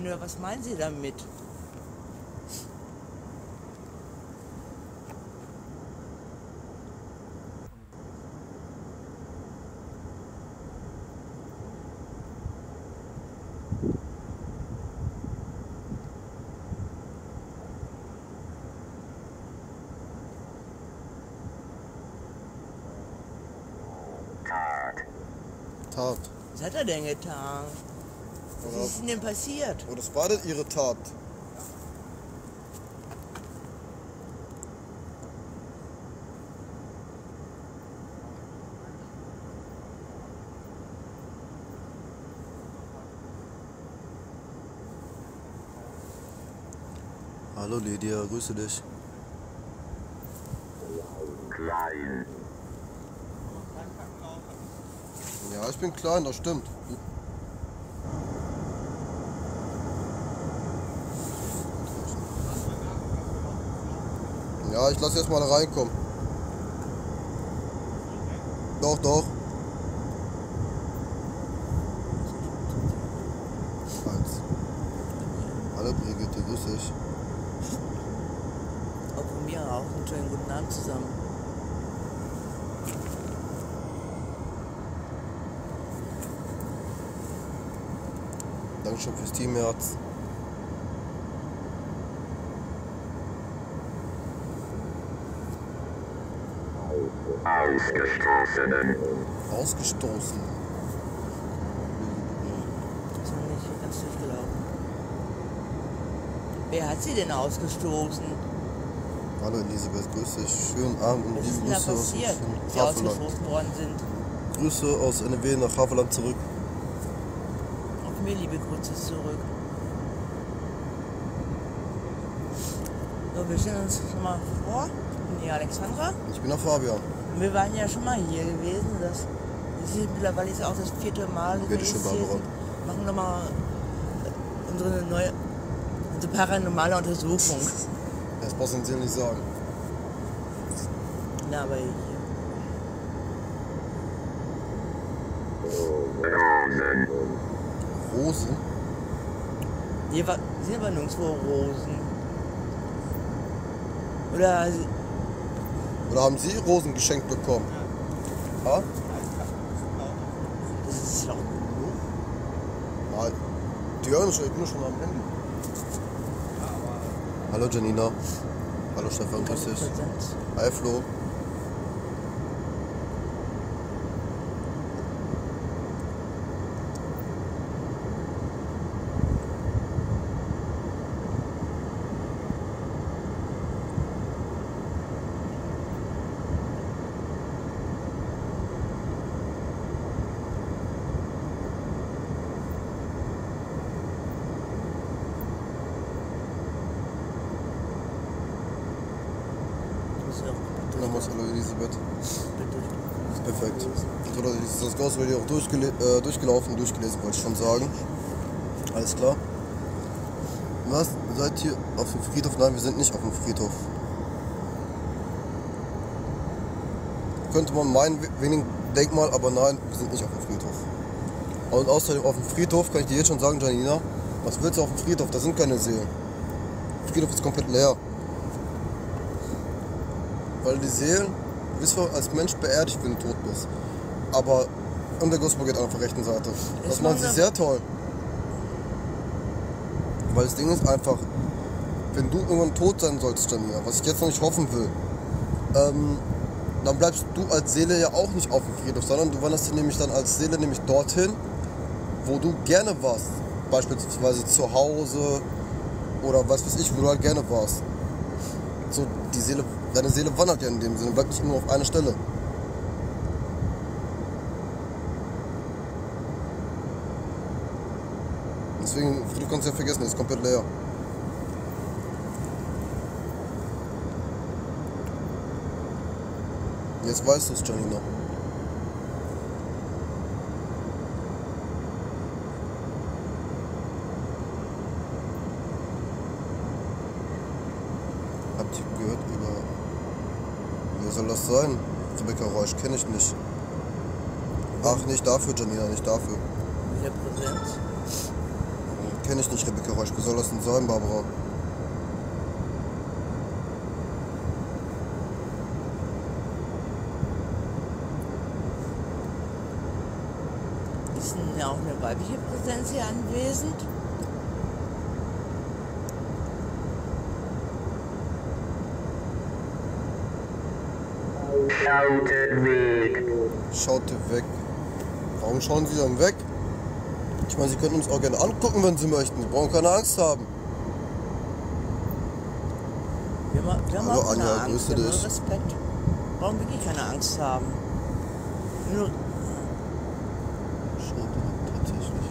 gehen oder was meinen Sie damit? Tat. Was hat er denn getan? Was ist denn passiert? Oh, das war denn ihre Tat. Hallo Lydia, grüße dich. Klein. Ja, ich bin klein, das stimmt. Ja, ich lasse erst mal reinkommen. Doch, doch. Hallo Brigitte, grüß dich. Auch von mir auch einen schönen guten Abend zusammen. Dankeschön fürs Teamherz. Ausgestoßenen. Ausgestoßen. Ist noch nicht ganz durchgelaufen. Wer hat sie denn ausgestoßen? Hallo Elisabeth, grüß dich. Schönen Abend und Was ist liebe denn da Grüße aus passiert, dass sie Havelland. ausgestoßen worden sind? Grüße aus NRW nach Havelland zurück. Auch mir liebe Grüße zurück. So, wir stellen uns nochmal vor. Ich bin die Alexandra. Ich bin der Fabian. Und wir waren ja schon mal hier gewesen. Das ist mittlerweile ist auch das 4. Mal, dass wir Bitte schön, jetzt hier Barbara. sind. Machen nochmal unsere paranormale Untersuchung. Das brauchst du den Sinn nicht sagen. Na, aber hier. Rosen. Rosen? Hier sind aber nirgendwo Rosen. Oder Oder haben Sie Rosen geschenkt bekommen? Ja? das ist laut genug. Nein. Die hören schon, ich bin schon am Handy. Hallo Janina. Hallo Stefan, grüß dich. Hi Flo. Nochmals hallo Elisabeth. Perfekt. Oder ist das Ghost Radio auch durchgelaufen, durchgelesen, wollte ich schon sagen. Alles klar. Was? Seid ihr auf dem Friedhof? Nein, wir sind nicht auf dem Friedhof. Könnte man meinen, wegen Denkmal, aber nein, wir sind nicht auf dem Friedhof. Und außerdem auf dem Friedhof kann ich dir jetzt schon sagen, Janina, was willst du auf dem Friedhof? Da sind keine Seelen. Der Friedhof ist komplett leer. Weil die Seelen, du bist zwar als Mensch beerdigt, wenn du tot bist. Aber und der Ghostbook geht auf der rechten Seite. Das machen sie sehr toll. Weil das Ding ist einfach, wenn du irgendwann tot sein sollst, Janina, was ich jetzt noch nicht hoffen will, dann bleibst du als Seele ja auch nicht auf dem Friedhof, sondern du wanderst nämlich dann als Seele nämlich dorthin, wo du gerne warst. Beispielsweise zu Hause oder was weiß ich, wo du halt gerne warst. So, die Seele, deine Seele wandert ja in dem Sinne, bleibt nicht nur auf einer Stelle. Deswegen, du kannst ja vergessen, das ist komplett leer. Jetzt weißt du es, Janina. Habt ihr gehört über... Wer soll das sein? Rebecca Reusch kenne ich nicht. Ach, nicht dafür, Janina, nicht dafür. Wieder Präsenz. Kenne ich nicht, Rebecca Reusch. Wie soll das denn sein, Barbara? Ist denn auch eine weibliche Präsenz hier anwesend? Schaute weg. Schaute weg. Warum schauen Sie dann weg? Ich meine, Sie können uns auch gerne angucken, wenn Sie möchten. Sie brauchen keine Angst haben. Wir haben Hallo, auch keine Anja, Angst, grüße wir haben nur dich. Respekt. Warum wirklich keine Angst haben? Nur, Schaute weg, tatsächlich.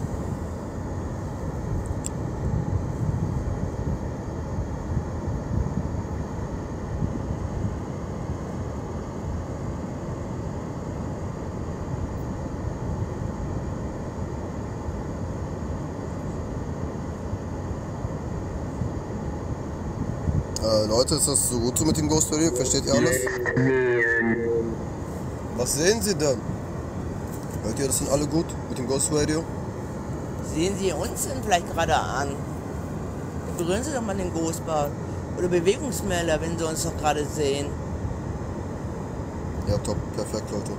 Leute, ist das so gut so mit dem Ghost Radio? Versteht ihr alles? Nähen. Was sehen Sie denn? Hört ihr das denn alle gut mit dem Ghost Radio? sehen Sie uns denn vielleicht gerade an? Berühren Sie doch mal den Ghostbar oder Bewegungsmelder, wenn Sie uns doch gerade sehen. Ja, top, perfekt, Leute.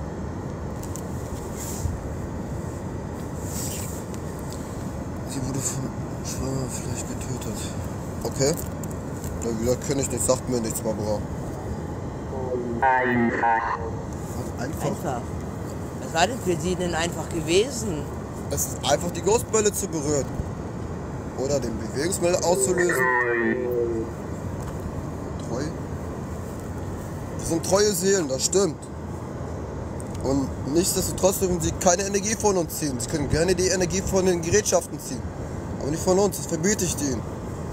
Sie wurde von Schwarmfleisch getötet. Okay. Ja, wie gesagt, kenne ich nicht, sagt mir nichts, Barbara. Einfach. Einfach. Einfach. Was war denn für Sie denn einfach gewesen? Es ist einfach die Ghostbälle zu berühren. Oder den Bewegungsmelder auszulösen. Treu? Das sind treue Seelen, das stimmt. Und nichtsdestotrotz dürfen sie keine Energie von uns ziehen. Sie können gerne die Energie von den Gerätschaften ziehen. Aber nicht von uns, das verbiete ich ihnen.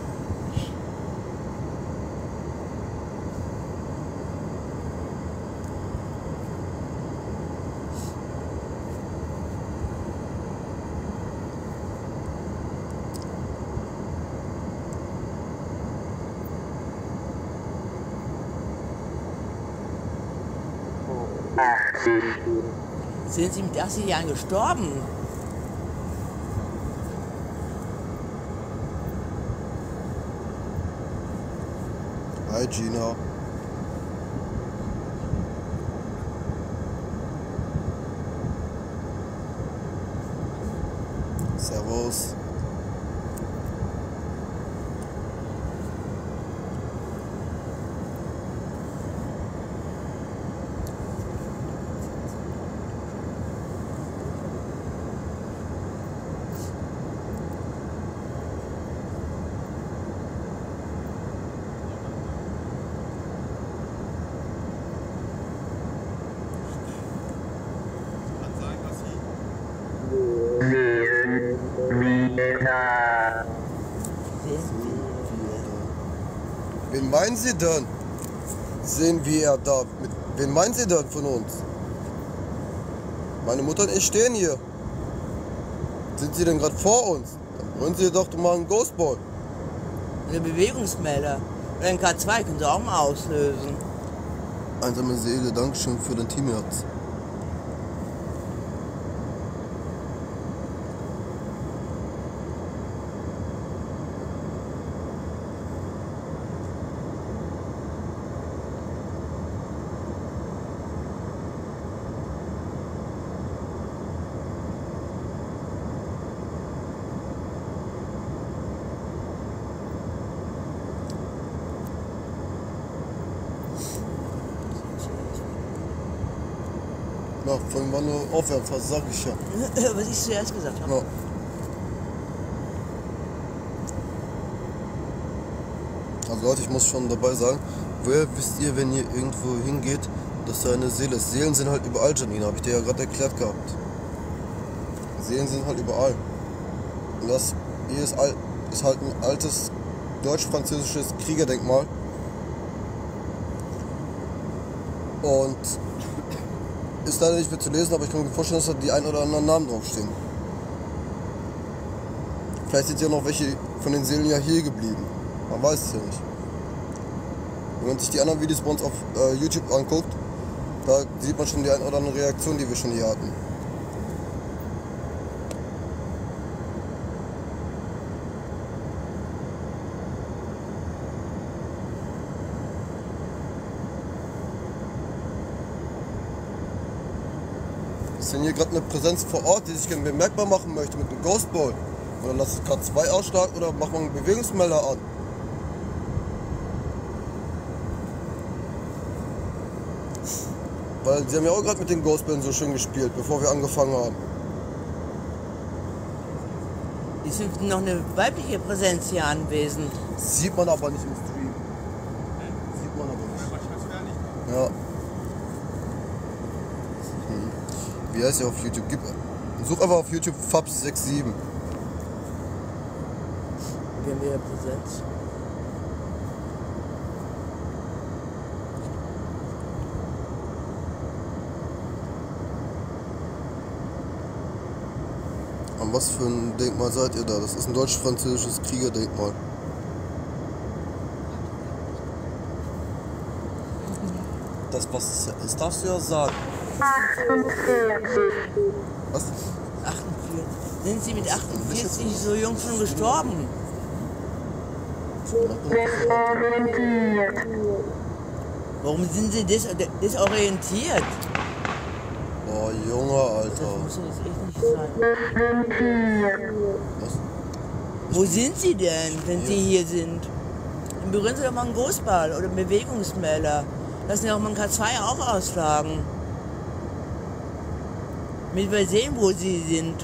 Sind Sie mit 80 Jahren gestorben? Hi Gina. Servus. Wen meinen Sie denn? Sehen wir da. Wen meinen Sie denn von uns? Meine Mutter und ich stehen hier. Sind Sie denn gerade vor uns? Dann wollen Sie doch mal einen Ghostball. Oder Bewegungsmelder? Oder ein K2 können Sie auch mal auslösen. Einsame Seele, Dankeschön für dein Teamherz. Ja, fangen wir nur aufwärts, was sag ich ja. Was ich zuerst gesagt habe. Ja. Also Leute, ich muss schon dabei sagen, woher wisst ihr, wenn ihr irgendwo hingeht, dass da eine Seele ist? Seelen sind halt überall, Janina, habe ich dir ja gerade erklärt gehabt. Seelen sind halt überall. Und das hier ist halt ein altes deutsch-französisches Kriegerdenkmal. Und ist leider nicht mehr zu lesen, aber ich kann mir vorstellen, dass da die ein oder anderen Namen draufstehen. Vielleicht sind ja noch welche von den Seelen ja hier geblieben. Man weiß es ja nicht. Wenn man sich die anderen Videos bei uns auf YouTube anguckt, da sieht man schon die ein oder andere Reaktion, die wir schon hier hatten. Wir sind hier gerade eine Präsenz vor Ort, die sich gerne bemerkbar machen möchte mit einem Ghost Ball. Und dann lass es K2 ausschlagen oder machen wir einen Bewegungsmelder an. Weil sie haben ja auch gerade mit den Ghostballen so schön gespielt, bevor wir angefangen haben. Es ist noch eine weibliche Präsenz hier anwesend. Sieht man aber nicht im Stream. Sieht man aber nicht. Ja. Wie heißt der auf YouTube? Such einfach auf YouTube Fabs67. Wir haben wieder Präsenz. An was für ein Denkmal seid ihr da? Das ist ein deutsch-französisches Kriegerdenkmal. Das darfst du ja sagen. 48. Was? 48. Sind Sie mit 48 so jung schon gestorben? Desorientiert. Warum sind Sie desorientiert? Boah, Junge, Das Alter. muss ja jetzt echt nicht sein. Desorientiert. Was? Wo sind Sie denn, wenn Sie hier sind? Dann berühren Sie doch mal einen Großball oder einen Bewegungsmelder. Lassen Sie auch mal einen K2 auch ausschlagen. Damit wir sehen, wo Sie sind.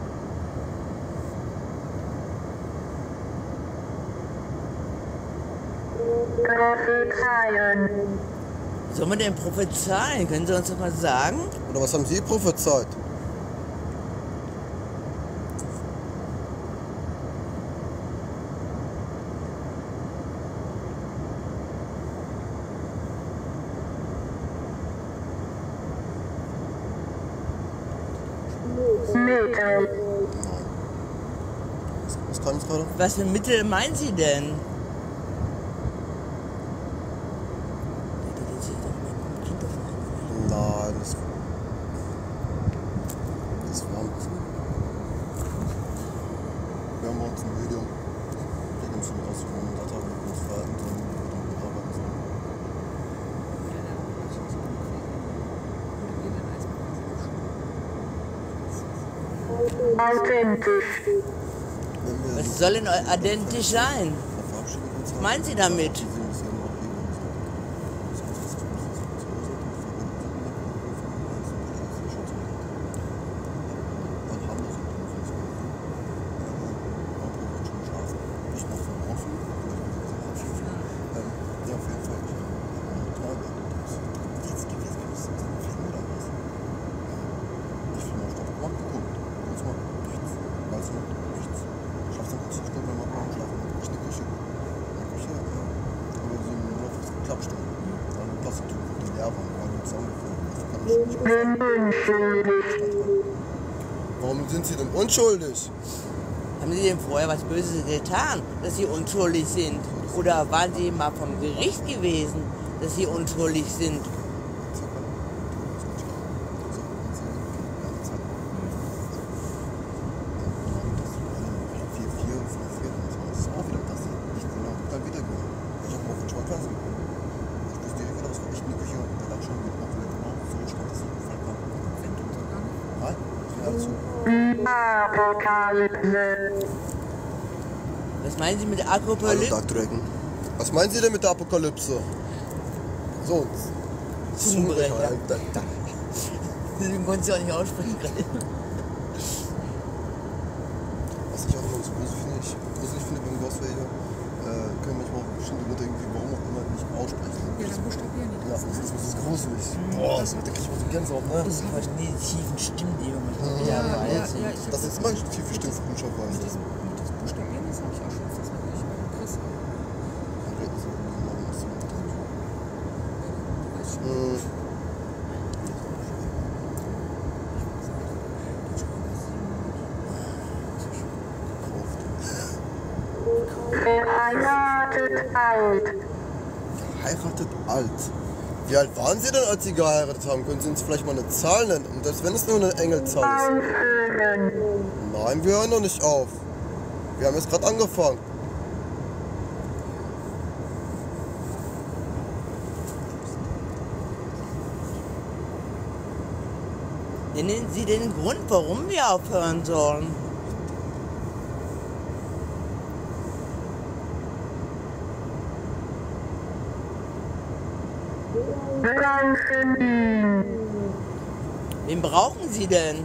Prophezeien. Sollen wir denn prophezeien? Können Sie uns doch mal sagen? Oder was haben Sie prophezeit? Mittel. Was kann ich gerade? Was für Mittel meinen Sie denn? Nein, das war wir haben uns ein Video wir uns mit ausgenommen und haben wir uns verhalten und dann arbeiten sollen. Authentisch. Wenn wir Was soll denn identisch sein? verabschieden uns Was meinen Sie damit? Warum sind Sie denn unschuldig? Haben Sie denn vorher was Böses getan, dass Sie unschuldig sind? Oder waren Sie mal vom Gericht gewesen, dass Sie unschuldig sind? Apokalypse. Was meinen Sie mit Hallo Apokalypse? Dark Dragon. Was meinen Sie denn mit der Apokalypse? So, Zungenbrecher. Alter. Den konnten Sie auch nicht aussprechen gerade. Was ich auch immer so gruselig finde beim Ghostfader, können manchmal auch bestimmte Leute irgendwie, warum auch immer, nicht aussprechen. Ja, das buchstabieren die. Ja, das ist gruselig. Boah, da krieg ich mal so Gänsehaut, ne? Das sind halt die tiefen Stimmen, die wir manchmal Ja, wieder Ja, weiß. ja, ich Das ist immer tiefe Stimmen von Schauweise. mit diesem Buchstabieren, das habe ich auch schon öfters mal durch Chris. Du weißt schon. Verheiratet alt. Geheiratet alt. Wie alt waren Sie denn, als Sie geheiratet haben? Können Sie uns vielleicht mal eine Zahl nennen? Und selbst wenn es nur eine Engelzahl ist. Aufhören. Nein, wir hören noch nicht auf. Wir haben jetzt gerade angefangen. Nennen Sie den Grund, warum wir aufhören sollen. Brauchen ihn. Wen brauchen Sie denn?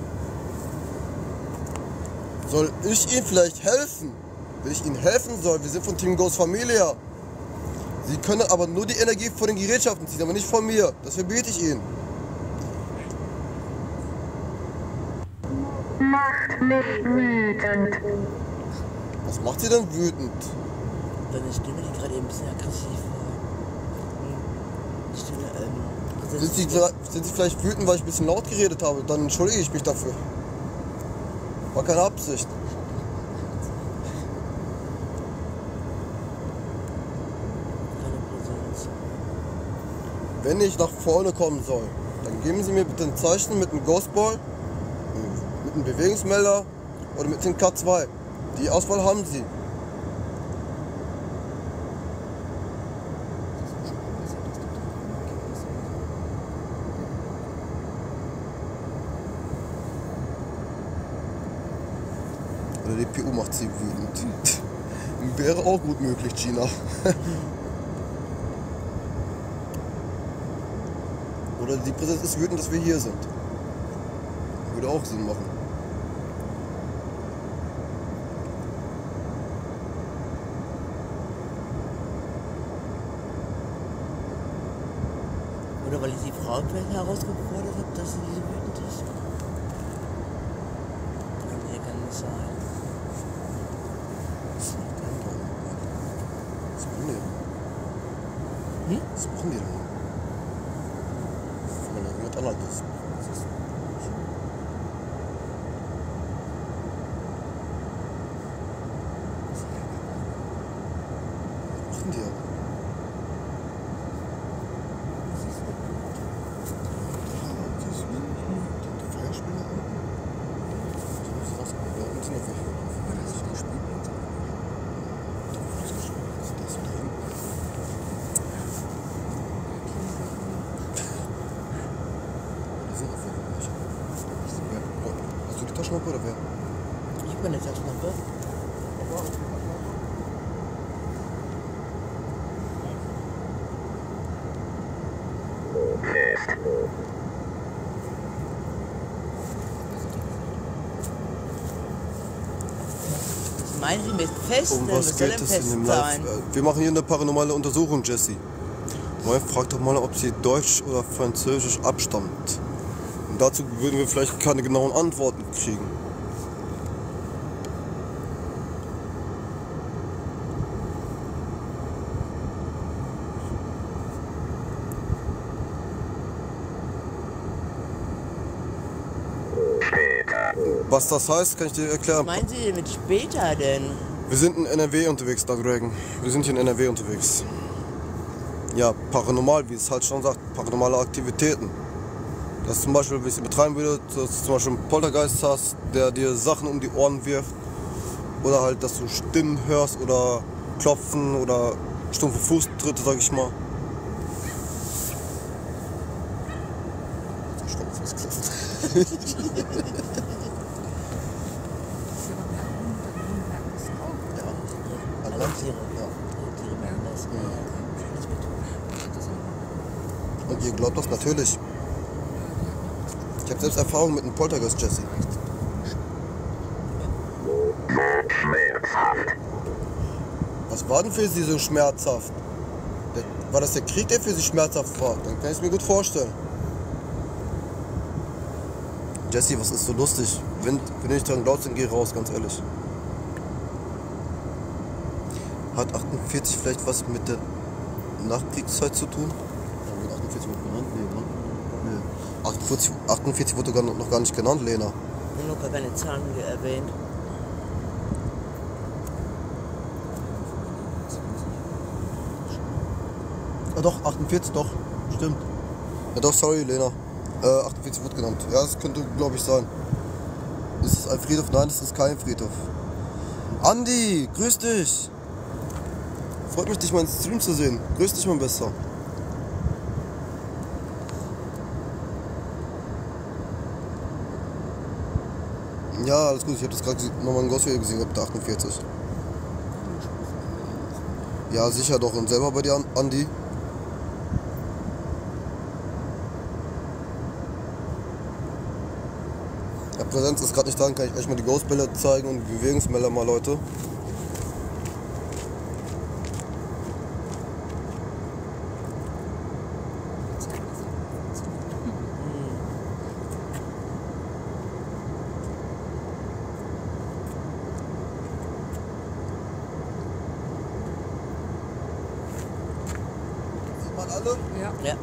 Soll ich Ihnen vielleicht helfen? Wenn ich Ihnen helfen soll, wir sind von Team Ghost Familia. Sie können aber nur die Energie von den Gerätschaften ziehen, aber nicht von mir. Das verbiete ich Ihnen. Macht mich wütend. Was macht Sie denn wütend? Deine Stimme, die gerade eben ein bisschen aggressiv war. Die Stimme, Sind Sie vielleicht wütend, weil ich ein bisschen laut geredet habe? Dann entschuldige ich mich dafür. War keine Absicht. Keine Präsenz. Wenn ich nach vorne kommen soll, dann geben Sie mir bitte ein Zeichen mit einem Ghostball, mit einem Bewegungsmelder oder mit dem K2. Die Auswahl haben Sie. Oder die PU macht sie wütend. Wäre auch gut möglich, Gina. Oder die Präsenz ist wütend, dass wir hier sind. Würde auch Sinn machen. Oder weil ich die Frau vielleicht herausgefordert habe, dass sie wütend ist. Nee, kann nicht sein. Was machen die? Hm? Was machen die denn? Wenn man jemand anderes ist. Was machen die aber? Hast du die Taschenlampe oder wer? Ich bin jetzt erstmal weg. Was meinen Sie mit fest? Um denn? was Was soll geht denn es in fest dem sein? Live? Wir machen hier eine paranormale Untersuchung, Jessie. Moin, frag doch mal, ob sie deutsch oder französisch abstammt. Und dazu würden wir vielleicht keine genauen Antworten kriegen. Was das heißt, kann ich dir Was erklären. meinen Sie mit später denn? Wir sind in NRW unterwegs, Dark Dragon. Wir sind hier in NRW unterwegs. Ja, paranormal, wie es halt schon sagt, paranormale Aktivitäten. Das zum Beispiel, wenn ich sie betreiben würde, dass du zum Beispiel einen Poltergeist hast, der dir Sachen um die Ohren wirft. Oder halt, dass du Stimmen hörst oder Klopfen oder stumpfe Fußtritte, sag ich mal. Alle Tiere. Tiere merken das. Und ihr glaubt das natürlich. Ich habe selbst Erfahrung mit einem Poltergeist, Jesse. Schmerzhaft. Was war denn für sie so schmerzhaft? War das der Krieg, der für sie schmerzhaft war? Dann kann ich es mir gut vorstellen. Jesse, was ist so lustig? Wenn du nicht dran glaubst, dann geh raus, ganz ehrlich. Hat 48 vielleicht was mit der Nachkriegszeit zu tun? Ja, 48 wurde genannt? Nee, ne? Nee. 48 wurde noch gar nicht genannt, Lena. Nur noch gar keine Zahlen erwähnt. Ja doch, 48, doch. Stimmt. Ja doch, sorry, Lena. 48 wurde genannt. Ja, das könnte, glaube ich, sein. Ist es ein Friedhof? Nein, das ist kein Friedhof. Andi, grüß dich. Freut mich, dich mal im Stream zu sehen. Grüß dich, mein Bester. Ja, alles gut. Ich habe das gerade nochmal in Ghost Radio gesehen, ab der 48. Ja, sicher doch. Und selber bei dir, Andi? Ja, Präsenz ist gerade nicht da, kann ich euch mal die Ghostbilder zeigen und die Bewegungsmelder mal, Leute. Sieht man alle? Ja. Ja.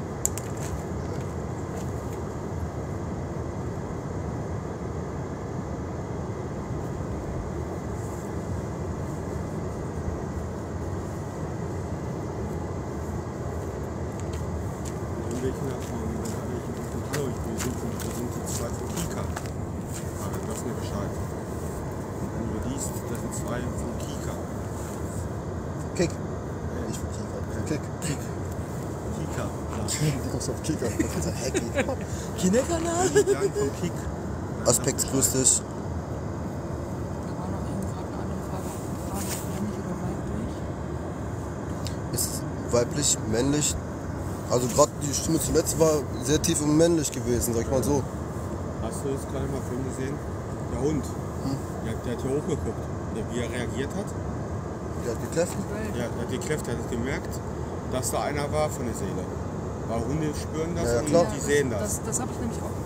Wir sind die zwei von Kika. Aber das ist mir Bescheid. Wenn du liest, das sind zwei von Kika. Kick. Nicht von Kika, von Kick. Kika. Du kommst auf Kika. Das ist ein Hacky. Kinderkanal? Die sagen von Kik. Aspekt, grüß dich. Da war noch eben gerade eine andere Frage, männlich oder weiblich? Ist weiblich, männlich. Also gerade die Stimme zuletzt war sehr tief und männlich gewesen, sag ich mal so. Hast du jetzt gerade mal Film gesehen? Der Hund. Der hat hier hochgeguckt. Wie er reagiert hat. Der hat gekläfft. Ja, der hat gekläfft, der hat gemerkt, dass da einer war von der Seele. Weil Hunde spüren das Ja, und klar. die sehen das. Das habe ich nämlich auch.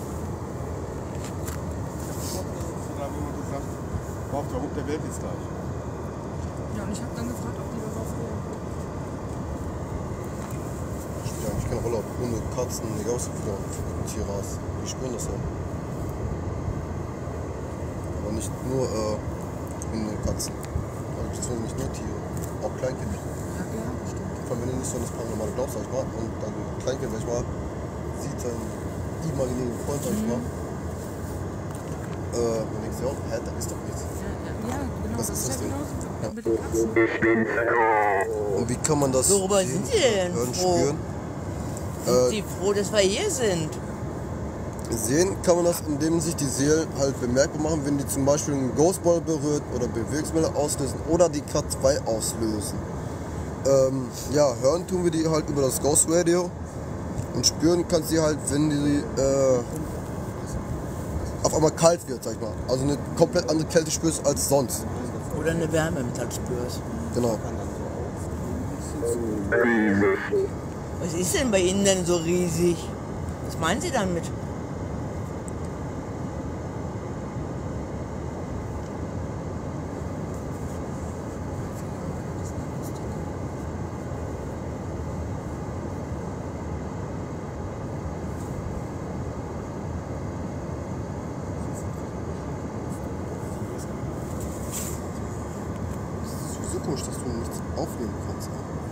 Oder wie man gesagt, braucht der Hund der Welt jetzt gleich. Ja, und ich habe dann gefragt, ob die darauf reagieren. Ja, ich keine Rolle, ob Hunde, Katzen, egal was für Tierras. Die spüren das ja. Aber nicht nur Hunde und Katzen. Also das sind nicht nur Tiere, auch Kleinkinder. Ja, bestimmt. Vor allem wenn du nicht so an das Paranormale glaubst, sag ich mal, und dann ein Kleinkind, sag ich mal, sieht seinen imaginären Freund, sag ich mal. Dann denkst du ja auch, hä, da ist doch nichts. Ja, genau. Was Das ist ist das ja denn? genauso Ja. mit den Katzen. Ich bin froh. Und wie kann man das Worüber sind Sie denn hören, froh? spüren? Sind Sie froh, dass wir hier sind? Sehen kann man das, indem sich die Seelen halt bemerkbar machen, wenn die zum Beispiel einen Ghostball berührt oder Bewegungsmelder auslösen oder die K2 auslösen. Ja, hören tun wir die halt über das Ghost Radio und spüren kannst du die halt, wenn die auf einmal kalt wird, sag ich mal. Also eine komplett andere Kälte spürst als sonst. Oder eine Wärme im Tag spürst? Genau. Riesig. Was ist denn bei Ihnen denn so riesig? Was meinen Sie damit? Es ist sowieso komisch, dass du nichts aufnehmen kannst.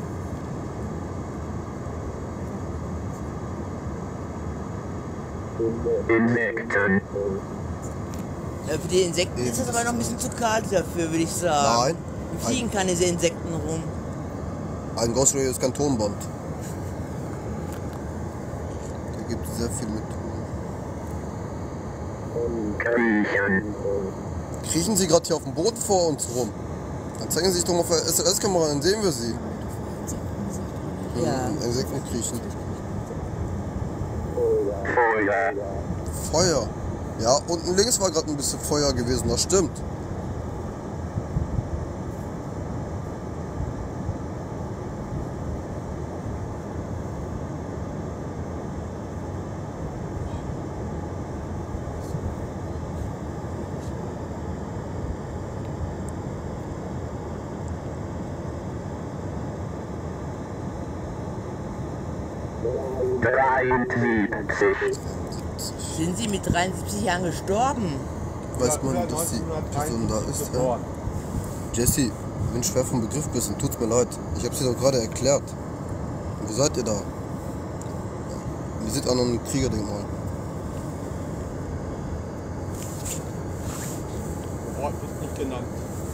Insekten. Ja, für die Insekten ist das aber noch ein bisschen zu kalt dafür, würde ich sagen. Nein. Die fliegen keine diese Insekten rum. Ein Ghost Radio ist kein Tonband. Da gibt es sehr viel mit Ton. Kriechen. Kriechen Sie gerade hier auf dem Boot vor uns rum? Dann zeigen Sie sich doch mal auf der SLS-Kamera, dann sehen wir Sie. Ja. Insekten kriechen. Feuer. Feuer. Ja, unten links war gerade ein bisschen Feuer gewesen, das stimmt. Sind Sie mit 73 Jahren gestorben? Weiß man, dass die Person da ist? Ja? Jesse, wenn du schwer vom Begriff bist, dann tut's mir leid. Ich hab's dir doch gerade erklärt. Und wo seid ihr da? Ihr seht an einem Kriegerdenkmal. Ort ist nicht genannt.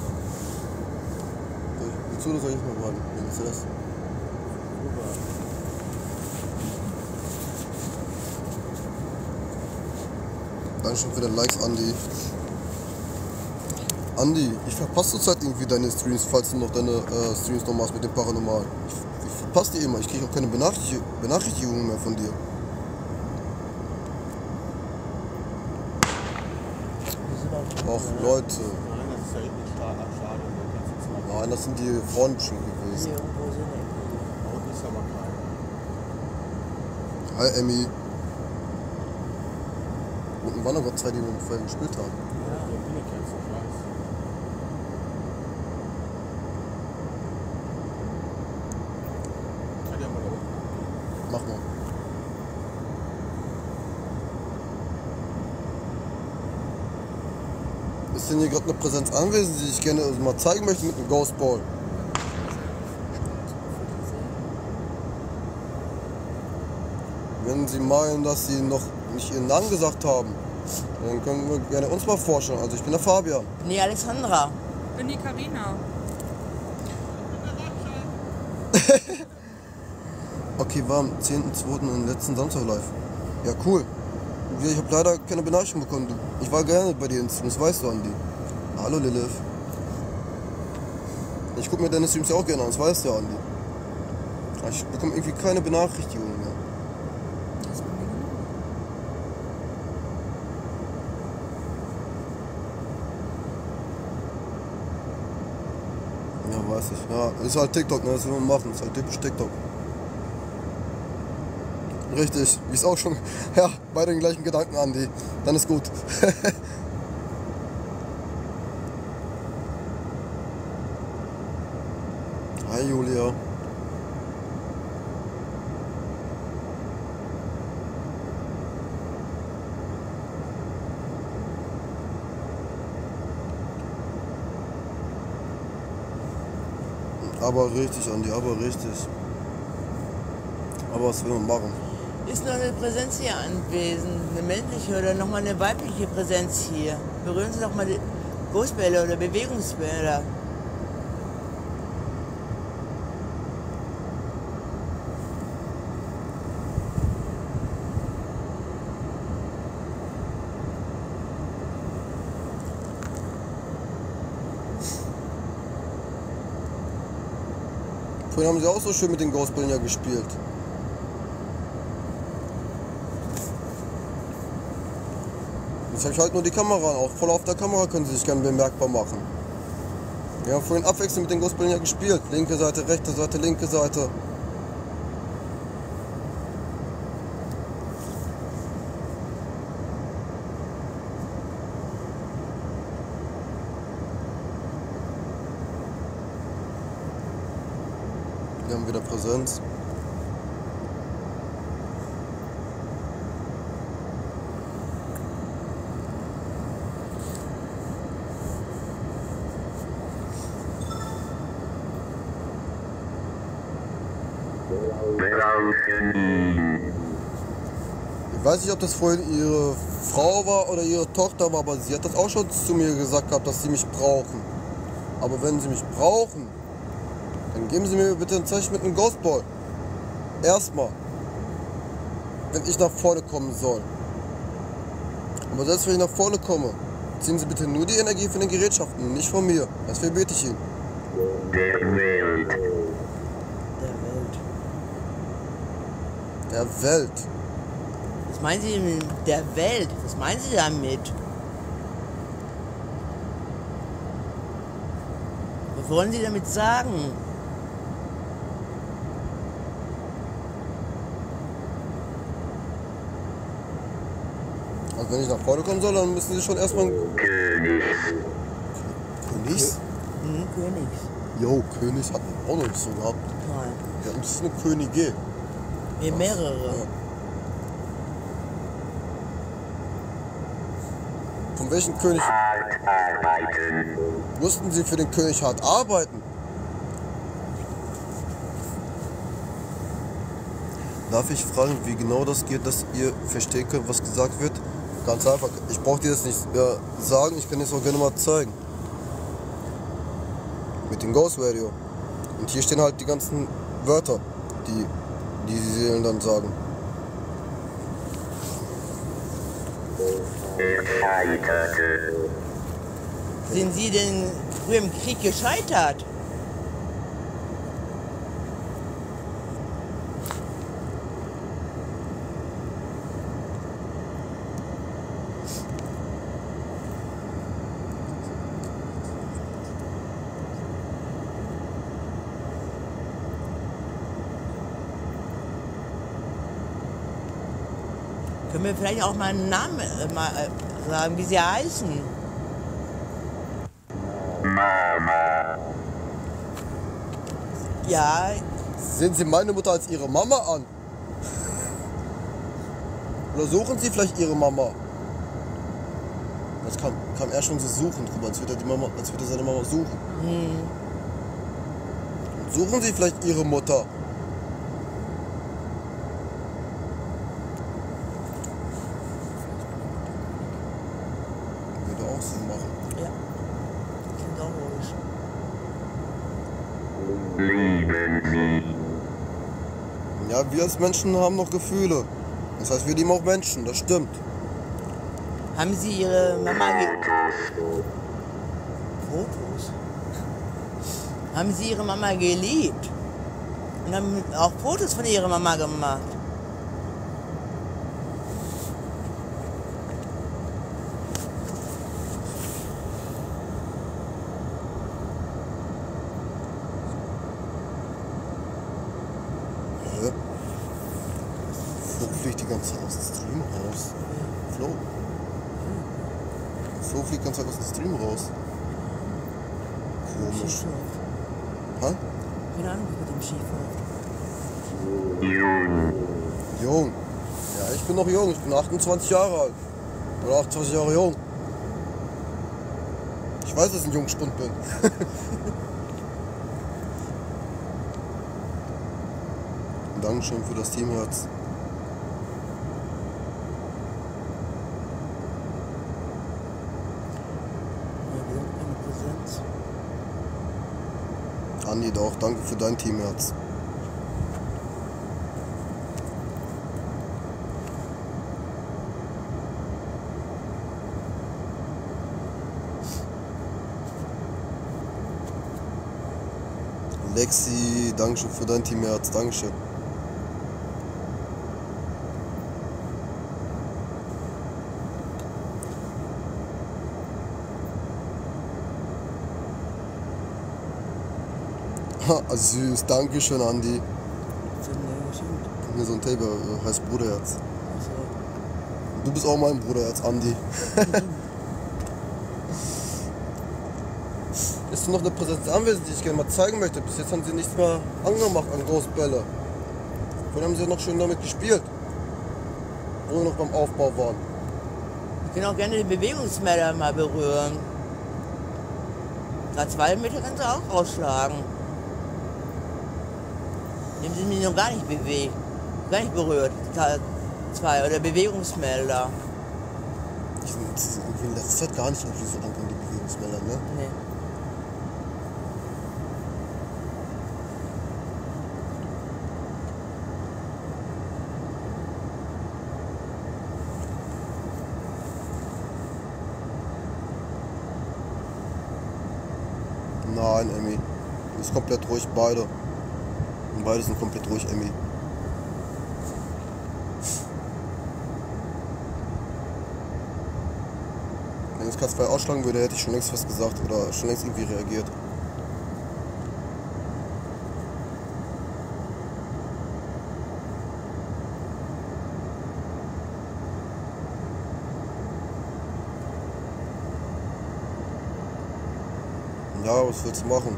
Wozu oder soll ich mal warten? Wie ist das? Dankeschön für den Likes, Andi. Andi, ich verpasse zurzeit irgendwie deine Streams, falls du noch deine Streams noch machst mit dem Paranormal. Ich verpasse die immer, ich kriege auch keine Benachrichtigungen mehr von dir. Och Leute, Nein, das ist ja eben nicht schade. Da kannst du jetzt mal nein, das sind die Freunde bestimmt gewesen. Hier irgendwo sind die. da unten ist aber keiner. Hi Emmy. Unten waren noch Gott zwei, die wir vorher gespielt haben. Der Billigkerzen, ich weiß. Ich kann ja mal da unten. Mach mal. Ist denn hier gerade eine Präsenz anwesend, die ich gerne mal zeigen möchte mit einem Ghostball? Wenn Sie meinen, dass Sie noch nicht Ihren Namen gesagt haben, dann können wir gerne uns mal vorstellen. Also ich bin der Fabian. Nee, Alexandra. Ich bin die Carina. Okay, war am 10.2. und letzten Samstag live. Ja, cool. Ich habe leider keine Benachrichtigung bekommen. Ich war gerne bei dir in Streams, weißt du, Andi. Hallo Lilith. Ich gucke mir deine Streams ja auch gerne an, das weißt du, Andi. Ich bekomme irgendwie keine Benachrichtigung mehr. Das ist bei mir genug. Ja, weiß ich. Ja, ist halt TikTok, ne? Das will man machen. Ist halt typisch TikTok. Richtig, wie es auch schon. Ja, beide den gleichen Gedanken, Andi. Dann ist gut. Hi Julia. Aber richtig, Andi, aber richtig. Aber was will man machen? Ist noch eine Präsenz hier anwesend? Eine männliche oder nochmal eine weibliche Präsenz hier? Berühren Sie doch mal die Ghostbälle oder Bewegungsbälle. Vorhin haben sie auch so schön mit den Ghostbällen ja gespielt. Jetzt habe ich halt nur die Kamera, auch voll auf der Kamera können sie sich gerne bemerkbar machen. Wir haben vorhin abwechselnd mit den Ghostbällen ja gespielt. Linke Seite, rechte Seite, linke Seite. Wir haben wieder Präsenz. Ich weiß nicht, ob das vorhin ihre Frau war oder ihre Tochter war, aber sie hat das auch schon zu mir gesagt gehabt, dass sie mich brauchen. Aber wenn sie mich brauchen, dann geben Sie mir bitte ein Zeichen mit einem Ghostball. Erstmal. Wenn ich nach vorne kommen soll. Aber selbst wenn ich nach vorne komme, ziehen Sie bitte nur die Energie von den Gerätschaften, nicht von mir. Das verbete ich Ihnen. Der Welt. Der Welt. Der Welt. Was meinen Sie mit der Welt? Was meinen Sie damit? Was wollen Sie damit sagen? Also wenn ich nach vorne kommen soll, dann müssen Sie schon erstmal... König. Königs? Königs. Jo, Königs hat man auch noch nicht so gehabt. Nein. Ja, das ist eine Königin. Wir mehrere. Ja. Von welchem König Hart arbeiten. mussten Sie für den König hart arbeiten? Darf ich fragen, wie genau das geht, dass ihr verstehen könnt, was gesagt wird? Ganz einfach. Ich brauche dir das nicht sagen, ich kann es auch gerne mal zeigen. Mit dem Ghost Radio. Und hier stehen halt die ganzen Wörter, die Seelen dann sagen. Er scheiterte. Sind Sie denn früher im Krieg gescheitert? Können wir vielleicht auch mal einen Namen sagen, wie sie heißen? Ja, Sehen Sie meine Mutter als Ihre Mama an? Oder suchen Sie vielleicht Ihre Mama? Das kam er schon so suchen drüber, als würde er seine Mama suchen. Und suchen Sie vielleicht Ihre Mutter? Würde auch Sinn machen. ja. Klingt auch logisch. Lieben Sie. Ja, wir als Menschen haben noch Gefühle. Das heißt, wir lieben auch Menschen, das stimmt. Haben Sie Ihre Mama Fotos? Haben Sie Ihre Mama geliebt? Und haben auch Fotos von Ihrer Mama gemacht? Flo fliegt die ganze Zeit aus dem Stream raus. Flo? Flo fliegt die ganze Zeit aus dem Stream raus. Komisch. Schiefläuft. Hä? Keine Ahnung, wie mit dem Schiefläuft. Jung. Jung. Ja, ich bin noch jung. Ich bin 28 Jahre alt. Oder 28 Jahre jung. Ich weiß, dass ich ein Jungspund bin. Dankeschön für das Teamherz. Ja, wir sind eine Präsenz. Andi, doch, danke für dein Teamherz. Lexi, Dankeschön für dein Teamherz, Dankeschön. Süß, Dankeschön, Andi. Mir so ein Tape heißt Bruderherz. Du bist auch mein Bruderherz, Andi. Ist noch eine Präsenz anwesend, die ich gerne mal zeigen möchte. Bis jetzt haben sie nichts mehr angemacht an Großbälle. Vorhin haben sie noch schön damit gespielt, wo wir noch beim Aufbau waren. Wir können auch gerne die Bewegungsmelder mal berühren. 2 Meter kannst du auch rausschlagen. Die sind mich noch gar nicht bewegt, gar nicht berührt. 2 oder Bewegungsmelder. Die sind irgendwie in letzter Zeit gar nicht irgendwie so an die Bewegungsmelder, ne? Nee. Nein, Emmy. Ist komplett ruhig, beide. Und beide sind komplett ruhig, Emmy. Wenn ich K2 ausschlagen würde, hätte ich schon längst was gesagt oder schon längst irgendwie reagiert. Ja, was willst du machen?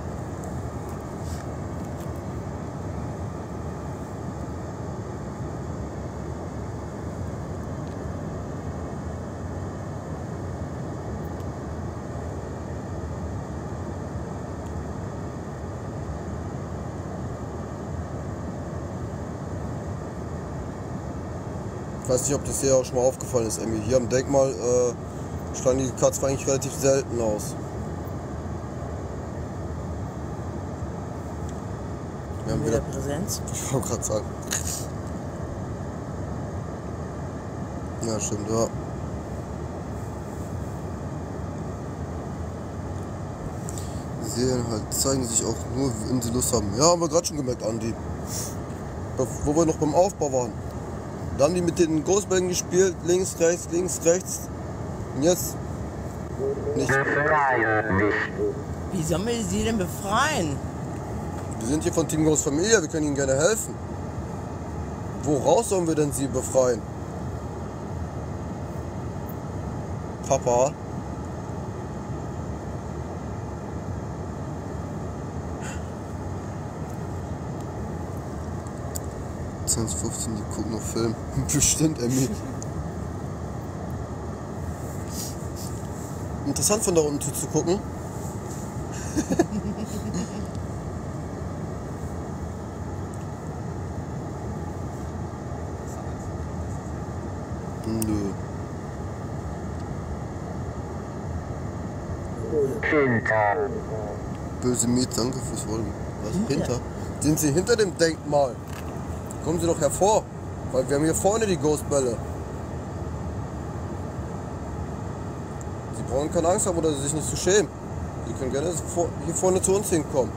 Ich weiß nicht, ob das dir auch schon mal aufgefallen ist, Emmy. Hier am Denkmal schlagen die K2 eigentlich relativ selten aus. Wir haben wieder Präsenz. Ich wollte gerade sagen. Ja, stimmt, ja. Seelen halt zeigen sich auch nur, wenn sie Lust haben. Ja, haben wir gerade schon gemerkt, Andi. Wo wir noch beim Aufbau waren. Da haben die mit den Ghostbällen gespielt, links, rechts. Und jetzt nicht. Wie sollen wir sie denn befreien? Wir sind hier von Team Ghost Familia, wir können ihnen gerne helfen. Woraus sollen wir denn sie befreien? Papa? (10, 15, die gucken noch Film. Bestimmt, Emmy. Interessant von da unten zuzugucken. Nö. Böse Miet, danke fürs Folgen. Was? Hinter? Sind Sie hinter dem Denkmal? Kommen Sie doch hervor, weil wir haben hier vorne die Ghostbälle. Sie brauchen keine Angst haben oder sich nicht zu schämen. Sie können gerne hier vorne zu uns hinkommen.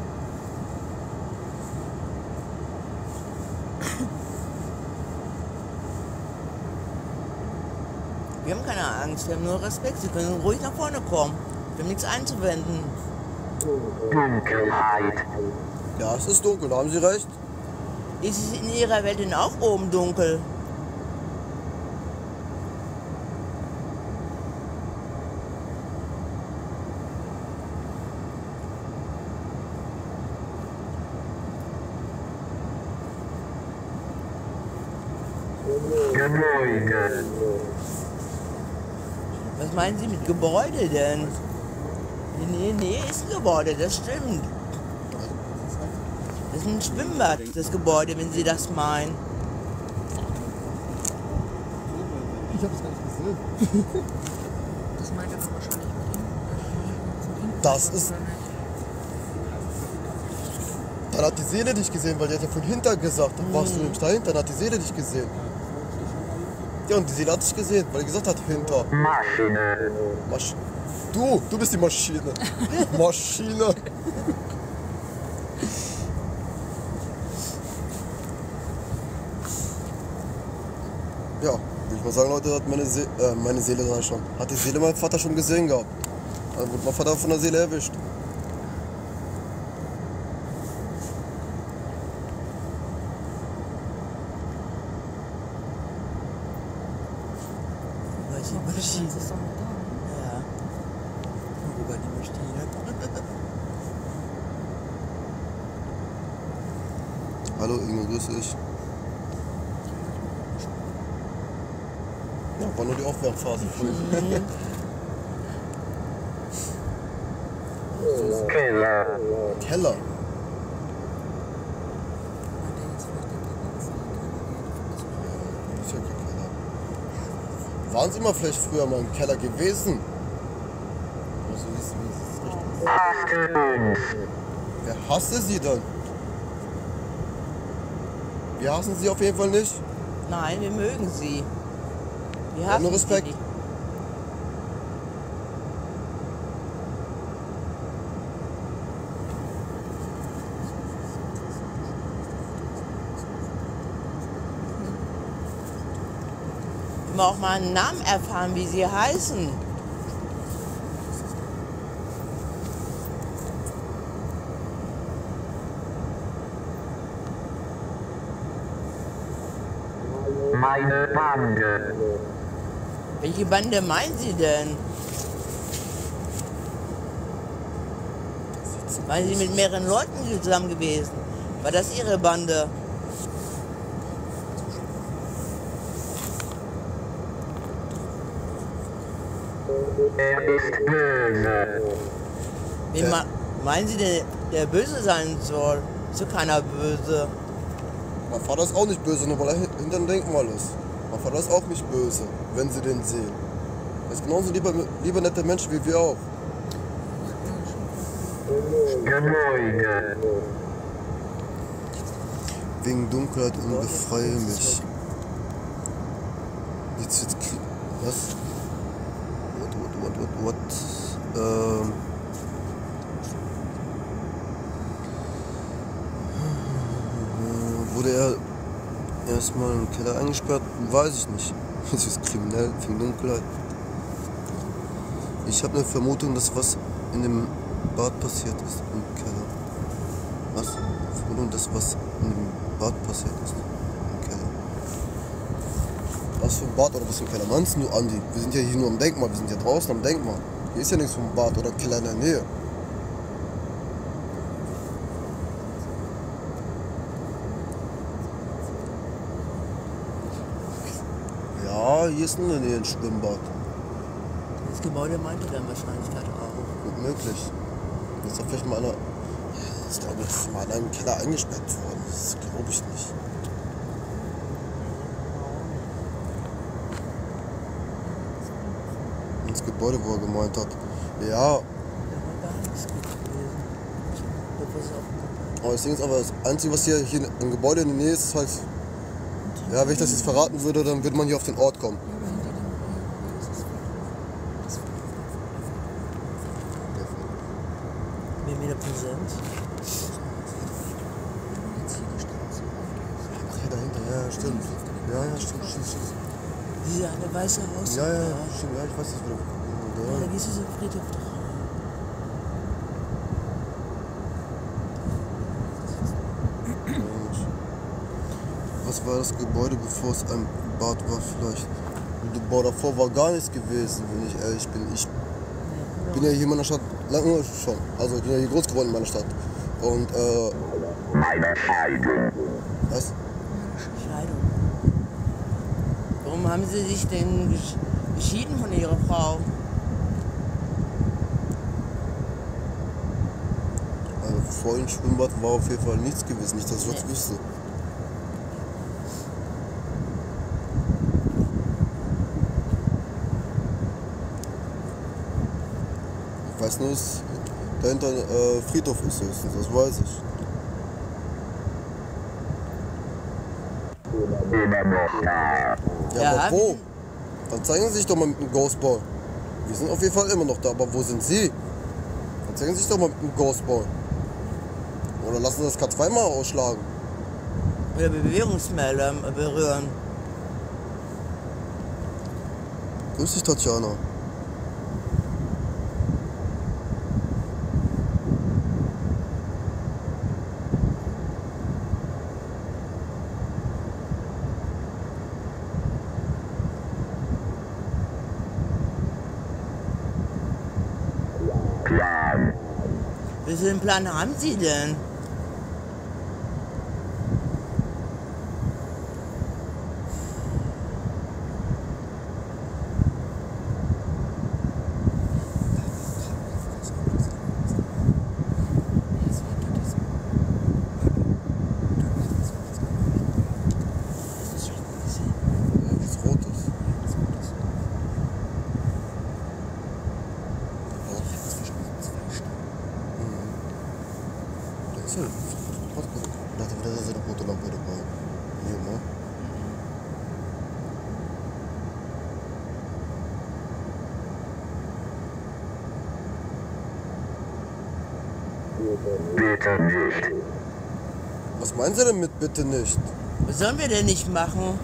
Wir haben keine Angst, wir haben nur Respekt. Sie können ruhig nach vorne kommen. Wir haben nichts einzuwenden. Dunkelheit. Ja, es ist dunkel, da haben Sie recht. Ist es in Ihrer Welt denn auch oben dunkel? Gebäude. Was meinen Sie mit Gebäude denn? Nee, ist ein Gebäude, das stimmt. Das ist ein Schwimmbad, das Gebäude, wenn Sie das meinen. Ich hab's gar nicht gesehen. Das meint er dann wahrscheinlich mit ihm. Das ist- Dann hat die Seele dich gesehen, weil die hat ja von hinter gesagt, dann warst du nämlich dahinter, dann hat die Seele dich gesehen. Ja, und die Seele hat dich gesehen, weil die gesagt hat, hinter. Maschine. Du bist die Maschine. Maschine. Ja, würde ich mal sagen, Leute, hat meine Seele da schon. Hat die Seele mein Vater schon gesehen gehabt. Dann wurde mein Vater von der Seele erwischt. Maschine. Das ist doch noch da. Ja. Über die Maschine. Hallo Ingo, grüß dich. Ja, war nur die Aufwärmphase vorhin. Keller. Keller. Meint er jetzt vielleicht den Papa, dass er in den Keller geht? Ist ja kein Keller. Waren Sie mal vielleicht früher mal im Keller gewesen? Also, wie es richtig ist. Hasse uns. Wer hasste Sie denn? Wir hassen Sie auf jeden Fall nicht. Nein, wir mögen sie. Wir Ja, nur hassen Respekt. sie nicht. Wir wollen auch mal einen Namen erfahren, wie sie heißen. Meine Bande. Welche Bande meinen Sie denn? Waren Sie mit mehreren Leuten zusammen gewesen? War das Ihre Bande? Er ist böse. Wen meinen Sie denn, der böse sein soll? Ist doch keiner böse. Mein Vater ist auch nicht böse, nur weil er hinter dem Denkmal ist. Mein Vater ist auch nicht böse, wenn Sie den sehen. Er ist genauso lieber netter Mensch wie wir auch. Gebäude. Wegen Dunkelheit und befreie mich. Jetzt wird's was? What? wurde er erstmal im Keller eingesperrt? Weiß ich nicht. Das ist kriminell, viel Dunkelheit. Ich habe eine Vermutung, dass was in dem Bad passiert ist im Keller. Was? Vermutung, dass was in dem Bad passiert ist im Keller. Was für ein Bad oder was für ein Keller meinst du, Andi? Wir sind ja hier nur am Denkmal, wir sind ja draußen am Denkmal. Hier ist ja nichts vom Bad oder Keller in der Nähe. Ja, hier ist in der Nähe ein Schwimmbad. Das Gebäude meinte dann wahrscheinlich gerade auch. Gut möglich. Ist doch vielleicht mal einer. Ich glaube, jetzt ist mal einer im Keller eingesperrt worden. Das glaube ich nicht. Ins Gebäude, wo er gemeint hat. Ja, Da war gar nichts gut gewesen. Da war es auch aber das Ding ist aber, das Einzige, was hier im Gebäude in der Nähe ist, ist halt. Ja, wenn ich das jetzt verraten würde, dann würde man hier auf den Ort kommen. Ja, aber hinter dem ist es das mir wieder präsent. jetzt hier die Straße runtergehst. Ach, hier dahinter, ja, stimmt. Ja, stimmt. Diese eine weiße Haus. Ja, stimmt. Ja, ich weiß nicht, wo Ja, da der. gehst du so Friedhof drauf. Was war das Gebäude, bevor es ein Bad war vielleicht? Boah, davor war gar nichts gewesen, wenn ich ehrlich bin. Ich bin ja hier in meiner Stadt lange schon. Also ich bin ja hier groß geworden in meiner Stadt. Und Meine Scheidung. was? Scheidung. Warum haben Sie sich denn geschieden von Ihrer Frau? Also vor dem Schwimmbad war auf jeden Fall nichts gewesen, nicht, dass ich was wüsste. Ich weiß nur, dass dahinter Friedhof ist höchstens, das weiß ich. Immer noch da. Ja, Ja, aber wo? Dann zeigen Sie sich doch mal mit dem Ghostball. Wir sind auf jeden Fall immer noch da, aber wo sind Sie? Dann zeigen Sie sich doch mal mit dem Ghostball. Oder lassen Sie das K2 mal ausschlagen. Oder Bewegungsmelder berühren. Grüß dich, Tatjana. Plan. Wie viel Plan haben Sie denn? Ja, was Rotes. Das ist ja was gut. Ich dachte wieder, da ist eine rote Lampe dabei. Hier, ne? Bitte nicht. Was meinen Sie denn mit bitte nicht? Was sollen wir denn nicht machen?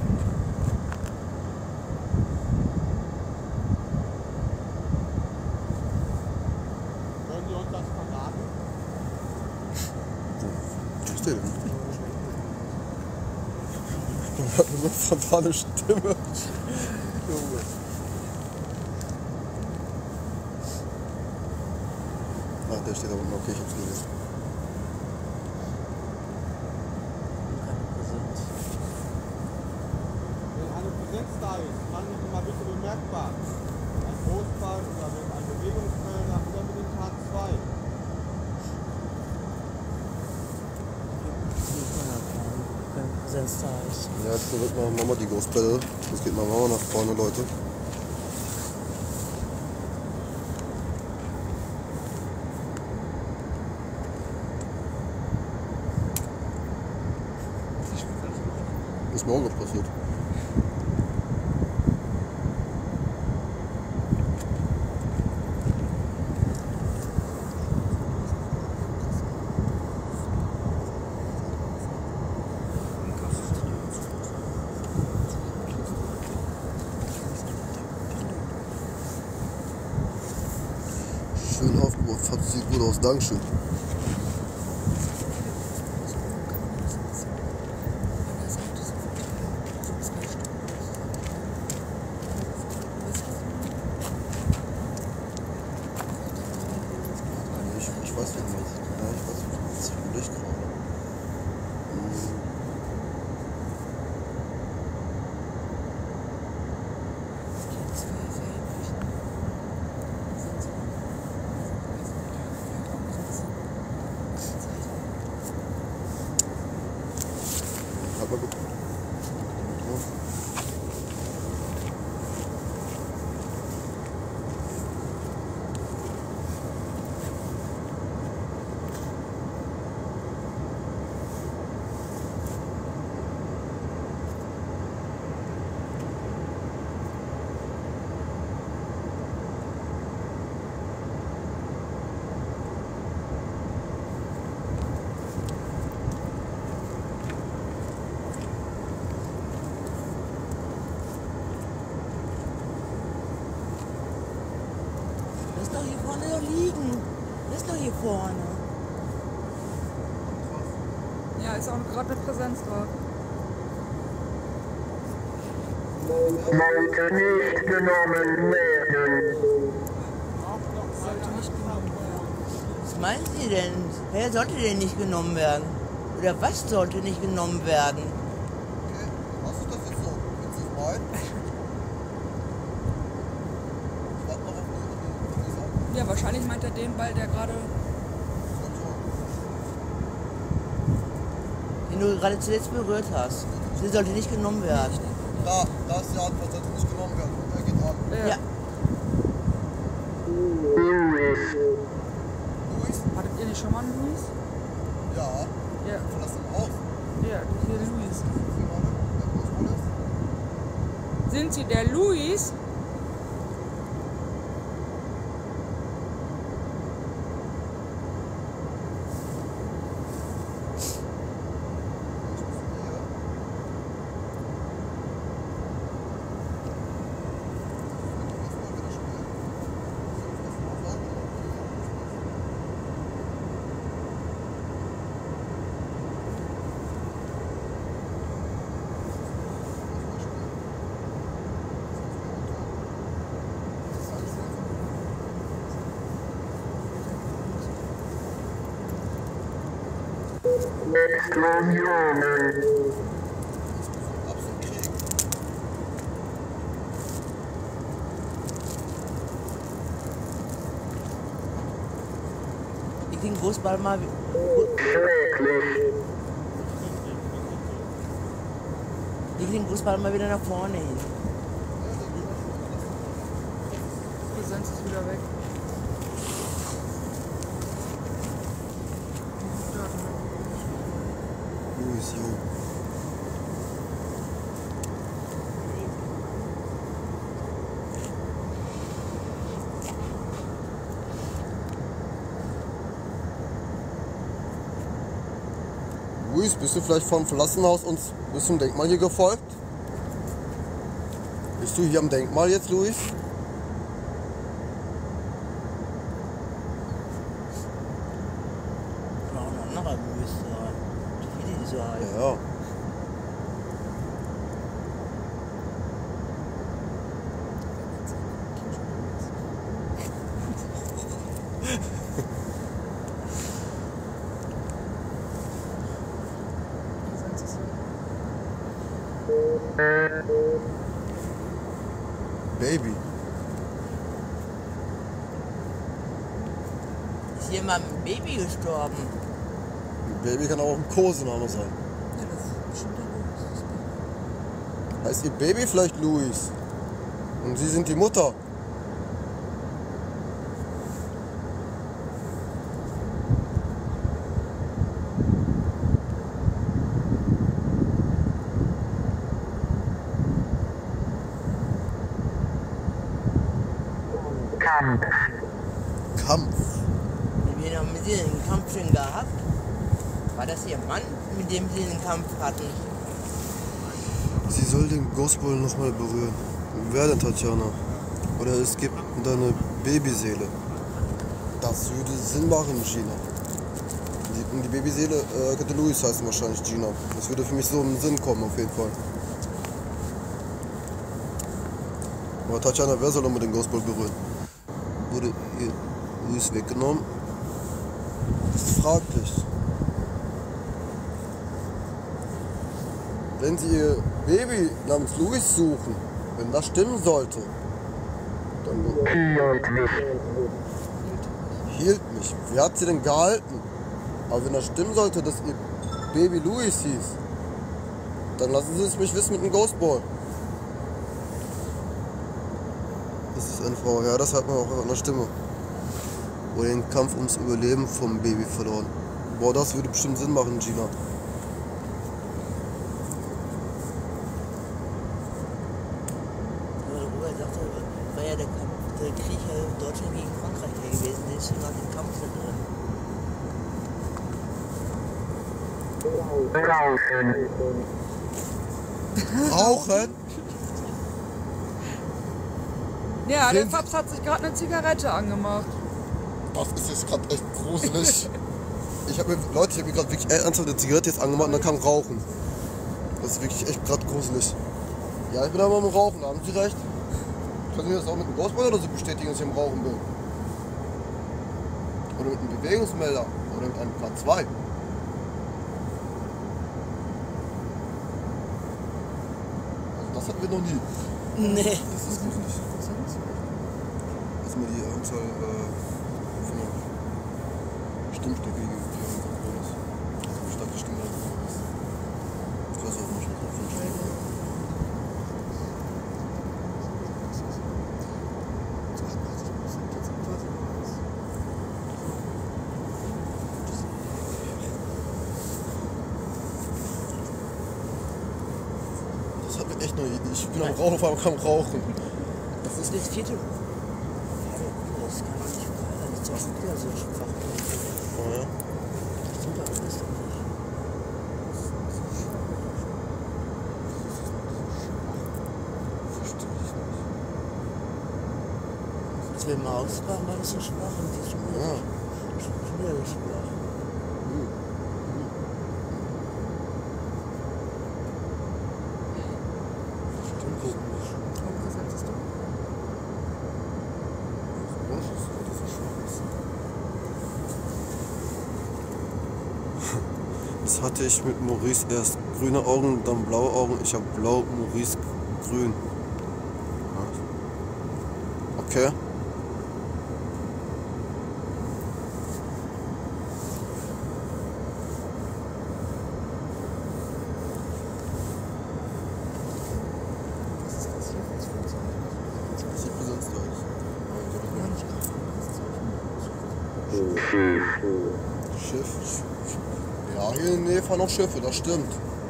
Können Sie uns das verraten? Wo ist der denn? Man hat eine spontane Stimme. Junge. Ah, der steht da unten. Okay, ich hab's gelesen. Keine Präsenz. Wenn eine Präsenz da ist, machen Sie mal bitte bemerkbar. Ein Großball oder mit einem Bewegungsmelder oder mit dem Tag 2. Keine Präsenz da ist. Ja, jetzt drückt mal Mama die Ghostbälle. Jetzt geht mal Mama nach vorne, Leute. Ist mir auch noch passiert. aufgebaut. Sieht gut aus, Dankeschön. Ich weiß nicht mehr. Ja, ich weiß nicht, was ich überlege gerade. Hat mal geguckt. Lass doch hier vorne doch liegen. Lass doch hier vorne. Ja, ist auch gerade eine Präsenz drauf. Sollte nicht genommen werden. Sollte nicht genommen werden. Was meinen Sie denn? Wer sollte denn nicht genommen werden? Oder was sollte nicht genommen werden? Okay, was ist das jetzt so? Willst du es meinen? Ich warte noch auf die Sache. Ja, wahrscheinlich meint er den Ball, der gerade. Den du gerade zuletzt berührt hast. Der sollte nicht genommen werden. Da ist die Antwort, sollte nicht genommen werden. Er geht an. Ja. Luis? Hattet ihr nicht schon mal einen Luis? Ja. Ja. Verlass den Haus. Ja, hier Luis. Sie gerade? Wo ist das? Sind Sie der Luis? Explosionen. Absolut Krieg. Ich den Großball mal. Schrecklich. Ich den Großball mal wieder nach vorne hin. Präsenz ist wieder weg. Luis, jo. Luis, bist du vielleicht vom verlassenen Haus uns bis zum Denkmal hier gefolgt? Bist du hier am Denkmal jetzt, Luis? Kann auch ein anderer Luis sein. Wie viele die so heißen. Ja. Präsenz ist weg. Baby. Ist hier mal ein Baby gestorben? Baby kann auch ein Kosename sein. Ja, das ist bestimmt der Luis. Heißt ihr Baby vielleicht Luis? Und Sie sind die Mutter. Kampf. Kampf. Wen haben Sie denn den Kampf schon gehabt? War das Ihr Mann, mit dem Sie den Kampf hatten? Sie soll den Ghostball nochmal berühren. Wer denn, Tatjana? Oder es gibt deine Babyseele. Das würde Sinn machen, Gina. Und die Babyseele könnte Louis heißen wahrscheinlich, Gina. Das würde für mich so in den Sinn kommen, auf jeden Fall. Aber Tatjana, wer soll mit den Ghostball berühren? Wurde ihr Louis weggenommen? Das ist fraglich. Wenn sie ihr Baby namens Louis suchen, wenn das stimmen sollte, dann hielt mich. Wie hat sie denn gehalten? Aber wenn das stimmen sollte, dass ihr Baby Louis hieß, dann lassen Sie es mich wissen mit dem Ghostball. Das ist eine Frau, ja, das hat man auch an der Stimme. Oder den Kampf ums Überleben vom Baby verloren. Boah, das würde bestimmt Sinn machen, Gina. Robert sagte, war ja der Krieg Deutschland gegen Frankreich gewesen, der ist schon nach dem Kampf drin. Rauchen? Ja, der Fabs hat sich gerade eine Zigarette angemacht. Das ist jetzt gerade echt gruselig. Ich habe mir gerade wirklich ernsthaft eine Zigarette jetzt angemacht und dann kam Rauchen. Das ist wirklich echt gerade gruselig. Ja, ich bin aber am Rauchen, haben Sie recht? Können Sie das auch mit einem Ghostball oder so bestätigen, dass ich am Rauchen bin? Oder mit einem Bewegungsmelder? Oder mit einem K2? Also das hatten wir noch nie. Nee. Das ist noch nicht. Das ist mal die Anzahl von der Stimmstücke, die statt gestimmt hat. Ich weiß auch nicht, was von Stimme. Das hat mir echt noch. Ich bin am Rauchen, auf einmal kam Rauchen. Das ist das vierte. Das kann man nicht verhindern. Das ist auch schon wieder so schwach. Oh ja. Das tut aber alles doch nicht. Als wir im Haus waren, war das so schwach und die ist schon wieder, schon wieder so schwach. Das hatte ich mit Maurice erst grüne Augen, dann blaue Augen. Ich habe blau, Maurice grün. Okay. Sieht wie sonst aus. Schiff. Ja, hier in der Nähe fahren auch Schiffe, das stimmt.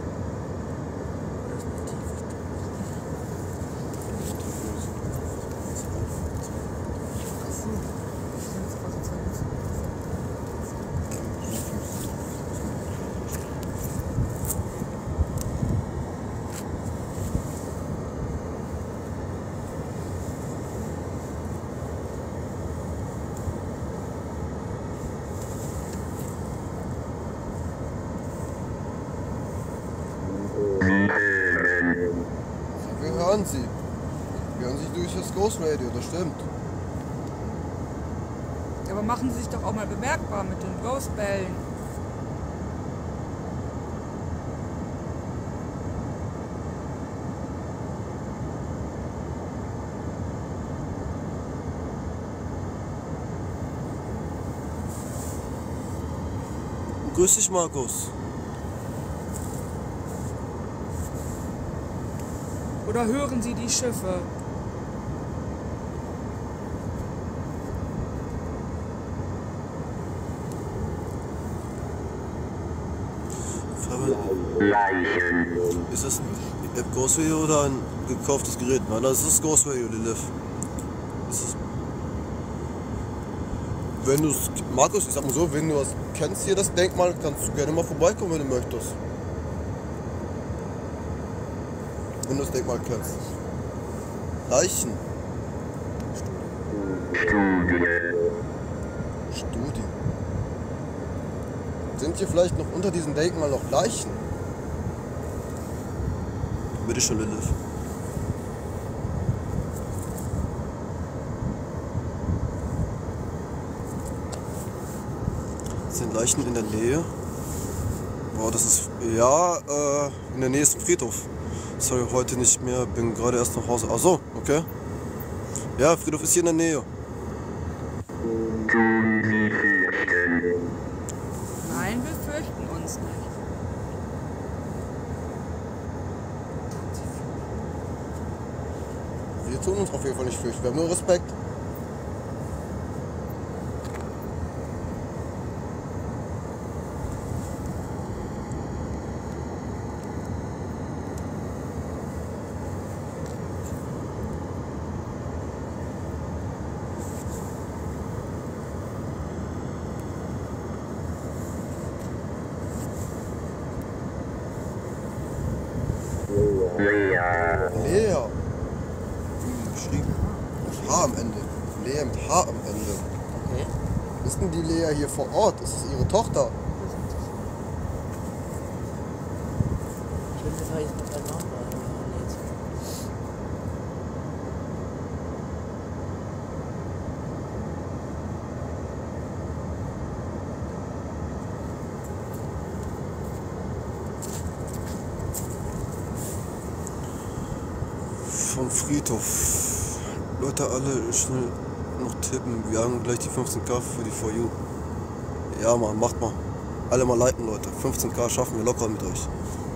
Wir hören sie. Wir hören sie durch das Ghost Radio, das stimmt. Ja, aber machen Sie sich doch auch mal bemerkbar mit den Ghostbällen. Grüß dich, Markus. Oder hören Sie die Schiffe? Ist das ein Ghost Radio oder ein gekauftes Gerät? Nein, das ist Ghost Radio, Lilith. Wenn du es, Markus, ich sag mal so, wenn du das kennst hier, das Denkmal, kannst du gerne mal vorbeikommen, wenn du möchtest. Wenn du das Denkmal kennst. Leichen. Studie. Sind hier vielleicht noch unter diesem Denkmal noch Leichen? Bitte schön, Lilith. Sind Leichen in der Nähe? Boah, das ist... Ja, in der Nähe ist ein Friedhof. Sorry, heute nicht mehr. Bin gerade erst nach Hause. Ach so, okay. Ja, Friedhof ist hier in der Nähe. Tun Sie fürchten. Nein, wir fürchten uns nicht. Wir tun uns auf jeden Fall nicht fürchten. Wir haben nur Respekt. Lea. Lea. Geschrieben. Mit H am Ende. Lea mit H am Ende. Okay. Ist denn die Lea hier vor Ort? Ist es ihre Tochter? Ich bin jetzt mit meinem Namen jetzt. Vom Friedhof. Leute, alle schnell noch tippen. Wir haben gleich die 15k für die For You. Ja, Mann, macht mal. Alle mal liken, Leute. 15k schaffen wir locker mit euch.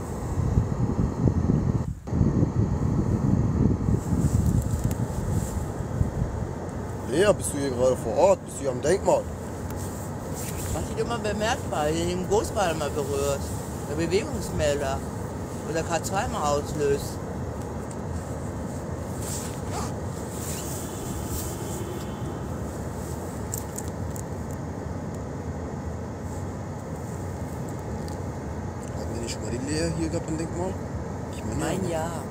Lea, bist du hier gerade vor Ort? Bist du hier am Denkmal? Was sieht immer bemerkbar, wenn du den Großball mal berührst. Der Bewegungsmelder. Oder K2 mal auslöst. Hatten wir nicht schon mal die Lea hier gehabt am Denkmal? Ich meine, Mein ja. Jahr.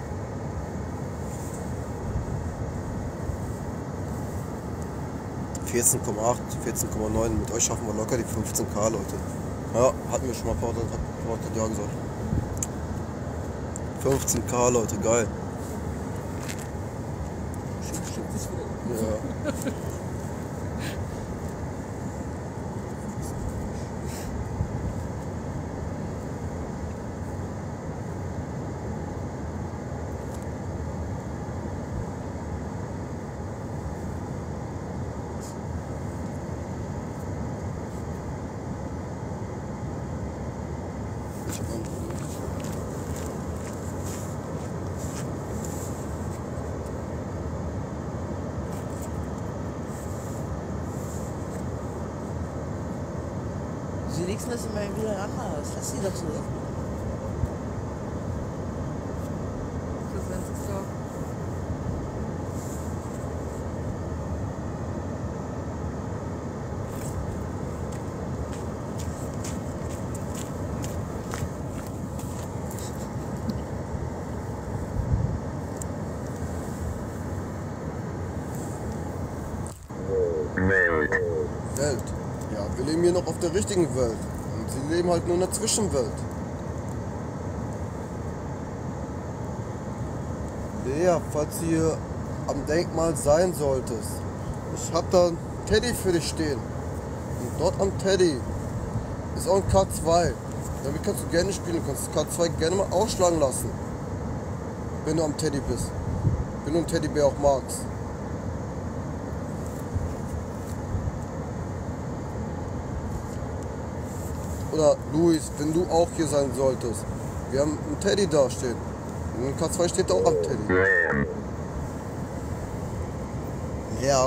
14,8, 14,9. Mit euch schaffen wir locker die 15k, Leute. Ja, hatten wir schon mal ein paar Jahre gesagt. 15k, Leute, geil. Schickt es wieder. Ja. Sie liegt das immer wieder anders. Lass sie doch so. Präsenz ist doch. Welt. Welt. Ja, wir leben hier noch auf der richtigen Welt. Und sie leben halt nur in der Zwischenwelt. Lea, falls du hier am Denkmal sein solltest, ich hab da einen Teddy für dich stehen. Und dort am Teddy ist auch ein K2. Damit kannst du gerne spielen, du kannst das K2 gerne mal ausschlagen lassen. Wenn du am Teddy bist. Wenn du einen Teddybär auch magst. Oder Luis, wenn du auch hier sein solltest. Wir haben einen Teddy da stehen. Und ein K2 steht auch am Teddy. Lärm. Ja,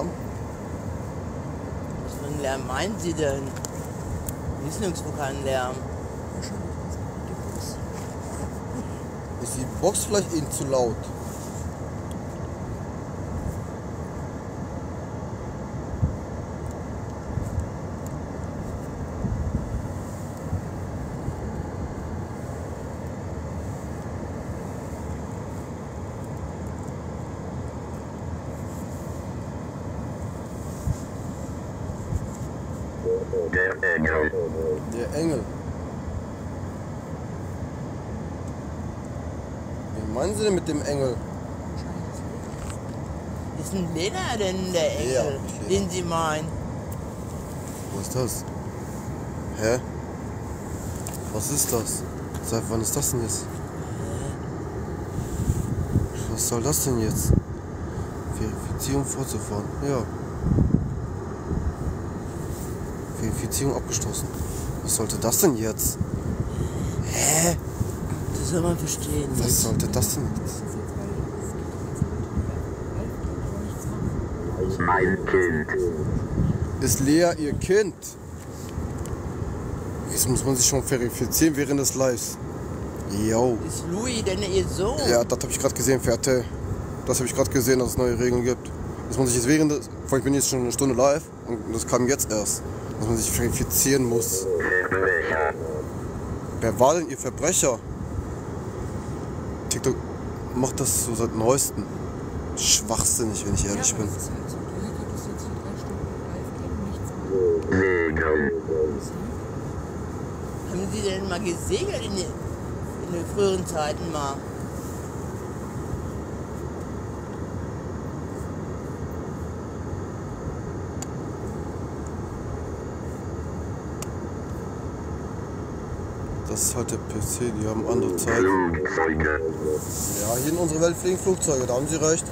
Was für einen Lärm meinen Sie denn? Hier ist nirgendwo kein Lärm. Wahrscheinlich ist die Bus. ist die Box vielleicht ihnen zu laut? Der Engel. Der Engel. Wie meinen Sie denn mit dem Engel? Ist ein Leder denn der Engel, Ja, nicht Leder. den Sie meinen? Wo ist das? Hä? Was ist das? Seit wann ist das denn jetzt? Was soll das denn jetzt? Verifizierung fortzufahren. Ja. Verifizierung abgeschlossen. Was sollte das denn jetzt? Hä? Das soll man verstehen. Was sollte das denn jetzt? Mein Kind. Ist Lea ihr Kind? Jetzt muss man sich schon verifizieren während des Lives. Yo. Ist Louis denn ihr Sohn? Ja, das habe ich gerade gesehen, Fährte. Das habe ich gerade gesehen, dass es neue Regeln gibt. Dass man sich jetzt während des... Ich bin jetzt schon eine Stunde live und das kam jetzt erst. Dass man sich verifizieren muss. Verbrecher. Wer war denn ihr Verbrecher? TikTok macht das so seit neuestem. Schwachsinnig, wenn ich ehrlich bin. Das ist halt so. Du könntest jetzt hier 3 Stunden live gehen, nichts machen. Segeln. Haben Sie denn mal gesegelt in den früheren Zeiten mal? Das ist halt der PC, die haben andere Zeiten. Flugzeuge. Ja, hier in unserer Welt fliegen Flugzeuge, da haben Sie recht.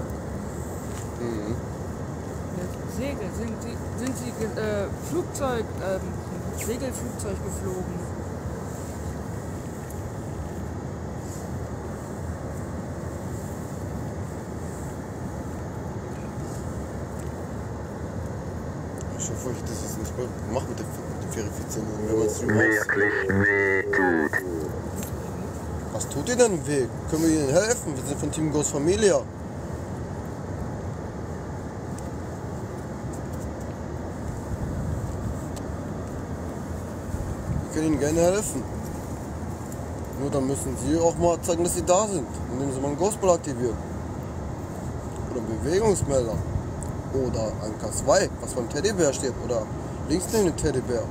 Ja, Segel, sind Sie Segelflugzeug geflogen? Ich hoffe, ich das jetzt nicht mehr gemacht mit der Verifizierung, wenn man Stream aus. Wirklich wehtut. Was tut ihr denn weh? Können wir Ihnen helfen? Wir sind von Team Ghost Familia. Wir können Ihnen gerne helfen. Nur dann müssen Sie auch mal zeigen, dass Sie da sind, indem Sie mal einen Ghostball aktivieren. Oder einen Bewegungsmelder. Oder ein K2, was beim Teddybär steht. Oder links neben dem Teddybär.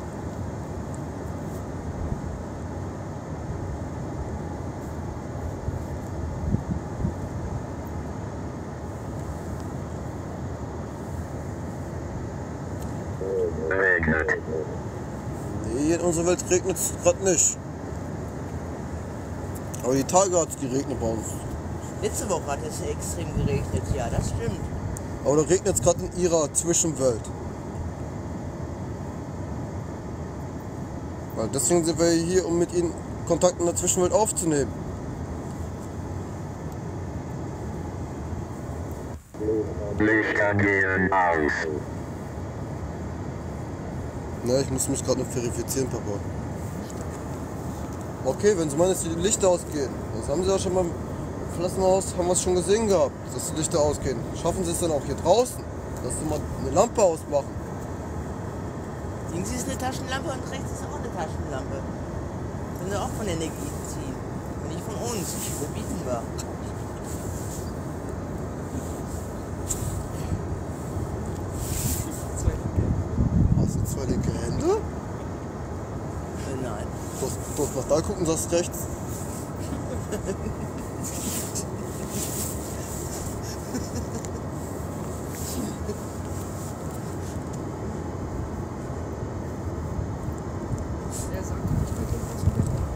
Regnet. Nee, hier in unserer Welt regnet es gerade nicht. Aber die Tage hat es geregnet bei uns. Letzte Woche hat es extrem geregnet, ja, das stimmt. Aber da regnet es gerade in ihrer Zwischenwelt. Weil deswegen sind wir hier, um mit ihnen Kontakt in der Zwischenwelt aufzunehmen. Lichter gehen aus. Ne, ich muss mich gerade noch verifizieren, Papa. Okay, wenn Sie meinen, dass die Lichter ausgehen, das haben Sie ja schon beim verlassenen Haus, haben wir es schon gesehen gehabt, dass die Lichter ausgehen. Schaffen Sie es dann auch hier draußen, dass Sie mal eine Lampe ausmachen? Links ist eine Taschenlampe und rechts ist auch eine Taschenlampe. Können Sie auch von Energie ziehen. Und nicht von uns. Wo bieten wir? Hast du zwei linke Hände? Nein. Du hast nach da gucken, sagst rechts. Der sagt, ich will den aus dem Bett machen.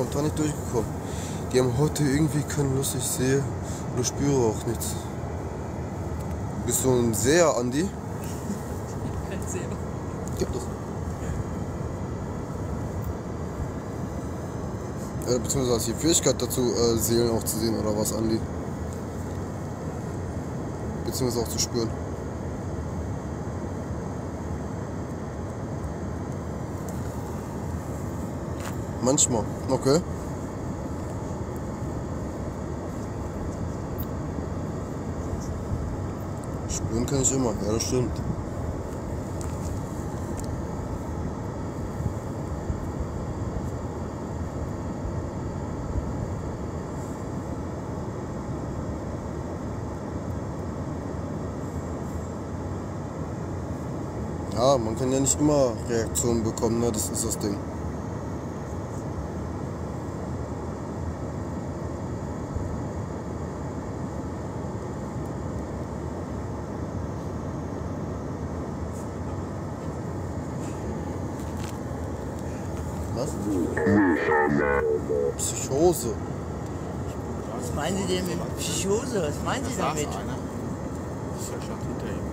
spontan nicht durchgekommen. Die haben heute irgendwie keine Lust, ich sehe oder spüre auch nichts. Bist du ein Seher, Andi? Kein Seher. Gibt es. Beziehungsweise hast du die Fähigkeit dazu, Seelen auch zu sehen oder was, Andi? Beziehungsweise auch zu spüren. Manchmal, okay. Spüren kann ich immer, ja, das stimmt. Ja, man kann ja nicht immer Reaktionen bekommen, ne? Das ist das Ding. Was? Psychose. Was meinen Sie denn mit Psychose? Was meinen Sie damit? Das ist ja schon hinter ihm.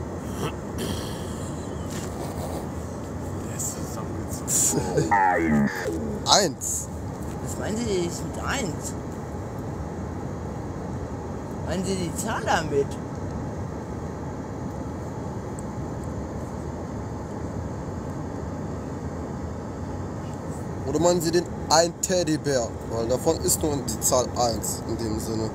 Der ist zusammengezogen. 1. Was meinen Sie jetzt mit 1? Meinen Sie die Zahl damit? Oder meinen Sie den ein Teddybär? Weil davon ist nur die Zahl 1 in dem Sinne.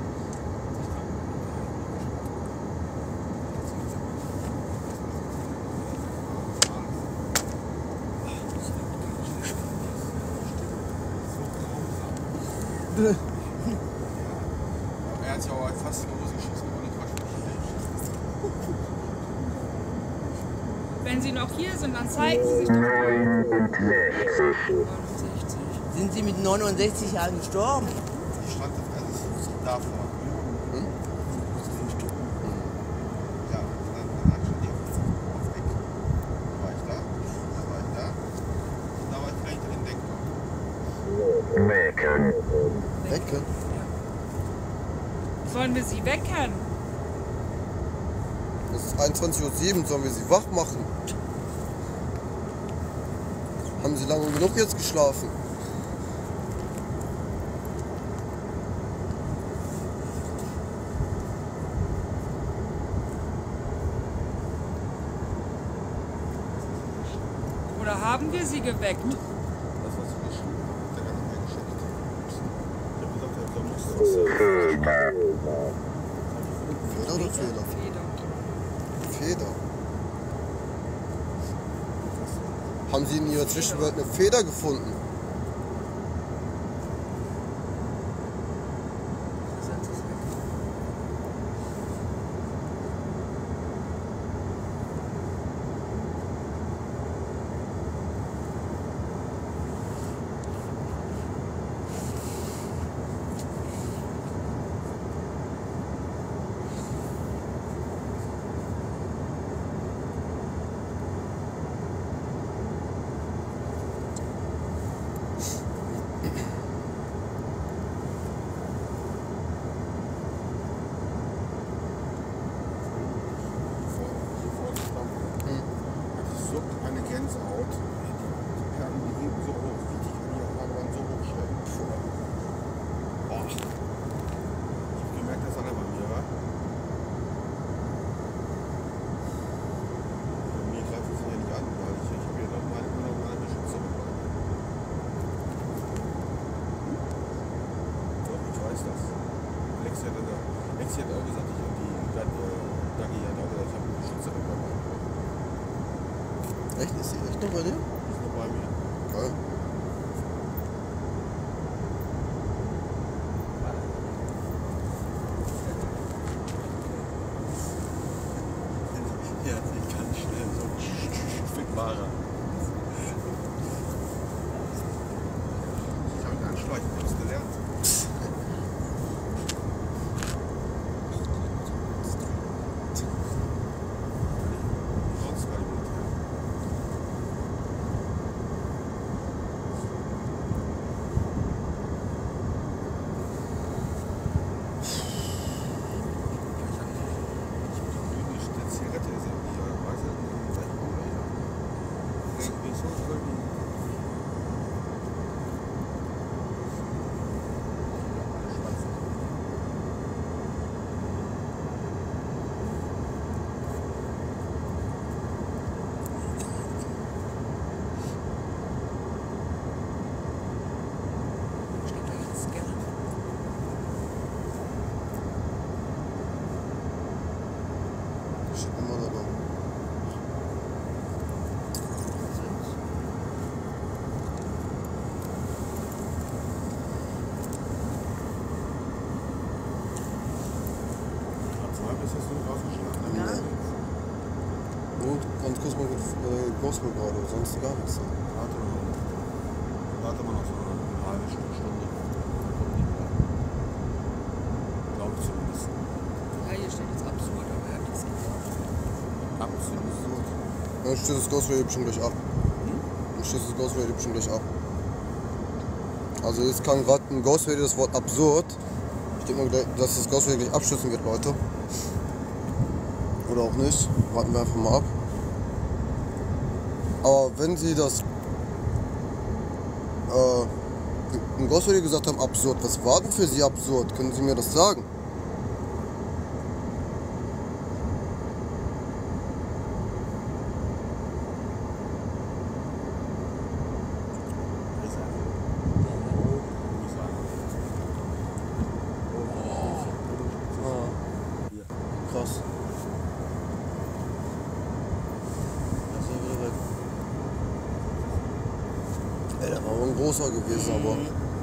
Er hat ja auch fast in die Hose geschossen, ohne Quatsch. Wenn Sie noch hier sind, dann zeigen Sie sich doch mal. 69. Sind Sie mit 69 Jahren gestorben? Die stand also davor. Hm? Ja, dann stand die auf Eck. Da war ich da, da war ich da. Und da war ich gleich drin, denke ich. Wecken? Sollen wir sie wecken? Es ist 21:07 Uhr, sollen wir sie wach machen? Haben sie lange genug jetzt geschlafen? Oder haben wir sie geweckt? Das, was du geschrieben hast, der hat mir geschickt. Ich hab gesagt, da musst du was Feder oder Fehler? Feder. Feder. Haben Sie in Ihrer Zwischenwelt eine Feder gefunden? so eine Gänsehaut. Die Perlen, die gingen so hoch. Richtig, die Haare waren so hoch schnell. Boah. Ich hab gemerkt, dass einer bei mir war. Mir greift es ja nicht an, weil ich habe hier noch meine Beschützer dabei. Doch, ich weiß das. Lexi hat auch gesagt, ich habe die Dagi hat auch gesagt, ich habe einen Beschützer dabei. Echt? Ist sie echt noch bei dir? Die ist noch bei mir. Geil. Ja, ich kann schnell so Fickbarer. Ich habe ihn anschleichen, ich hab's gelernt. Sonst war ich nicht. Steht immer da dran. Bist hast du nicht rausgeschlagen? Ja. Nur ganz kurz mal Gospel gerade, sonst gar nichts. Warte mal noch so eine halbe Stunde. Dann kommt die wieder. Glaube ich zumindest. Ja, hier steht jetzt absurd, aber er hat nichts gesagt. Absolut. Dann steht das Ghost Radio bestimmt gleich ab. Dann steht das Ghost Radio bestimmt gleich ab. Also jetzt kann gerade ein Ghost Radio das Wort absurd. Ich denke mal, dass das Ghost Radio gleich abstürzen wird, Leute. Oder auch nicht. Warten wir einfach mal ab. Aber wenn Sie das im Ghost Radio gesagt haben, absurd, was war denn für Sie absurd? Können Sie mir das sagen? Krass. Das ist ja wieder weg. Ey, der war wohl ein großer gewesen, aber.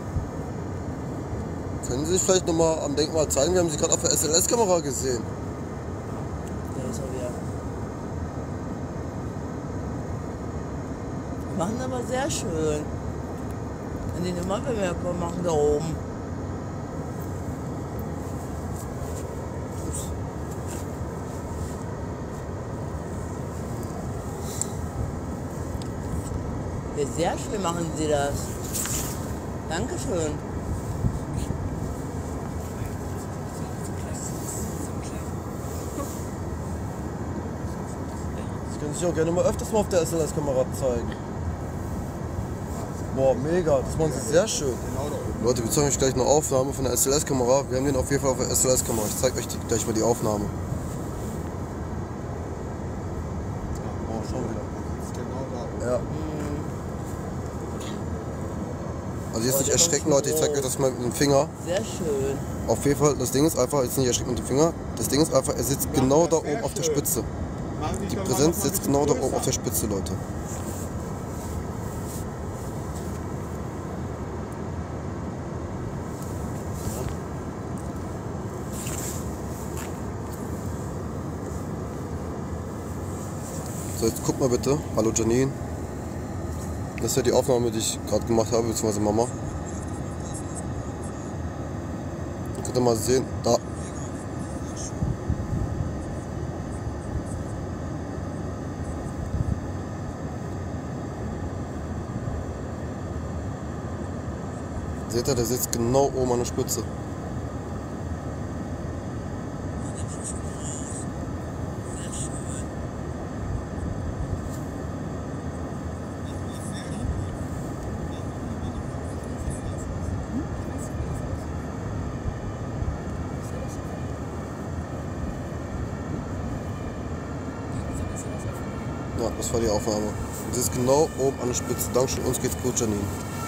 Können Sie sich vielleicht nochmal am Denkmal zeigen? Wir haben Sie gerade auf der SLS-Kamera gesehen. Da ist er wieder. Die machen aber sehr schön. Wenn die eine Bemerkung machen da oben. Ja, sehr schön machen sie das. Dankeschön. Sie können sich auch gerne mal öfters mal auf der SLS-Kamera zeigen. Boah, mega, das machen Sie sehr schön. Leute, wir zeigen euch gleich eine Aufnahme von der SLS-Kamera. Wir haben den auf jeden Fall auf der SLS-Kamera. Ich zeige euch gleich mal die Aufnahme. Oh, schon wieder. Genau da. Ja. Also jetzt nicht erschrecken, Leute, ich zeige euch das mal mit dem Finger. Sehr schön. Auf jeden Fall, das Ding ist einfach, jetzt nicht erschrecken mit dem Finger. Das Ding ist einfach, er sitzt genau da oben auf der Spitze. Die Präsenz sitzt genau da oben auf der Spitze, Leute. So, jetzt guck mal bitte. Hallo Janine. Das ist ja die Aufnahme, die ich gerade gemacht habe, beziehungsweise Mama. Könnt ihr mal sehen, da. Seht ihr, der sitzt genau oben an der Spitze. Ja, das war die Aufnahme. Sie ist genau oben an der Spitze. Dankeschön, uns geht's gut, Janine.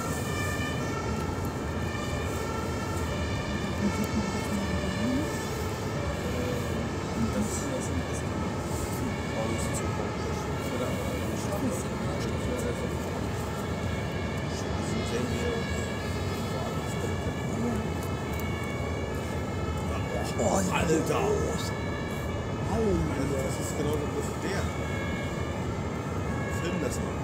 Alter! Das ist genau das ist der. Film das mal.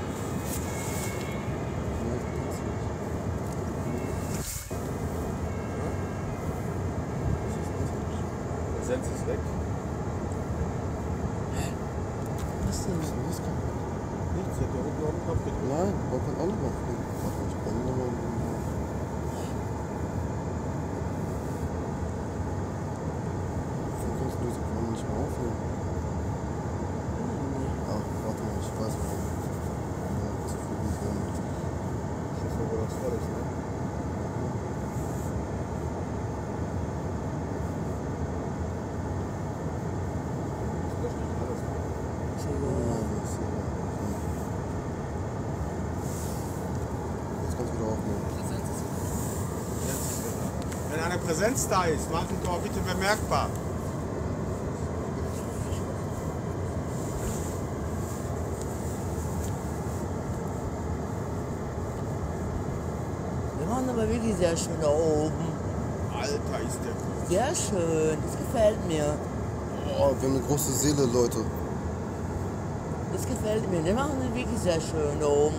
Präsenz ist weg. Was denn? Nichts, hat der unten auf den Knopf gedrückt. Nein, man kann auch nicht mal fliegen. Warte mal, ich brenne nochmal. Warum kannst du diese Kamera nicht mehr aufnehmen? Ah, warte mal, ich weiß warum. Ja, zu viel Grund. Ich weiß nicht, wo das voll ist, ne? Das löscht nicht alles. Jetzt kannst du wieder aufnehmen. Wenn eine Präsenz da ist, machen Sie doch bitte bemerkbar. machen aber wirklich sehr schön da oben. Alter, ist der groß. Sehr schön, das gefällt mir. Oh, wir haben eine große Seele, Leute. Das gefällt mir. Die machen sie wirklich sehr schön da oben.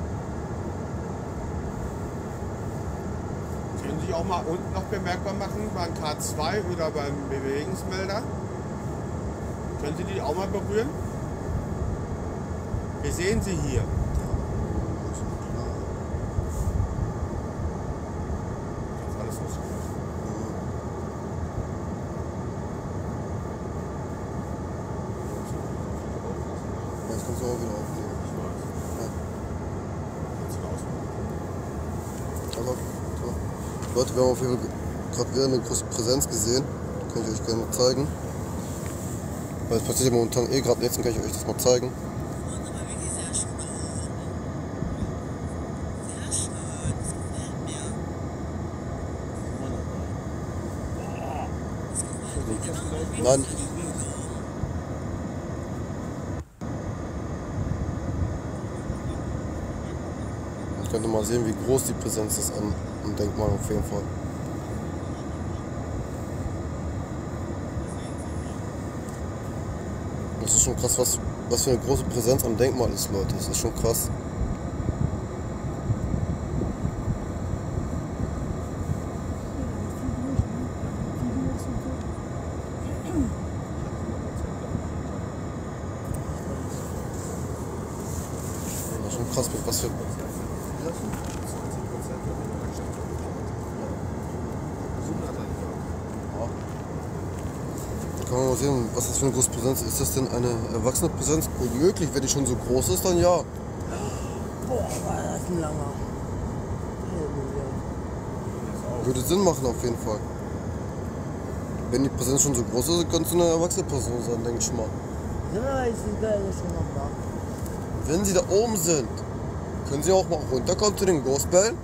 Können Sie auch mal unten noch bemerkbar machen, beim K2 oder beim Bewegungsmelder? Können Sie die auch mal berühren? Wir sehen sie hier. Das ist alles lustig. Jetzt kannst du auch wieder aufnehmen. Ich weiß. Ja. Kannst du ausmachen. Also, so. Leute, wir haben auf jeden Fall gerade wieder eine große Präsenz gesehen. Die kann ich euch gerne mal zeigen. Weil es passiert momentan eh gerade nichts, dann kann ich euch das mal zeigen. Nein. Ich könnte mal sehen, wie groß die Präsenz ist am Denkmal auf jeden Fall. Das ist schon krass, was für eine große Präsenz am Denkmal ist, Leute. Das ist schon krass. Das ist schon krass, mit was für... Da kann man mal sehen, was das für eine große Präsenz ist. Ist das denn eine erwachsene Präsenz? Gut möglich, wenn die schon so groß ist, dann ja. Boah, war das ein langer. Würde Sinn machen auf jeden Fall. Wenn die Präsenz schon so groß ist, könnte es eine erwachsene Person sein, denke ich mal. Ja, ist geil, das schon noch machen. Wenn sie da oben sind, können sie auch mal runterkommen zu den Ghostbällen?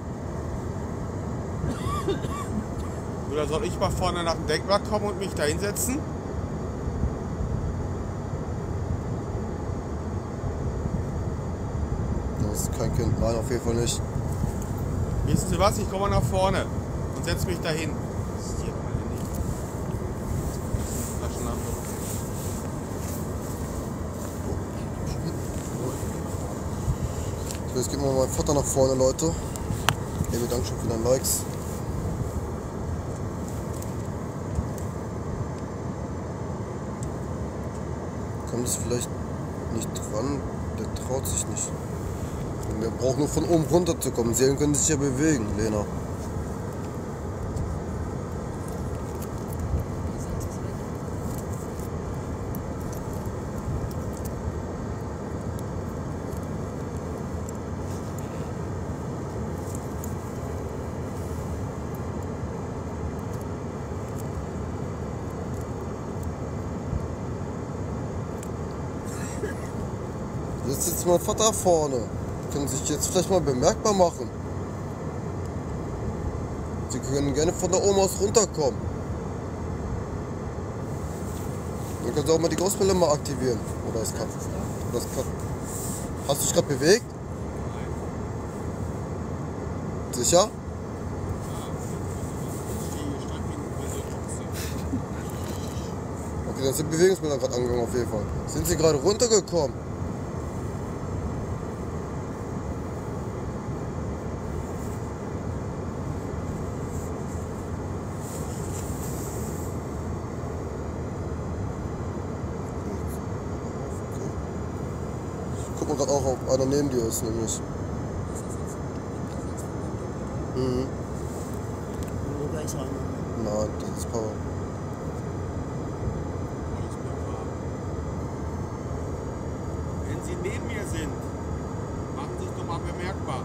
Oder soll ich mal vorne nach dem Denkmal kommen und mich da hinsetzen? Das ist kein Kind, nein, auf jeden Fall nicht. Wissen Sie was? Ich komme mal nach vorne und setze mich dahin. Das ist hier mein Handy. Taschenlampe. So, jetzt geben wir mal meinen Vater nach vorne, Leute. Vielen Dank schon für deine Likes. Kommt es vielleicht nicht dran? Der traut sich nicht. Und der braucht nur von oben runter zu kommen. Seelen können sich ja bewegen, Lena. Jetzt sitzt mein Vater vorne. Können sich jetzt vielleicht mal bemerkbar machen. Sie können gerne von da oben aus runterkommen. Dann können Sie auch mal die Ghostbälle mal aktivieren. Oder das kann. Hast du dich gerade bewegt? Sicher? Okay, dann sind Bewegungsmelder gerade angegangen auf jeden Fall. Sind Sie gerade runtergekommen? Guck mal gerade auch, ob einer neben dir ist, nämlich. Mhm. Wo ist er? Nein, das ist Papa. Wenn Sie neben mir sind, machen Sie sich doch mal bemerkbar.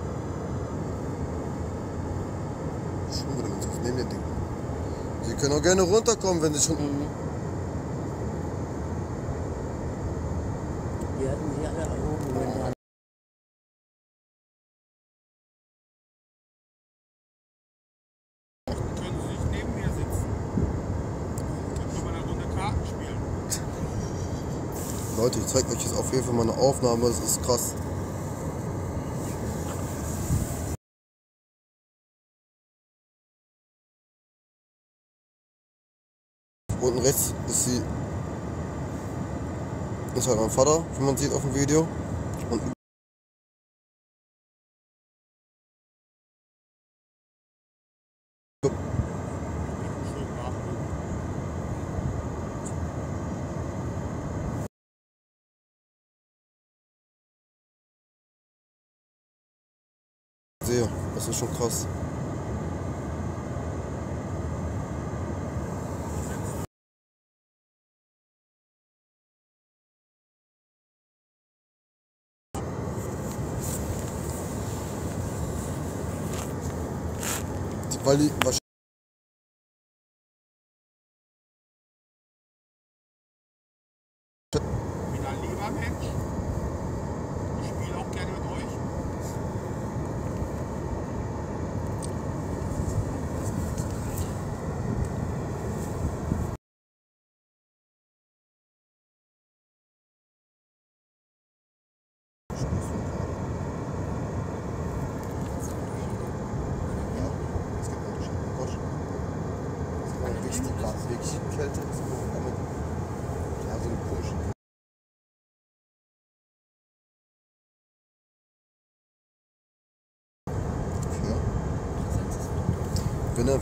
Schon wieder, wenn Sie neben dir denken. Sie können auch gerne runterkommen, wenn Sie schon. Die hatten sie alle oben dran. Können Sie nicht neben mir sitzen? Dann können wir eine Runde Karten spielen. Leute, ich zeige euch jetzt auf jeden Fall meine Aufnahme, das ist krass. Unten rechts ist halt mein Vater, wie man sieht auf dem Video. Und sehe, das ist schon krass. Weil die wahrscheinlich Bin ein lieber Mensch. Ich spiele auch gerne mit euch. wirklich Kälte ist, damit ja, so eine komische. Okay. Wenn der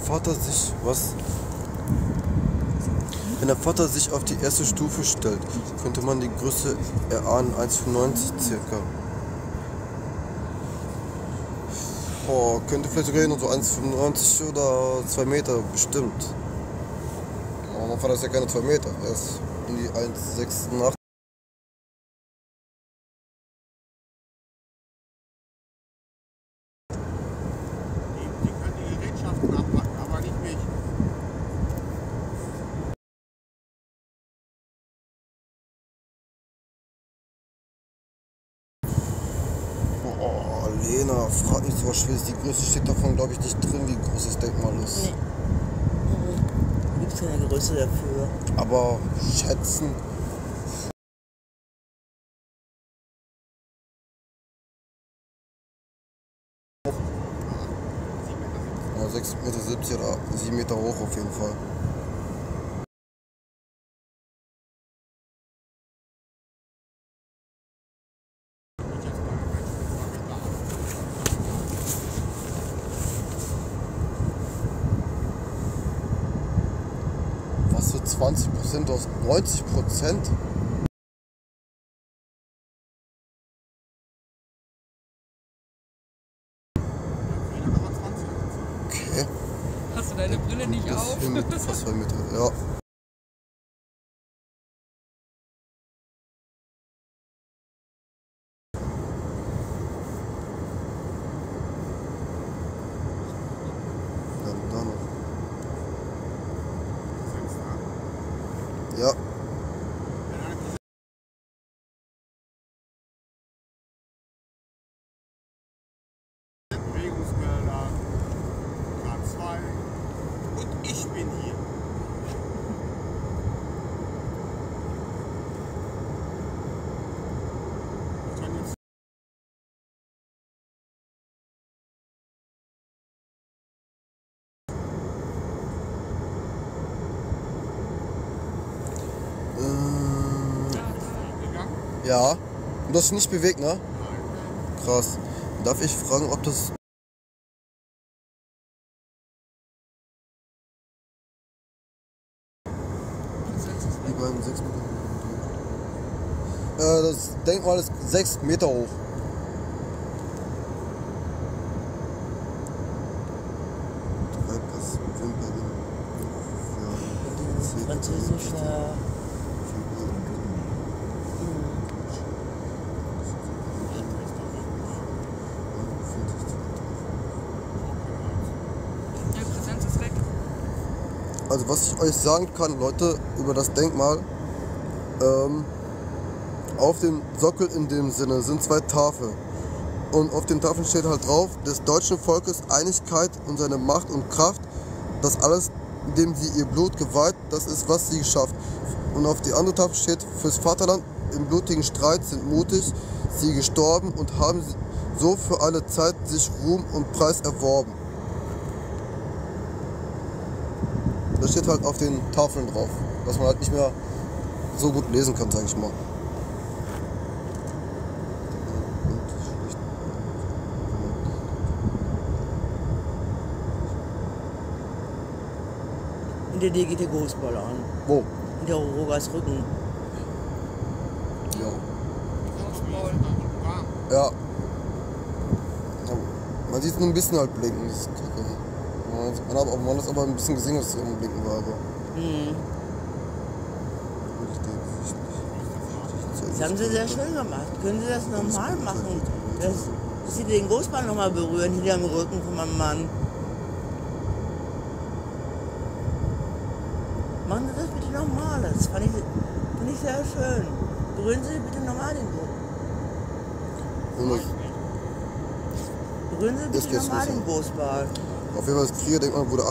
Vater sich auf die erste Stufe stellt, könnte man die Größe erahnen, 1,95 circa. Oh, könnte vielleicht sogar noch so 1,95 oder 2 Meter, bestimmt. Aber mein Vater ist ja keine 2 Meter, er ist um die 1,86. Die können die Gerätschaften abpacken, aber nicht mich. Oh, Lena, frag nicht so was Schweres. Die Größe steht davon, glaube ich, nicht drin, wie groß das Denkmal ist. Nee. Da gibt es keine Größe dafür. Aber schätzen. Ja, 6,70 Meter oder 7 Meter hoch auf jeden Fall. Was für 20% aus 90%? Okay. Hast du deine Brille nicht Das auf? hier mit fast 2 Meter, ja. Da noch. Ja. Bewegungsmelder, Grad 2 und ich bin hier. Ich kann jetzt gegangen? Ja. Und das ist nicht bewegt, ne? Krass. Darf ich fragen, ob das... Die beiden 6 Meter hoch. Das Denkmal ist 6 Meter hoch. Dreipass, Wimpern. Ja. Französischer. Ja, Präsenz ist weg. Also was ich euch sagen kann, Leute, über das Denkmal, auf dem Sockel in dem Sinne sind 2 Tafeln. Und auf den Tafeln steht halt drauf, des deutschen Volkes Einigkeit und seine Macht und Kraft, das alles, dem sie ihr Blut geweiht, das ist, was sie geschafft. Und auf die andere Tafel steht, fürs Vaterland im blutigen Streit sind mutig sie gestorben und haben so für alle Zeit sich Ruhm und Preis erworben. das steht halt auf den Tafeln drauf, was man halt nicht mehr so gut lesen kann, sag ich mal. Hinter dir geht der Großball an. Wo? Hinter Rogas Rücken. Ja. Großball. Ja. Man sieht es nur ein bisschen halt blinken, das ist kacke. Man hat aber ein bisschen gesehen, dass es am Blinken war, aber. Mhm. Das haben sie sehr schön gemacht. Können sie das normal machen? Dass sie den Großball nochmal berühren, hinter dem Rücken von meinem Mann. Machen Sie das bitte nochmal. Das fand ich sehr schön. Berühren Sie bitte normal den Großball. Berühren Sie Das bitte geht's normal nicht. den Großball. Auf jeden Fall das Kriegerdenkmal wurde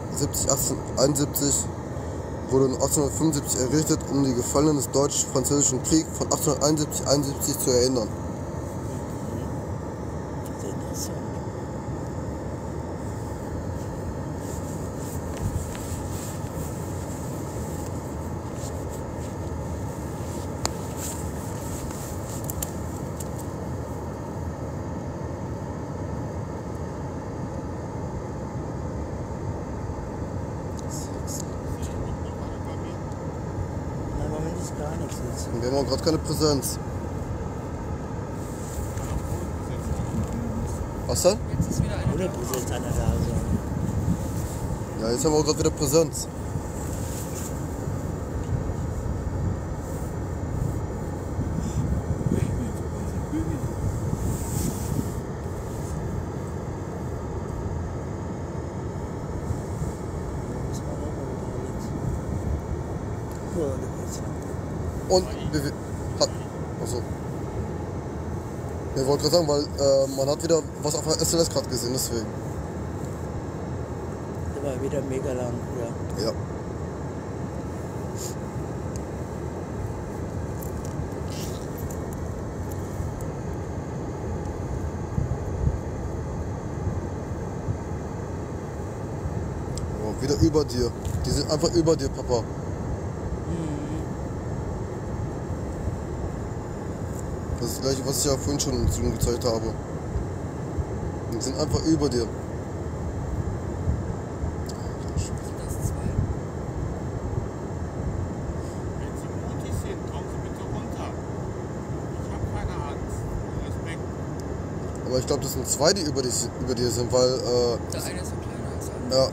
1871 wurde 1875 errichtet, um die Gefallenen des Deutsch-Französischen Kriegs von 1871 zu erinnern. Sehr interessant. Nein, im Moment ist gar nichts jetzt. Und wir haben auch gerade keine Präsenz. Was denn? Jetzt ist wieder eine Oder da. Präsenz einer da sein. Ja, jetzt haben wir auch gerade wieder Präsenz. Und achso. Ich wollte gerade sagen, weil man hat wieder was auf der SLS gerade gesehen, deswegen. Der war wieder mega lang, ja. Ja. Oh, wieder über dir. Die sind einfach über dir, Papa. Das ist das gleiche, was ich ja vorhin schon zu ihm gezeigt habe. Die sind einfach über dir. Das zwei. Wenn Sie mutig sind, kommen Sie bitte runter. Ich habe keine Angst. Respekt. Aber ich glaube, das sind zwei, die über dir sind, weil Der eine ist so kleiner als der andere. Ja. Ne?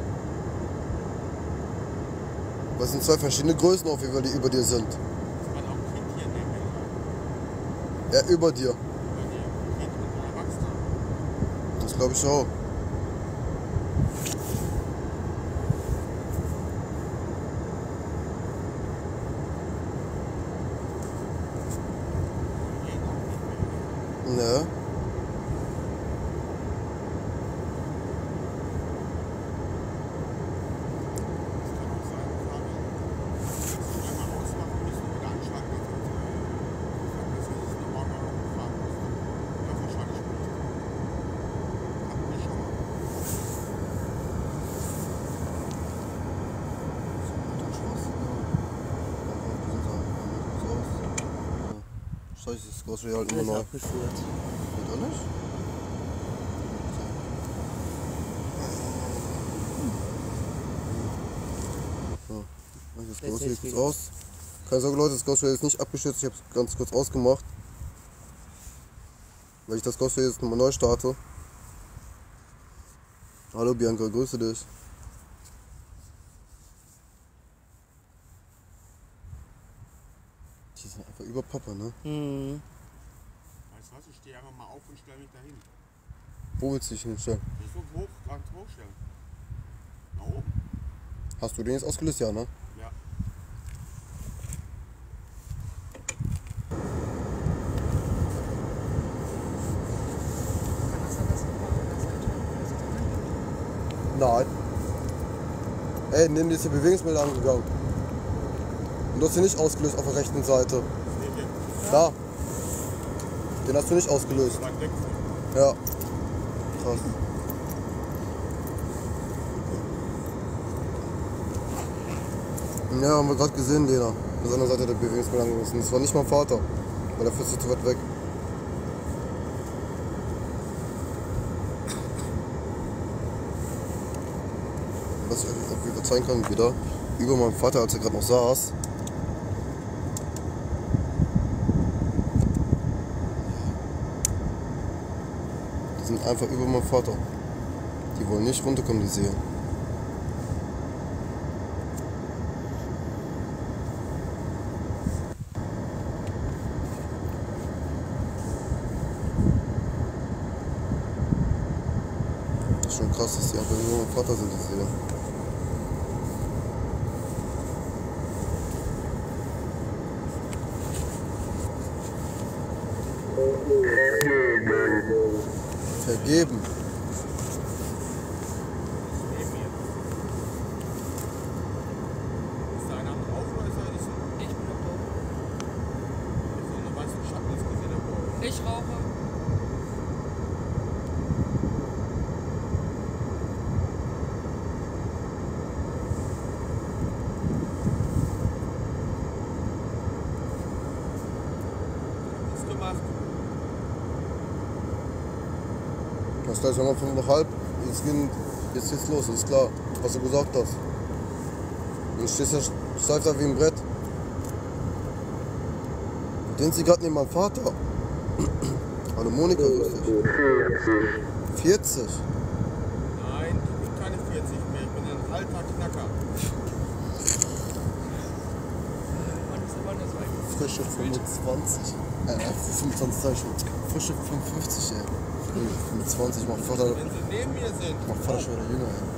das sind zwei verschiedene Größen auf jeden Fall, die über dir sind. Das kann auch ein Kind hier nehmen. Ja, über dir. Über die Kind und ein Erwachsener. Das glaube ich auch. Geht auch nicht mehr. Ne? Das kann auch sein, Fabian, dass Sie einmal ausmachen müssen oder Anschlag wird. Das ist normal mal rumgefahren müssen. Oder wahrscheinlich nicht. Hatten wir schon mal. Scheiße, das Ghost Real halt Der immer ist neu. abgeführt. Geht auch nicht? So, mach ich das Jetzt Ghost Real ist kurz wieder. aus. Keine Sorge Leute, das Ghost Real ist nicht abgestürzt, ich habe es ganz kurz ausgemacht. Weil ich das Ghost Real jetzt nochmal neu starte. Hallo Bianca, grüße dich. Die sind einfach über Papa, ne? Mhm. Weißt du was, ich stehe einfach mal auf und stelle mich dahin. Wo willst du dich hinstellen? Nicht so hoch, ganz hochstellen. Nach oben. Hast du den jetzt ausgelöst? Ja, ne? Ja. Kann das sein, dass er auf der Seite ist? Nein. Ey, nimm dir jetzt die Bewegungsmelder angegangen. Und du hast den nicht ausgelöst auf der rechten Seite. Nee, wir Da. Den hast du nicht ausgelöst. weit weg sind. Ja. Krass. Ja, haben wir gerade gesehen, Lena. Auf der anderen Seite der Bewegungsmelder angemessen. Das war nicht mein Vater, weil dafür ist sie zu weit weg. Was ich euch auf jeden Fall zeigen kann, wieder über meinem Vater, als er gerade noch saß. Die sind einfach über meinem Vater. Die wollen nicht runterkommen, die Seelen. Das ist schon krass, dass die einfach über meinem Vater sind, die Seelen. Vergeben. Neben mir. Ist da einer am Rauchen oder ist er nicht so? Ich bin noch drauf. So eine weiße Schatten ist gesehen am Bauch. Ich rauche. Nichts gemacht. Das gleich haben wir 5,5. Jetzt geht's los, ist klar, was du gesagt hast. Du stehst ja steif da wie ein Brett. Den sie gerade neben meinem Vater. Hallo Monika, grüß dich. 40. Nein, ich bin keine 40 mehr. Ich bin ein alter Knacker. Wann ist der Mann das eigentlich? Frische 25. 25 sag ich schon. Frische 55, ey. 25, ich mach Vater. Wenn sie neben mir sind. Ich mach Vater schon wieder jünger, ey.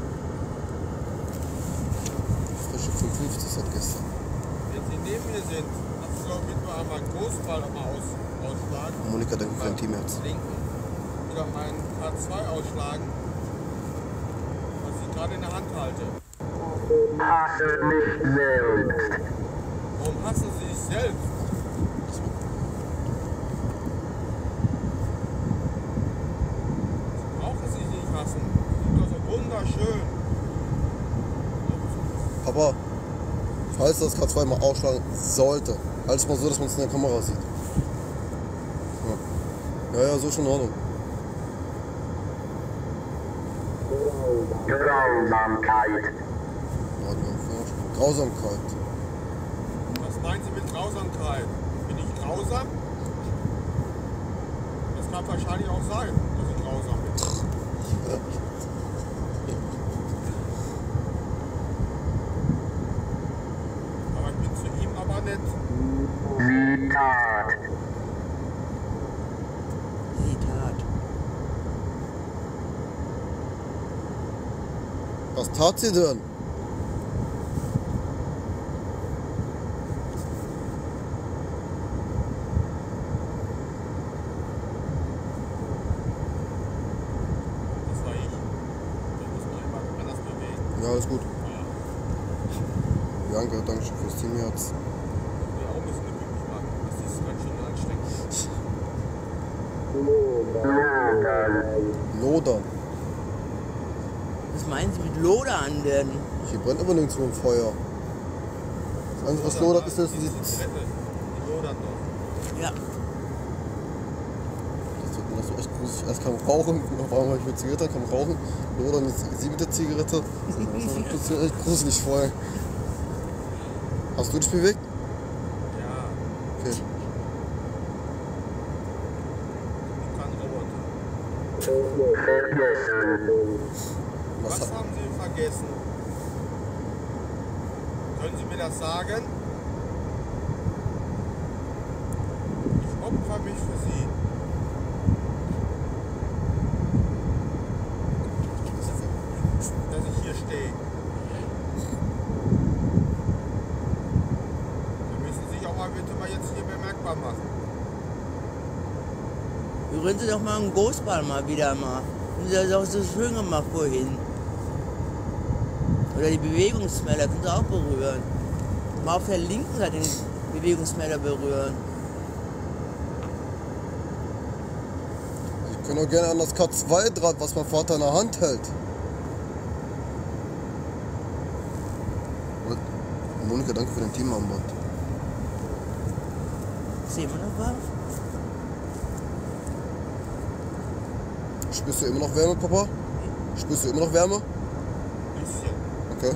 Frische 55 seit gestern. Wenn sie neben mir sind, hast du doch mit mir einmal einen Großball mal ausschlagen. Monika denkt für ein Teamherz. Linken. Oder meinen K2 ausschlagen. Was ich gerade in der Hand halte. Hasse nicht selbst. Warum hassen sie sich selbst? Brauchen sie nicht hassen. Die sind doch so wunderschön. Papa, falls das K2 mal ausschlagen sollte, halt es mal so, dass man es in der Kamera sieht. Ja, so schon in Ordnung. Grausamkeit. Ja, Grausamkeit. Was meinen Sie mit Grausamkeit? Bin ich grausam? Das kann wahrscheinlich auch sein, dass ich grausam bin. Aber ich bin zu ihm aber nett. Zitat. Zitat. Was tat sie denn? Das war ich. Das muss man einfach anders bewegen. Ja, alles gut. Ja. Danke, danke schön fürs Teamherz. Wir auch müssen eine Übung machen. Das ist ganz schön anstrengend. Lodern. Was meinen Sie mit Lodern denn? Hier brennt aber nirgendwo ein Feuer. Das Einzige, was lodert, ist jetzt die Zigarette. Die lodern doch. Ja. Das ist echt gruselig. Erst kam Rauchen, auf einmal ich mit Zigarette, kam Rauchen, lodern jetzt sie mit der Zigarette. Das ist echt gruselig vorher. Hast du dich bewegt? Ja, Okay. ich kann Roboter. Vergessen. Was Was hat, haben Sie vergessen? Können Sie mir das sagen? Ich opfer mich für Sie. Dass ich hier stehe. Da müssen Sie sich auch mal bitte mal jetzt hier bemerkbar machen. Berühren Sie doch mal einen Großball mal wieder mal. Und das auch so schön gemacht vorhin. Oder die Bewegungsmelder können Sie auch berühren. Mal auf der linken Seite den Bewegungsmelder berühren. ich kann auch gerne an das K2-Draht, was mein Vater in der Hand hält. Monika, danke für dein Teamarmband. Sehen wir noch was? Spürst du immer noch Wärme, Papa? Spürst du immer noch Wärme? Bisschen. Okay.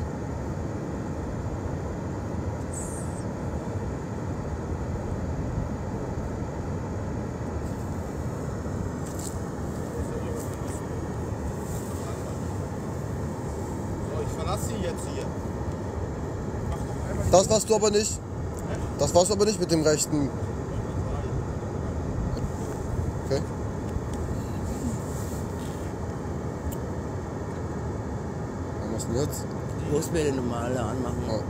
So, ich verlasse sie jetzt hier. Mach doch einmal die Das warst du aber nicht. Das warst du aber nicht mit dem rechten. Okay. Was machst du denn jetzt? Großwelle normale anmachen. Ja.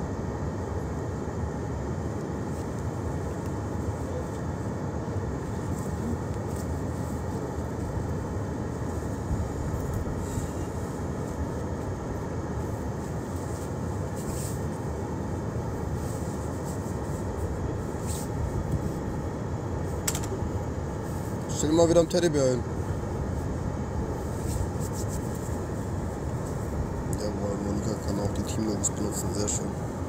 Stell dir mal wieder am Teddybär hin. Jawohl, Monika kann auch die Teamlogos benutzen, sehr schön.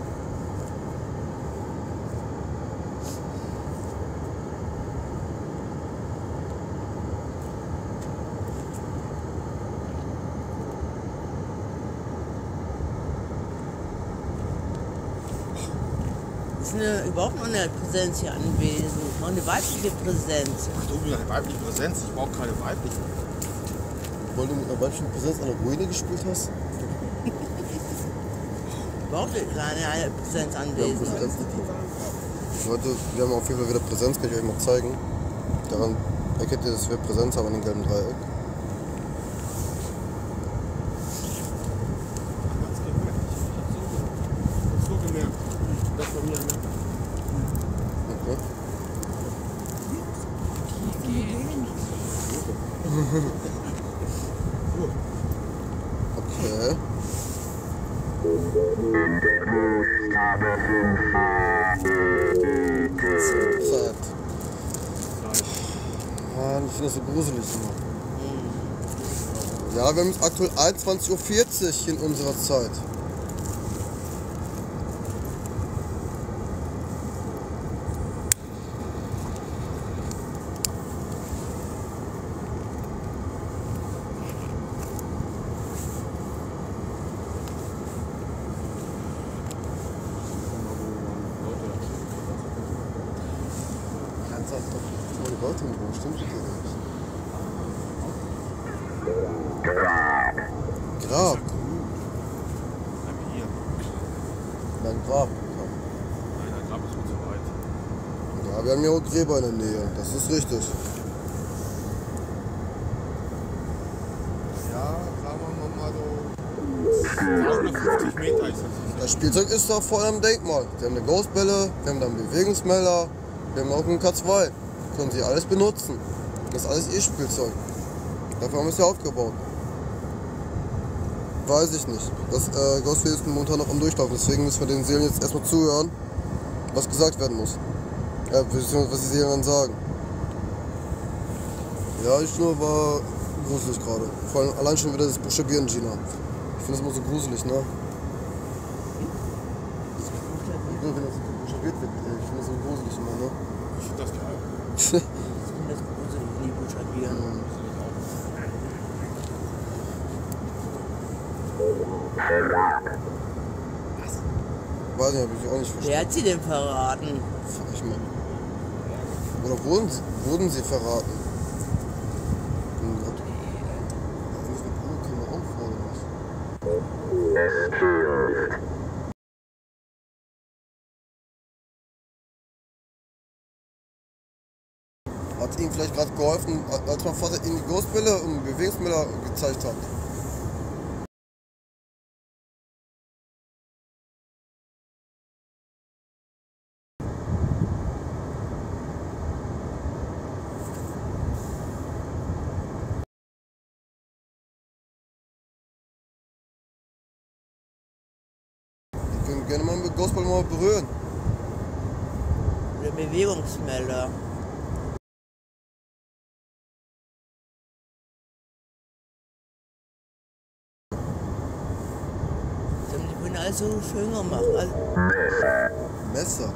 Ist überhaupt noch eine Präsenz hier anwesend? Noch eine weibliche Präsenz. Ach du, eine weibliche Präsenz. Ich brauche keine weibliche. Weil du mit einer weiblichen Präsenz an der Ruine gespielt hast? Überhaupt keine Präsenz anwesend. Leute, wir haben auf jeden Fall wieder Präsenz, kann ich euch mal zeigen. Daran erkennt ihr, dass wir Präsenz haben an dem gelben Dreieck. Ganz gemerkt. Ich hab's so gemerkt. Das von mir, ne? Okay. Okay. Zeit. Mann, ich finde das so gruselig immer. Ja, wir haben jetzt aktuell 21:40 Uhr in unserer Zeit. Meine Leute im Büro, stimmt das nicht? Grab. Einmal hier. Nein, Grab. Nein, der Grab ist viel zu weit. Ja, wir haben ja auch Gräber in der Nähe, das ist richtig. Ja, sagen wir mal so 250 Meter ist das. Das Spielzeug ist doch vor einem Denkmal. Wir haben eine Ghostbälle, wir haben da einen Bewegungsmelder, wir haben auch einen K2. Können Sie alles benutzen. Das ist alles Ihr Spielzeug. Dafür haben wir es ja aufgebaut. Weiß ich nicht. Das Ghostway ist momentan noch am Durchlaufen, deswegen müssen wir den Seelen jetzt erstmal zuhören, was gesagt werden muss. Ja, was die Seelen dann sagen. Ja, die Schnur war gruselig gerade. Vor allem allein schon wieder das Buchstabieren, Gina. Ich finde das immer so gruselig, ne? Wenn das buchstabiert wird, ich finde das so gruselig immer, ne? Ich finde das geil. Ich finde das gruselig, nie buchstabieren. Weiß nicht, hab ich auch nicht verstanden. Wer hat sie denn verraten? Frag ich mal. Oder wurden sie verraten? Hm, Gott. Nicht mit Ruhe können wir aufhören, oder was? Hat Ihnen vielleicht gerade geholfen, als mein Vater Ihnen die Ghostbälle und Bewegungsmelder gezeigt hat? Wir können gerne mal mit Ghostball mal berühren. Oder Bewegungsmelder. Das haben die vorhin alles so schön gemacht. Also, Messer.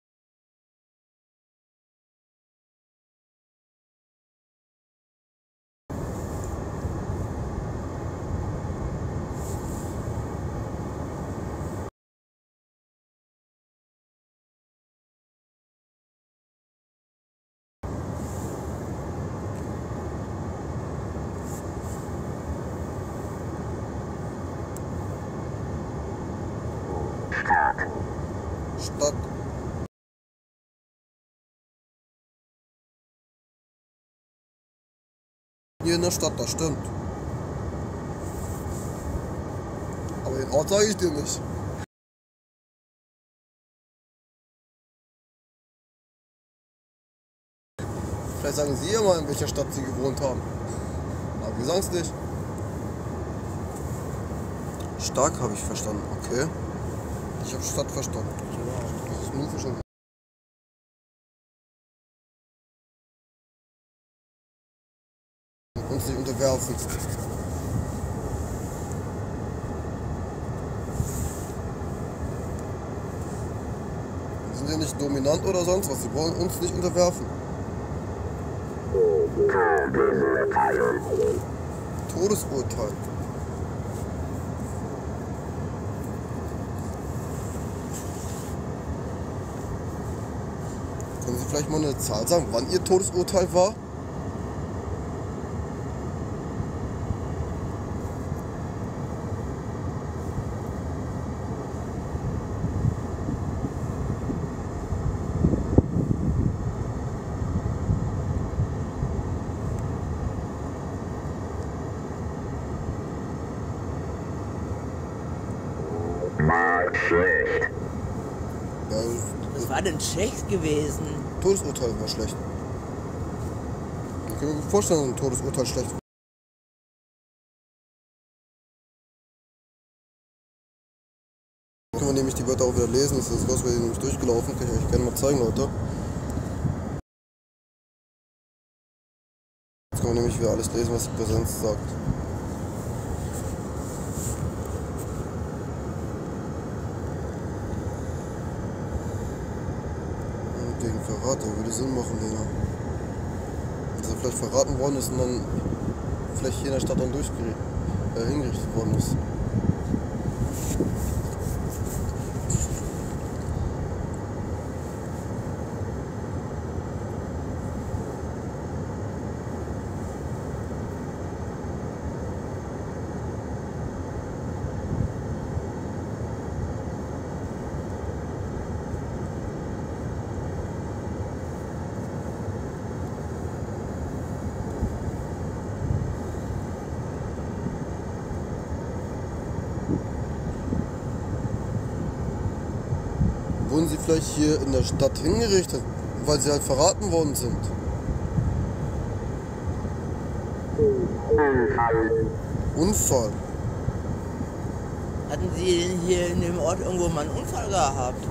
Stadt. Hier in der Stadt, das stimmt. Aber den Ort sage ich dir nicht. Vielleicht sagen Sie ja mal, in welcher Stadt Sie gewohnt haben. Aber wir sagen es nicht. Stark habe ich verstanden, okay. Ich habe Stadt verstanden. Das ist nur schon. Uns nicht unterwerfen. Wir sind ja nicht dominant oder sonst was. Sie wollen uns nicht unterwerfen. Todesurteil. Können Sie vielleicht mal eine Zahl sagen, wann Ihr Todesurteil war? Mal schlecht. Ja, was war denn schlecht gewesen? Todesurteil war schlecht. Ich kann mir gut vorstellen, dass ein Todesurteil schlecht war. Können wir nämlich die Wörter auch wieder lesen. Das ist los, wir sind nämlich durchgelaufen. Kann ich euch gerne mal zeigen, Leute. Jetzt können wir nämlich wieder alles lesen, was die Präsenz sagt. Gegen Verrat, der würde Sinn machen, Lena. Dass er vielleicht verraten worden ist und dann vielleicht hier in der Stadt dann hingerichtet worden ist. Wurden sie vielleicht hier in der Stadt hingerichtet, weil sie halt verraten worden sind? Unfall. Hatten Sie denn hier in dem Ort irgendwo mal einen Unfall gehabt?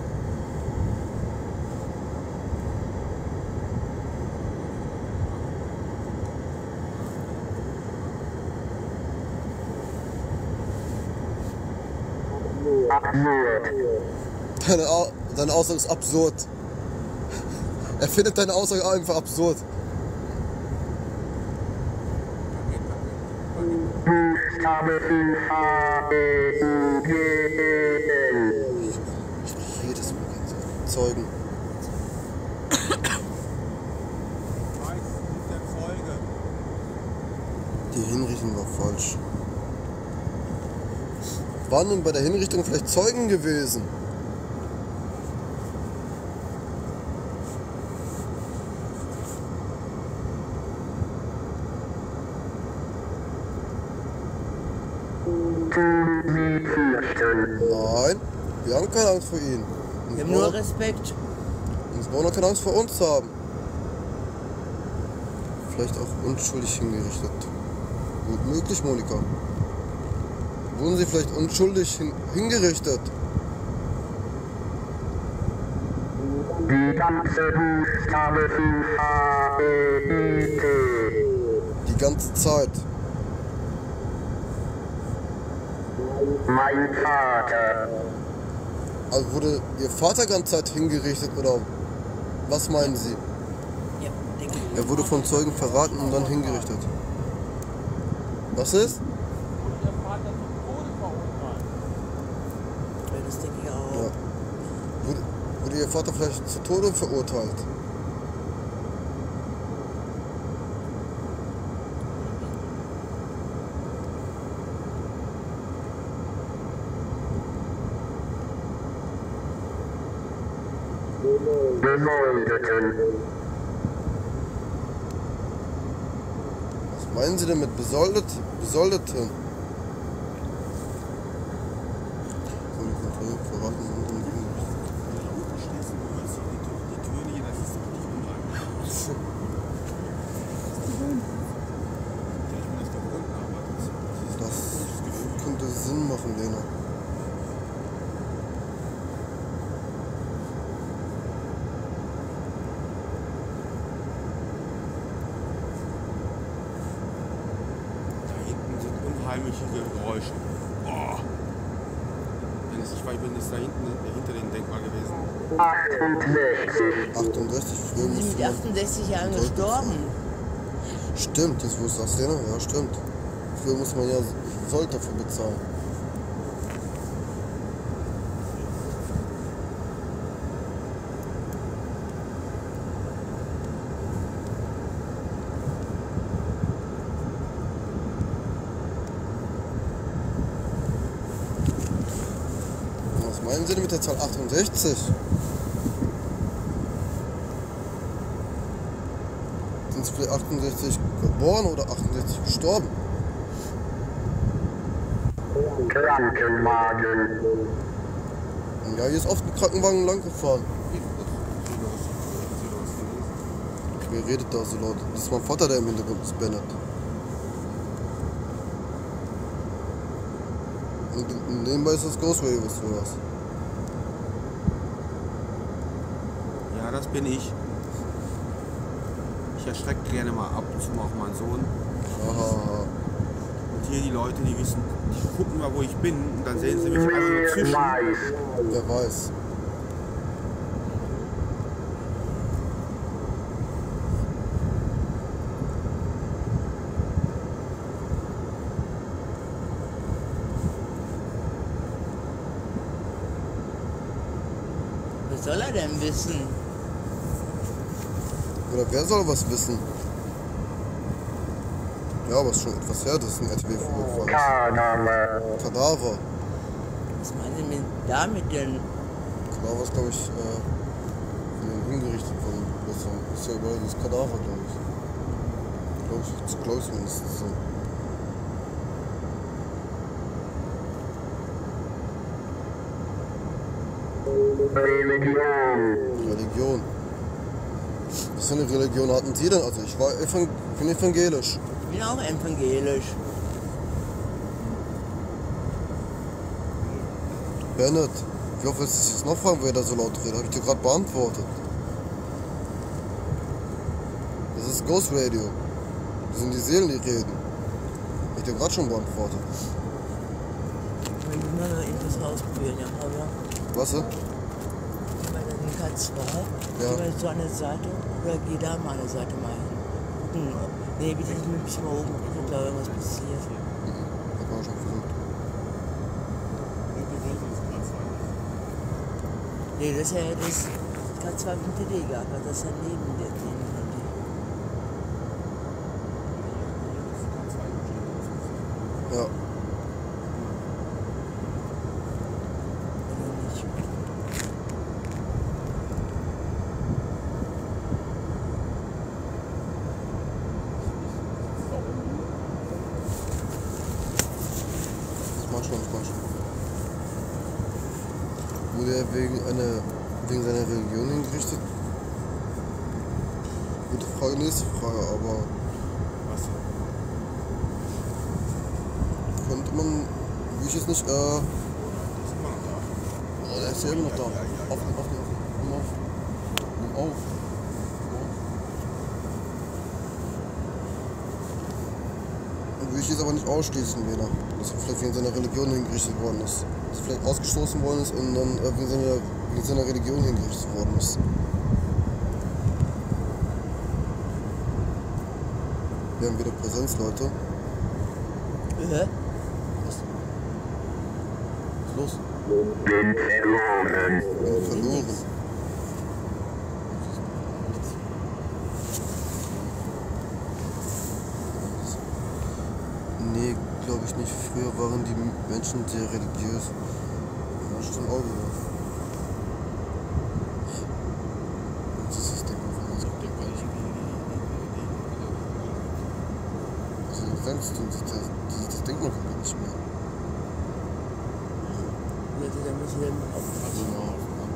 Deine Aussage ist absurd. Er findet deine Aussage einfach absurd. Buchstabe Ich spreche jedes Mal ganz Zeugen. Die Hinrichtung war falsch. Waren denn bei der Hinrichtung vielleicht Zeugen gewesen? Nein, wir haben keine Angst vor ihnen. Wir haben nur Respekt. Und wollen auch keine Angst vor uns haben. Vielleicht auch unschuldig hingerichtet. Gut möglich, Monika. Wurden sie vielleicht unschuldig hingerichtet? Die ganze Buchstabe Die ganze Zeit. Mein Vater. Also wurde Ihr Vater ganze Zeit hingerichtet oder was meinen Sie? Ja, denke ich. Er wurde von Zeugen verraten und dann hingerichtet. Was ist? Und ihr Vater zum Tode verurteilt. Ja, das denke ich Ja. auch. Wurde Ihr Vater vielleicht zu Tode verurteilt? Besoldeten. Was meinen Sie denn mit Besoldeten? Verraten und dann hingerichtet. Wenn du da unten stehst und du hörst die Tür nicht, das ist doch nicht unheimlich. Ja, ich bin das gewohnt, aber das ist ein Das gutes Gefühl. könnte Sinn machen, Lena. Da hinten sind unheimliche Geräusche. Boah. Ich bin jetzt da hinten hinter dem Denkmal gewesen. 68. 68, früher Sie musste sind mit man... 68 Jahren Sollte gestorben. Stimmt, jetzt wo du sagst, Lena, ja stimmt. Früher muss man ja Sold dafür bezahlen. Was meinen Sie denn mit der Zahl 68? Sind Sie vielleicht 68 geboren oder 68 gestorben? Krankenwagen. Ja, hier ist oft ein Krankenwagen lang gefahren. Wer redet da so laut? Das ist mein Vater, der im Hintergrund ist, Bennett. Und nebenbei ist das Ghost Radio, was du hörst. Ja, das bin ich. Ich erschrecke gerne mal ab und zu mal auf meinen Sohn. Aha. Und hier die Leute, die wissen, die gucken mal, wo ich bin und dann sehen sie mich einfach nur zwischen. Weiß. Wer weiß. Was soll er denn wissen? Oder wer soll was wissen? Ja, aber es ist schon etwas her, dass ein RTW vorgefallen Kadaver. ist. Kadaver. Was meinen Sie damit denn? Kadaver ist, glaube ich, von denen hingerichtet worden. Das ist ja überall das Kadaver, glaube ich. Glaube ich mindestens so. Religion. Religion. Was für eine Religion hatten Sie denn? Also ich bin evangelisch. Ich bin auch evangelisch. Bennett, wie oft willst du jetzt noch fragen, wer da so laut redet? Habe ich dir gerade beantwortet. Das ist Ghost Radio. Das sind die Seelen, die reden. Hab ich dir gerade schon beantwortet. Ich will nur noch etwas ausprobieren, ja, aber Was? bei den K2, Ja. geh mal so an der Seite oder geh da mal an der Seite mal hin. Gucken. Nee, bitte nicht ein bisschen mal oben gucken, ob da irgendwas passiert. Hab ich schon versucht. Nee, das ist ja das K2.de gab, aber das ist ja neben der Handy. Ja. Oder nicht. Das mach schon. Wurde er wegen seiner Religion hingerichtet? Gute Frage, nächste Frage, aber Was? könnte man, will ich jetzt nicht, Das ist immer noch da. oh, der ist ja immer noch da. Ja. Nimm auf. Würde ich jetzt aber nicht ausschließen, Lena. Dass er vielleicht wegen seiner Religion hingerichtet worden ist. Dass er vielleicht ausgestoßen worden ist und dann wegen seiner Religion hingerichtet worden ist. Wir haben wieder Präsenz, Leute. Hä? Was ist los? Bin verloren. Bin verloren. Nee, glaube ich nicht. Früher waren die Menschen sehr religiös. Ja, stimmt auch wieder. Das ist das Ding. Das denkt man gar nicht mehr. Da muss ich dann aufpassen. Genau.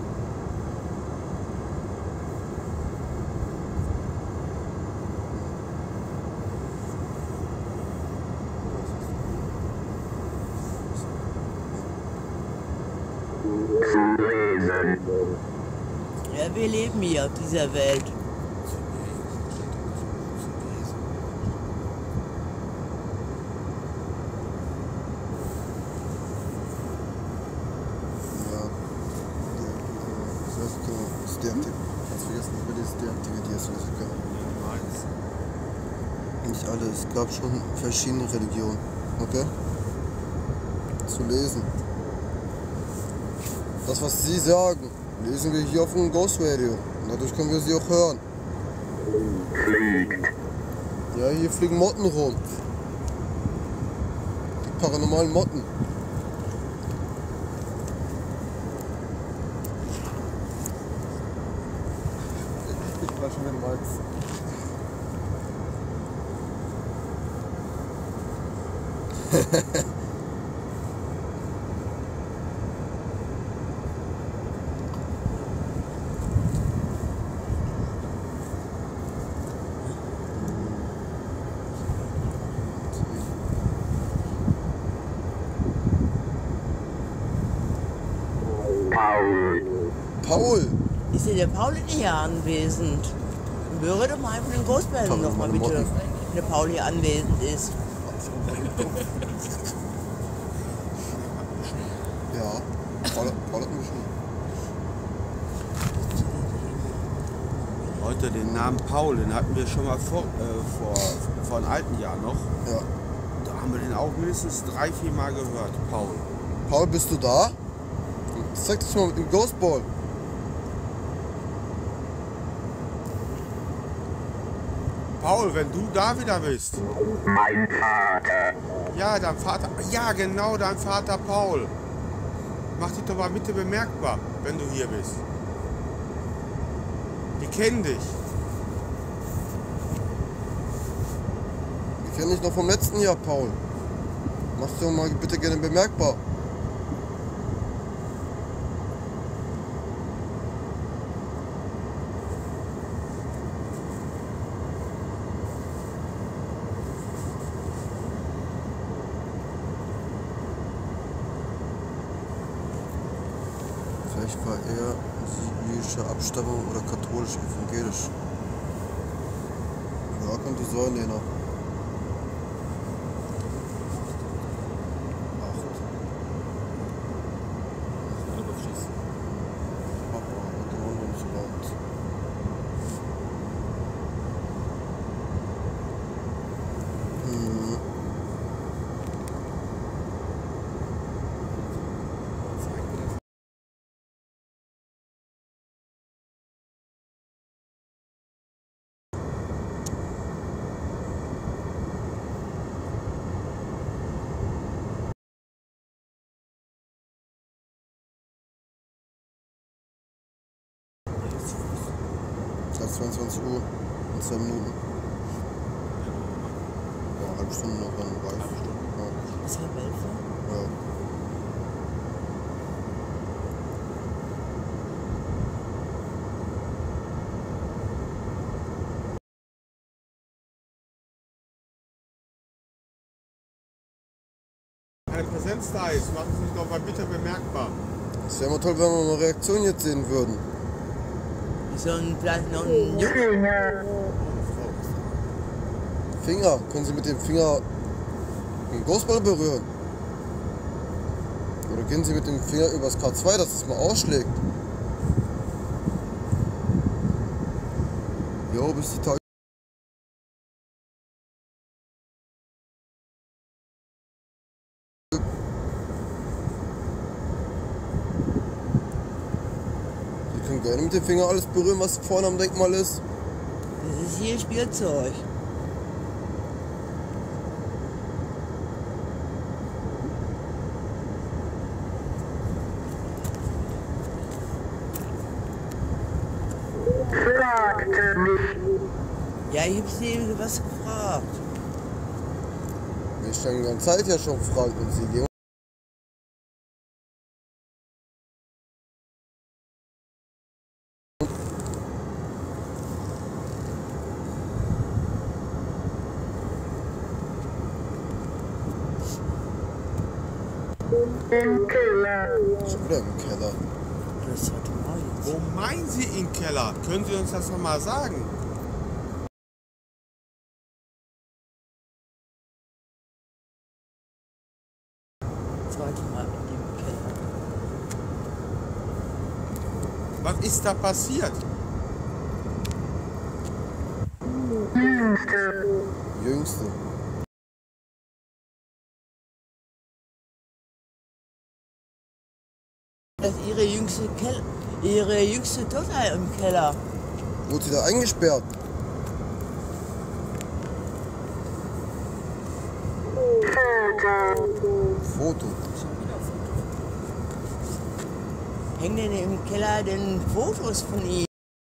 Zu lesen. Ja, wir leben hier auf dieser Welt. Nicht alle, es gab schon verschiedene Religionen, okay? Zu lesen. Das, was Sie sagen, lesen wir hier auf dem Ghost Radio. Und dadurch können wir Sie auch hören. Fliegt. Ja, hier fliegen Motten rum. Die paranormalen Motten. Ich war schon wieder Malz. Paul. Paul! Ist ja der Paul nicht hier anwesend? Höre doch mal einfach den Großbären noch mal bitte, wenn der Paul hier anwesend ist. Ja, Paul hat mich schon. Leute, den Namen Paul, den hatten wir schon mal vor einem alten Jahr noch. Ja. Da haben wir den auch mindestens 3-4 Mal gehört, Paul. Paul, bist du da? Zeig dich mal mit dem Ghostball. Paul, wenn du da wieder bist. Mein Vater. Ja, dein Vater. Ja, genau, dein Vater Paul. Mach dich doch mal bitte bemerkbar, wenn du hier bist. Die kennen dich. Ich kenne dich noch vom letzten Jahr, Paul. Mach dich doch mal bitte gerne bemerkbar. Vielleicht war er jüdischer Abstammung oder katholisch-evangelisch. Ja, könnte sein, Lena. 8. Papa, hat den Hund nicht erlaubt. Mhm. Gleich 22 Uhr in 2 Minuten. Ja, eine halbe Stunde noch dann reif. Ja. Ist halb 11, ne? Ja. Eine Präsenz da ist, machen Sie sich doch mal bitte bemerkbar. Es wäre mal toll, wenn wir mal eine Reaktion jetzt sehen würden. Ist so vielleicht noch ein Junge. Finger. Finger, können Sie mit dem Finger einen Ghostball berühren. Oder gehen Sie mit dem Finger übers K2, dass es mal ausschlägt. Jo, bis die Tage. Sie können gerne mit dem Finger alles berühren, was vorne am Denkmal ist. Das ist hier Spielzeug. Fragte mich, Ja, ich hab sie was gefragt. Wir stellen die ganze Zeit ja schon Fragen und Sie gehen. im Keller. Schon wieder im Keller. Das war mal jetzt. Wo meinen Sie in Keller? Können Sie uns das noch mal sagen? Zweite Mal im Keller. Was ist da passiert? Jüngste. Das ist ihre jüngste Tochter im Keller. Wurde sie da eingesperrt? Foto. Hängen denn im Keller denn Fotos von ihr?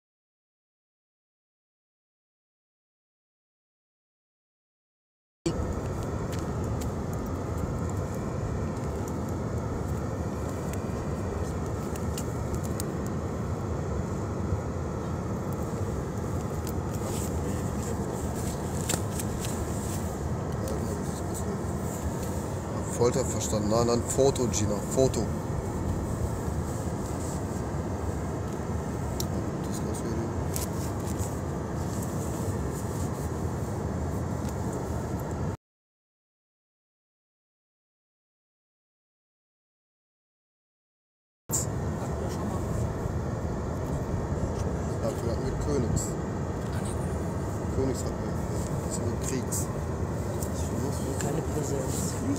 Folter verstanden. Nein, nein, Foto, Gina. Foto. Diskusvideo. Dafür hatten wir Königs. Königs hatten wir. Das sind wir Kriegs. Keine Präsenz.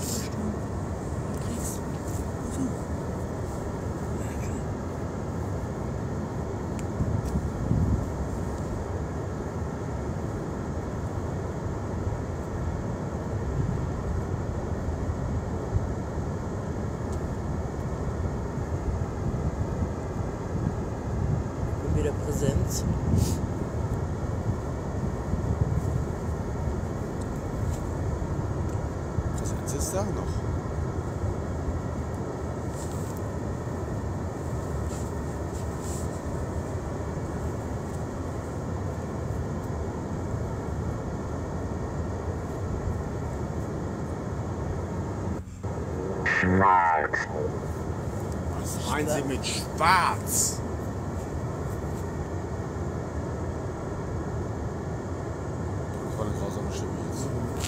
Und wieder Präsenz. Präsenz ist da noch. Schwarz. Was meinen Sie mit schwarz? Das war eine grausame Stimme jetzt.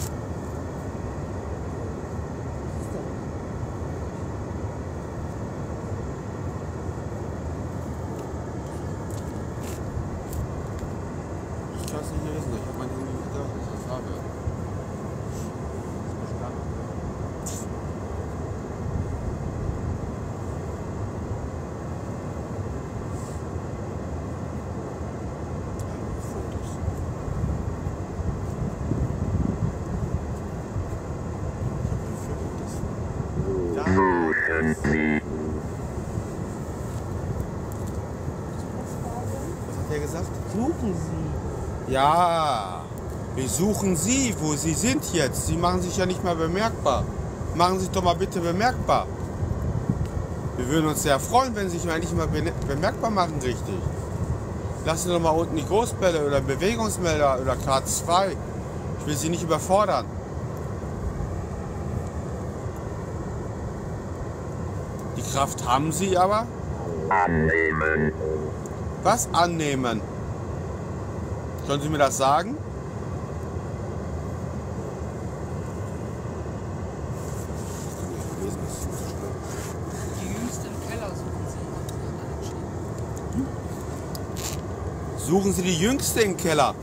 Ich kann es nicht lesen, ich habe mein Handy nicht da, das ist eine Frage. Suchen Sie, Was hat er gesagt? Suchen Sie. Ja, wir suchen Sie, wo Sie sind jetzt. Sie machen sich ja nicht mehr bemerkbar. Machen Sie sich doch mal bitte bemerkbar. Wir würden uns sehr freuen, wenn Sie sich endlich mal bemerkbar machen, richtig. Lassen Sie doch mal unten die Großbälle oder Bewegungsmelder oder K2. Ich will Sie nicht überfordern. Die Kraft haben Sie aber. annehmen, Was annehmen? Können Sie mir das sagen? Suchen Sie die Jüngste im Keller.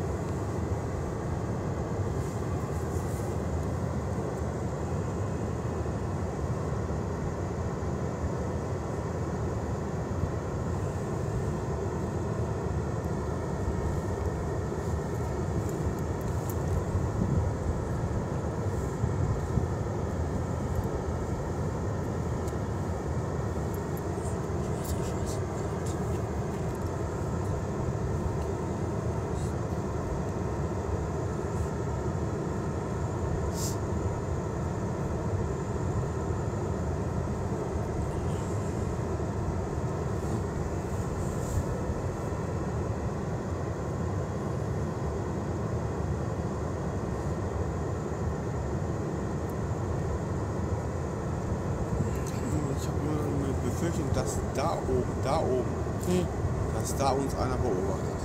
Ich habe nur eine Befürchtung, dass da oben, dass da uns einer beobachtet.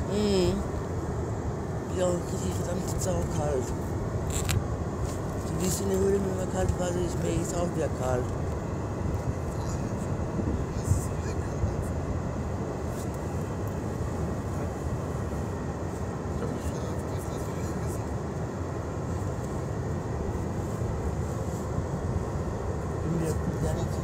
Ja, richtig verdammt saukalt. So wie es in der Höhle mir immer kalt war, so ist mir jetzt auch wieder kalt. Bin mir gar nicht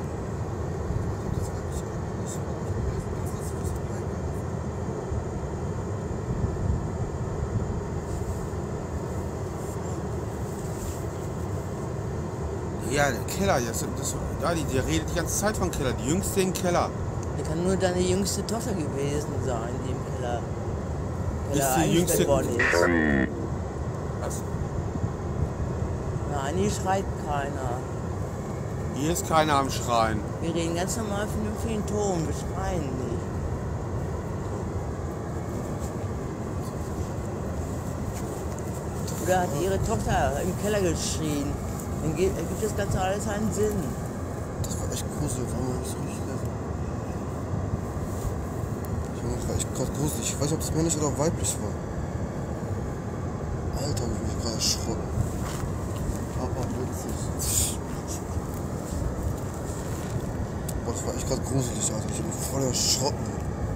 Ja, der Keller, der redet die ganze Zeit vom Keller, die Jüngste im Keller. Der kann nur deine jüngste Tochter gewesen sein, die im Keller Ist die jüngste- eingesperrt worden ist. Was? Nein, hier schreit keiner. Hier ist keiner am Schreien. Wir reden ganz normal vernünftigen Ton, wir schreien nicht. Oder hat ihre Tochter im Keller geschrien? Dann ergibt das Ganze alles einen Sinn. Das war echt gruselig, das haben wir nicht so richtig gelesen. Junge, das war echt gerade gruselig. Ich weiß nicht, ob es männlich oder weiblich war. Alter, hab ich mich gerade erschrocken. Papa, witzig. Boah, das war echt gerade gruselig, Alter. Ich hab mich voll erschrocken.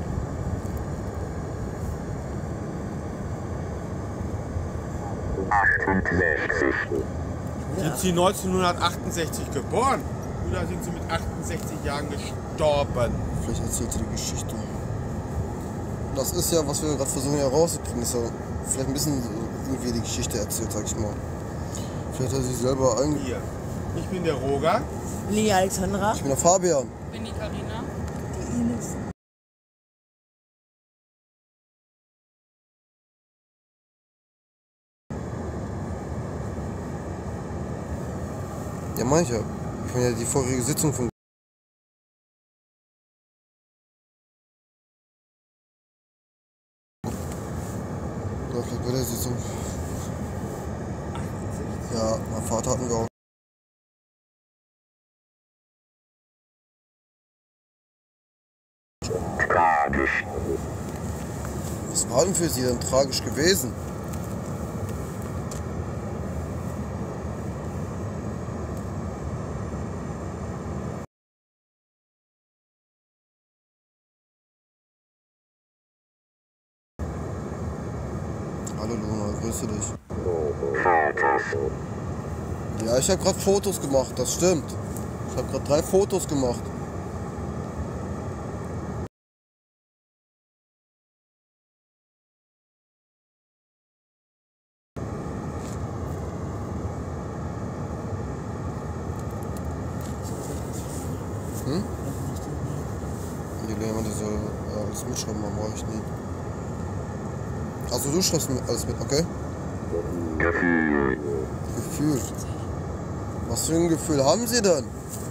Sind Sie 1968 geboren? Oder sind Sie mit 68 Jahren gestorben? Vielleicht erzählt sie die Geschichte. Das ist ja, was wir gerade versuchen herauszukriegen, ist ja vielleicht ein bisschen irgendwie die Geschichte erzählt, sag ich mal. Vielleicht hat sie selber Hier. Ich bin der Roger. Lia Alexandra? Ich bin der Fabian. Bin die Karina? Die Ines. Ja, manche. Ich meine ja die vorherige Sitzung von. Oder vielleicht bei der Sitzung. Ja, mein Vater hatten wir auch. Tragisch. Was war denn für sie denn tragisch gewesen? Hallo Luna, grüße dich. Fotos. Ja, ich habe gerade Fotos gemacht, das stimmt. Ich habe gerade 3 Fotos gemacht. Die Lehrerin, die soll alles mitschreiben, man brauche ich nie. Also du schreibst alles mit, okay? Gefühl. Gefühl. Was für ein Gefühl haben Sie denn?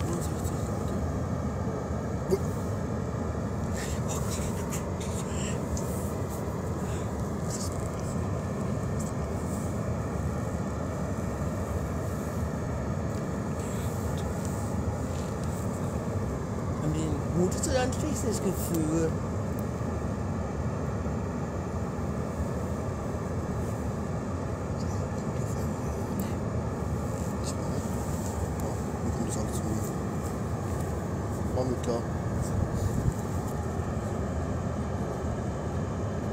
Haben die ein gutes oder ein schlechtes Gefühl? Dann kommt das alles zu mir. War mir klar.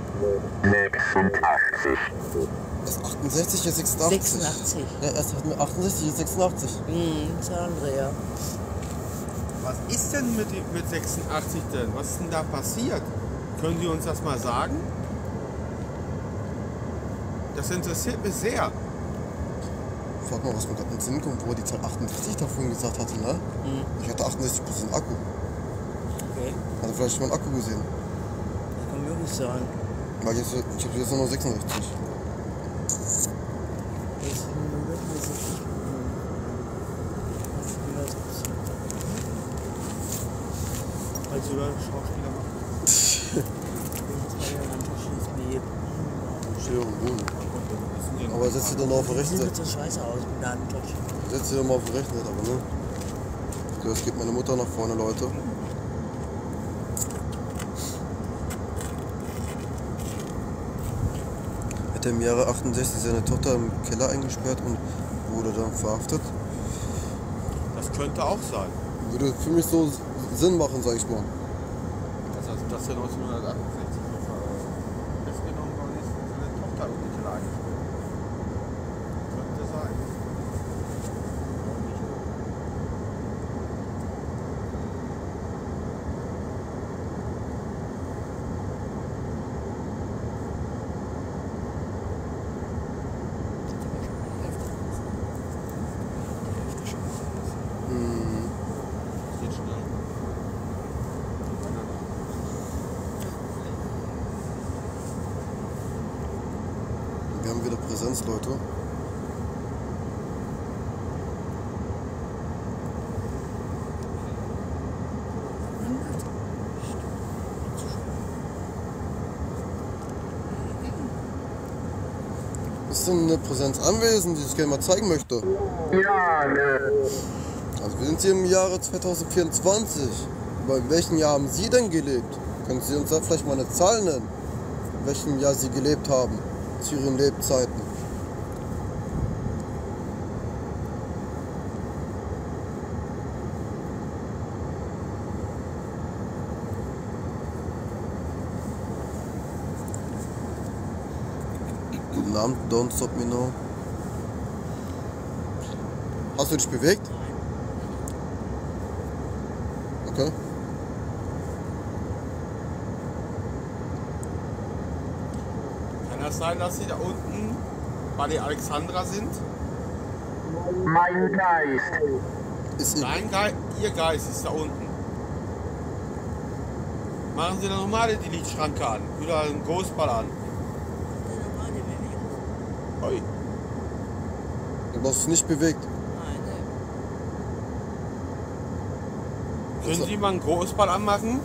86. Ist 68, jetzt 86. 86. Ja, erst hatten wir 68, jetzt 86. Das ist Andrea. Was ist denn mit 86 denn? Was ist denn da passiert? Können Sie uns das mal sagen? Das interessiert mich sehr. Frag mal, was mir gerade in den Sinn kommt, wo er die Zahl 68 davon gesagt hatte, ne? Ich hatte 68% Akku. Okay. Hat er vielleicht meinen Akku gesehen? Das kann möglich sein. Weil ich habe jetzt nur noch 66. Als du da Schauspieler machst. Schön und gut. Aber setz dir doch noch auf die rechte Sieht Seite. so scheiße aus mit der Handtasche. Setz dir doch mal auf die rechte Seite, aber ne? So, jetzt geht meine Mutter nach vorne, Leute. Hat er im Jahre 68 seine Tochter im Keller eingesperrt und wurde dann verhaftet? Das könnte auch sein. Würde für mich so Sinn machen, sag ich mal. Das heißt, dass er 1968 festgenommen worden ist und seine Tochter in die Keller eingesperrt. Könnte sein. Warum nicht? Sieht schon an. Wir haben wieder Präsenz, Leute. Ist denn eine Präsenz anwesend, die ich gerne mal zeigen möchte? Ja, ne. Also wir sind hier im Jahre 2024. Aber in welchem Jahr haben Sie denn gelebt? Können Sie uns da vielleicht mal eine Zahl nennen? In welchem Jahr Sie gelebt haben? Zu Ihren Lebzeiten. Guten Abend, Don't Stop Me Now. Hast du dich bewegt? Okay. Kann das sein, dass Sie da unten bei der Alexandra sind? Mein Geist. Ist ihr, Ihr Geist ist da unten. Machen Sie da nochmal die Lichtschranke an. Wieder einen Ghostball an. Oi. du hast es nicht bewegt. Können Sie mal einen Großball anmachen?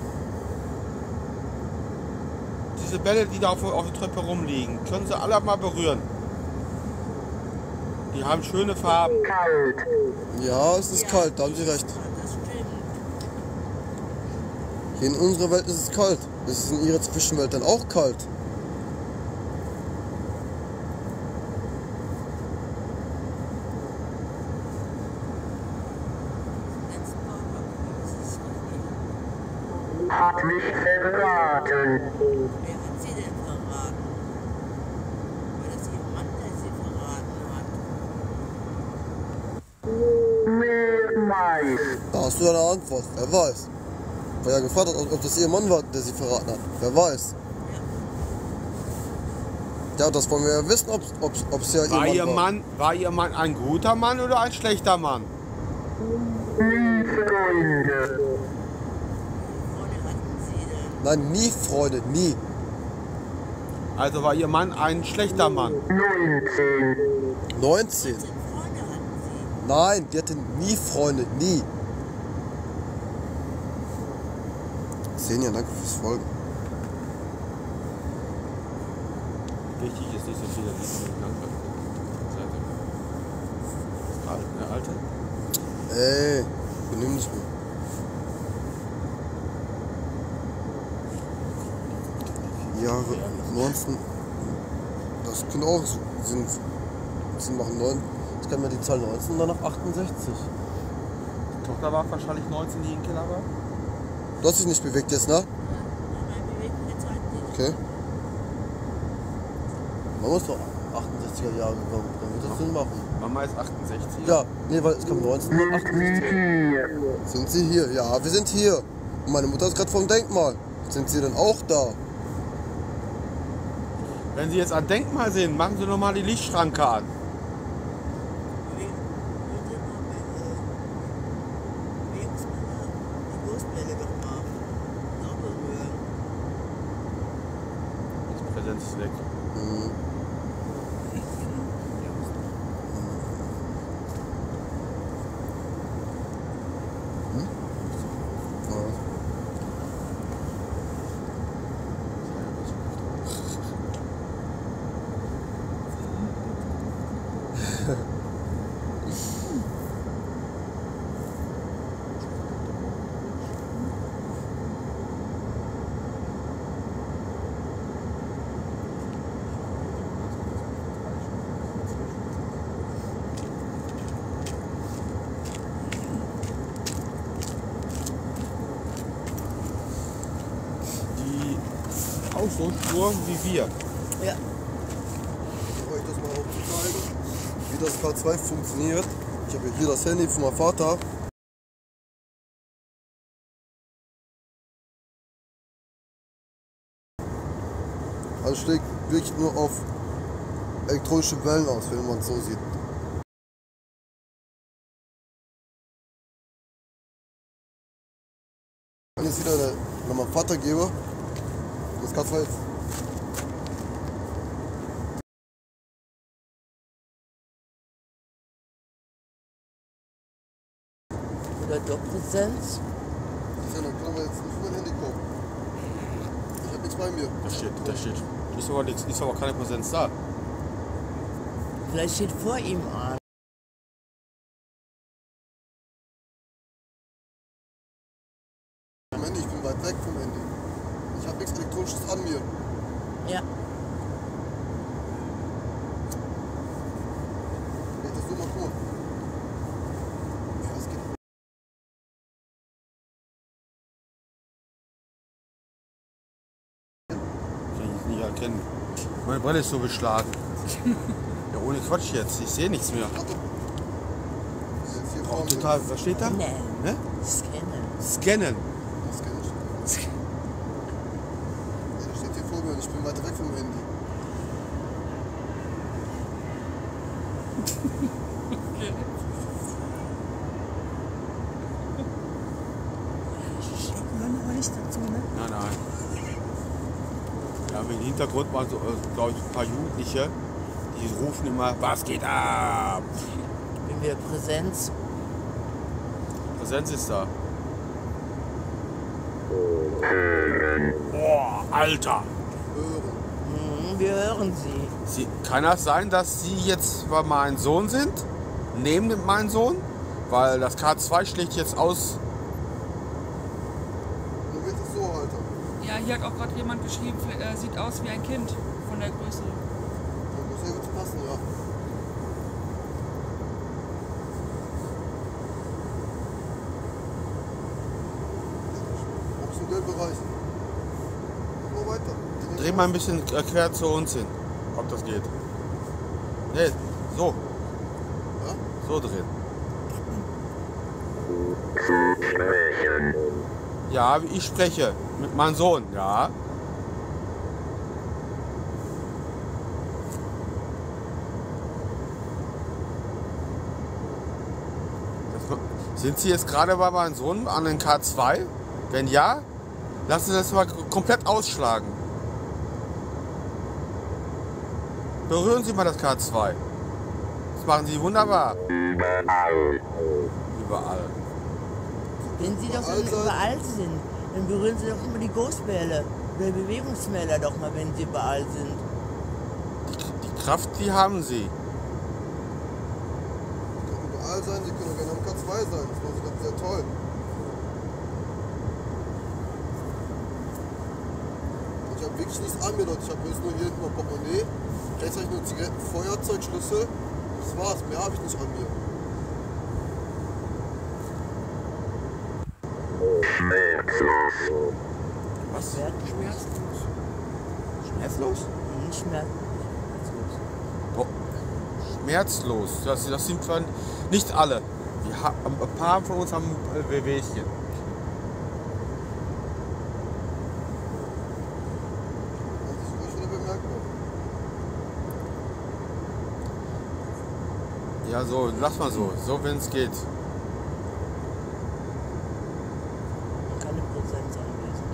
Diese Bälle, die da auf der Treppe rumliegen, können Sie alle mal berühren. Die haben schöne Farben. Kalt. Ja, es ist kalt, da haben Sie recht. Hier in unserer Welt ist es kalt. Ist es in Ihrer Zwischenwelt dann auch kalt? Hat mich verraten. Wer hat sie denn verraten? War das ihr Mann, der sie verraten hat? Wer weiß. Da hast du eine Antwort. Wer weiß. Weil ja gefragt hat, ob das Ihr Mann war, der Sie verraten hat. Wer weiß. Ja, das wollen wir ja wissen, ob es ja Ihr Mann war. War Ihr Mann ein guter Mann oder ein schlechter Mann? Nie Freunde. Freunde hatten sie denn? Nein, nie, Freunde, nie. Also war Ihr Mann ein schlechter Mann. 19. 19. Freunde hatten sie. Nein, die hatte nie Freunde, nie. Xenia, danke fürs Folgen. Wichtig ist nicht so viel, dass ich mit Langfeld. Ist kalt, ne, Alter? Ey, benimm dich mal. Jahre 19. Das könnte auch Sinn machen. Ich kann mir die Zahl 19 und danach 68. Die Tochter war wahrscheinlich 19, die im Keller war. Du hast dich nicht bewegt jetzt, ne? Nein, bewegt mir Zeit nicht. Okay. Mama ist doch 68er Jahre gekommen. Dann wird das Sinn machen. Mama ist 68. Ja, nee, weil es kam 1968. Sind Sie hier? Ja, wir sind hier. Und meine Mutter ist gerade vom Denkmal. Sind Sie denn auch da? Wenn Sie jetzt ein Denkmal sehen, machen Sie noch mal die Lichtschranke an. Die Großbälle doch mal sauber rühren. Das Präsenz ist weg. Mhm. Auch so Spur wie wir. Ja. Um euch das mal aufzuzeigen, wie das K2 funktioniert. Ich habe hier das Handy von meinem Vater. Also schlägt wirklich nur auf elektronische Wellen aus, wenn man es so sieht. Wenn ich jetzt wieder an meinen Vater gebe, das K2 jetzt. Oder doch Präsenz. Dann können wir jetzt nicht mein Handy gucken. Ich habe nichts bei mir. Da steht. Ist aber keine Präsenz da. Vielleicht steht vor ihm an. Vom Handy, ich bin weit weg vom Handy. Ich habe nichts Elektronisches an mir. Ja. Wenn ich das so mal gucke. Ja, das geht. Kann ich nicht erkennen. Meine Brille ist so beschlagen. Ja, ohne Quatsch jetzt. Ich sehe nichts mehr. Jetzt hier Oh, vor mir. total. Was steht da? Scannen. Ne? Scannen. Scannen. Das kenn ich. Ja, das steht hier vor mir und ich bin weiter weg vom Handy. Hören aber nicht dazu, ne? Nein. Ja, im Hintergrund waren so, glaube ich, ein paar Jugendliche, die rufen immer, was geht ab? Wenn wir Präsenz. Präsenz ist da. Boah, Alter. Hören. Wir hören sie. Kann das sein, dass Sie jetzt bei meinem Sohn sind? Neben meinem Sohn? Weil das K2 schlägt jetzt aus. Nun geht es so, Alter. Ja, hier hat auch gerade jemand geschrieben, sieht aus wie ein Kind von der Größe. Dann muss ja jetzt passen, ja. Ob es ein gelber Bereich. Mach mal weiter. Dreh mal ein bisschen quer zu uns hin. Ob das geht. Nee, so. Ja? So drehen. Sprechen. Ja, ich spreche mit meinem Sohn, ja. Sind Sie jetzt gerade bei meinem Sohn an den K2? Wenn ja, lassen Sie das mal komplett ausschlagen. Berühren Sie mal das K2. Das machen Sie wunderbar. Überall. Wenn sie doch schon überall sind, dann berühren sie doch immer die Ghostbälle oder die Bewegungsmelder doch mal, wenn sie überall sind. Die Kraft, die haben Sie. Sie können überall sein, Sie können auch gerne am K2 sein. Das war sogar sehr toll. Ich habe wirklich nichts an mir, Leute. Ich habe jetzt nur hier hinten mein Portemonnaie. Rechts habe ich nur Zigaretten, Feuerzeug, Schlüssel. Das war's. Mehr habe ich nicht an mir. Schmerzlos. Was? Schmerzlos. Schmerzlos? Schmerzlos. Schmerzlos. Das sind zwar nicht alle. Ein paar von uns haben Wehwehchen. Das ist ruhig wieder bemerkbar. Ja, so, lass mal so. So, wenn es geht. Keine Präsenz anwesend.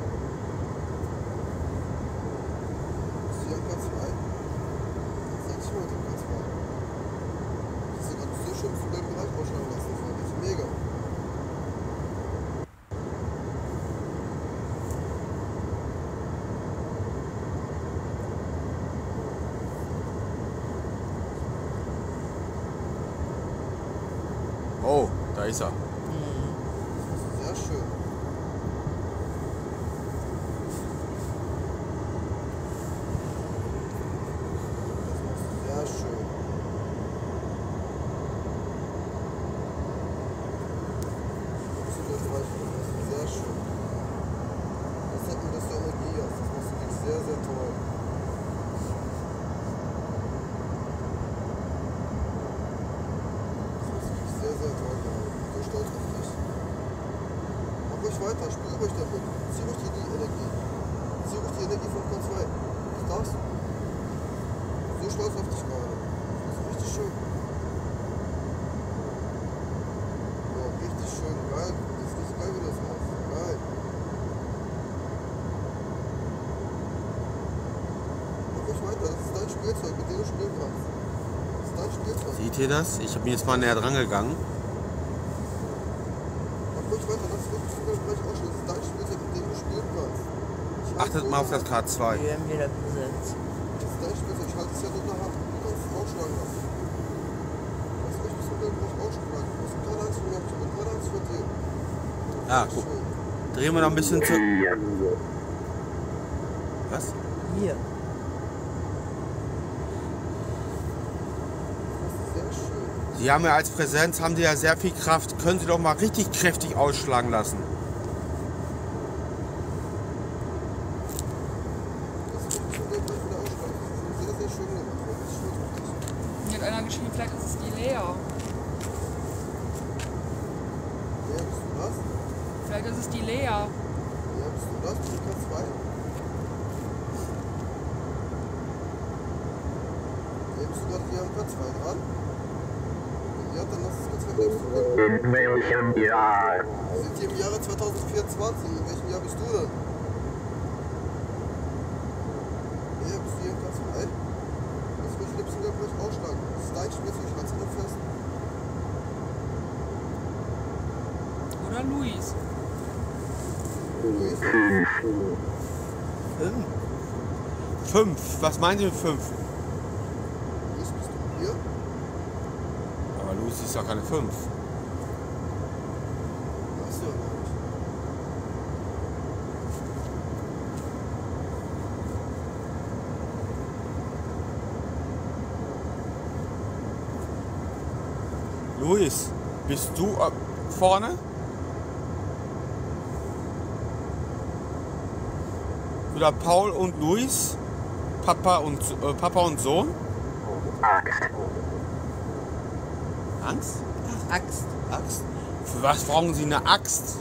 Ist hier am Platz 2? Das ist schon Platz 2. Das ist gerade so schön zu dem Bereich ausschlagen lassen. Das ist mega. Oh, da ist er. Sehr schön. Das machst du sehr schön. Das ist der Bereich, das machst du sehr schön. Das zeigt mir, dass du Energie hast. Das machst du wirklich sehr, sehr toll. Das machst du wirklich sehr, sehr toll gerade. Ich bin so stolz auf dich. Mach ruhig weiter, spiel ruhig damit. Zieh ruhig die Energie. Zieh ruhig die Energie von Platz 2. Das darfst du. Ich bin so stolz auf dich gerade. Das ist richtig schön. Ja, richtig schön. Geil. Das ist richtig geil, wie du das machst. Geil. Mach ruhig weiter. Das ist dein Spielzeug, mit dem du spielen kannst. Das ist dein Spielzeug. Seht ihr das? Ich bin jetzt mal näher dran gegangen. Mach ruhig weiter. Lass es wirklich zu deinem Bereich ausstellen. Das ist dein Spielzeug, mit dem du spielen kannst. Ich halte Achtet es mal auf so das in der Hand. K2. Wir haben jeder Präsenz. Das ist dein Spielzeug. Ich halte es ja in der Hand. Du kannst es ausschlagen lassen. Lass ruhig bis zu deinem Bereich ausschlagen. Du hast keine Angst vor mir. Ich habe keine Angst vor dir. Ja, Das ist guck. schön. Drehen wir noch ein bisschen zu. Was? Hier. Das ist sehr schön. Sie haben ja als Präsenz, haben Sie ja sehr viel Kraft. Können Sie doch mal richtig kräftig ausschlagen lassen. Das ist wirklich schon gleich wieder ausschlagen. Das ist sehr, sehr schön gemacht. Ich bin stolz auf dich. Mir hat einer geschrieben, vielleicht ist es die Lea. Ja, bist du das? Vielleicht ist es die Lea. Ja, bist du das? Bist du Platz 2? Ja, bist du gerade hier am Platz 2 dran? Ja, dann lass es kurz wegleben. In welchem Jahr? Wir sind hier im Jahre 2024. In welchem Jahr bist du denn? Ja, bist du hier am Platz 2? Das will ich ein bisschen gleich ausschlagen. Das ist dein Spielzeug, ich halte es noch fest. Oder Luis. Luis? 5. Was meinen Sie mit 5? Luis, bist du hier? Aber Lucy ist ja keine 5. Weißt du ja gar nicht. Luis, bist du vorne? Oder Paul und Luis? Papa und Sohn? Axt. Angst? Axt. Axt? Für was brauchen Sie eine Axt?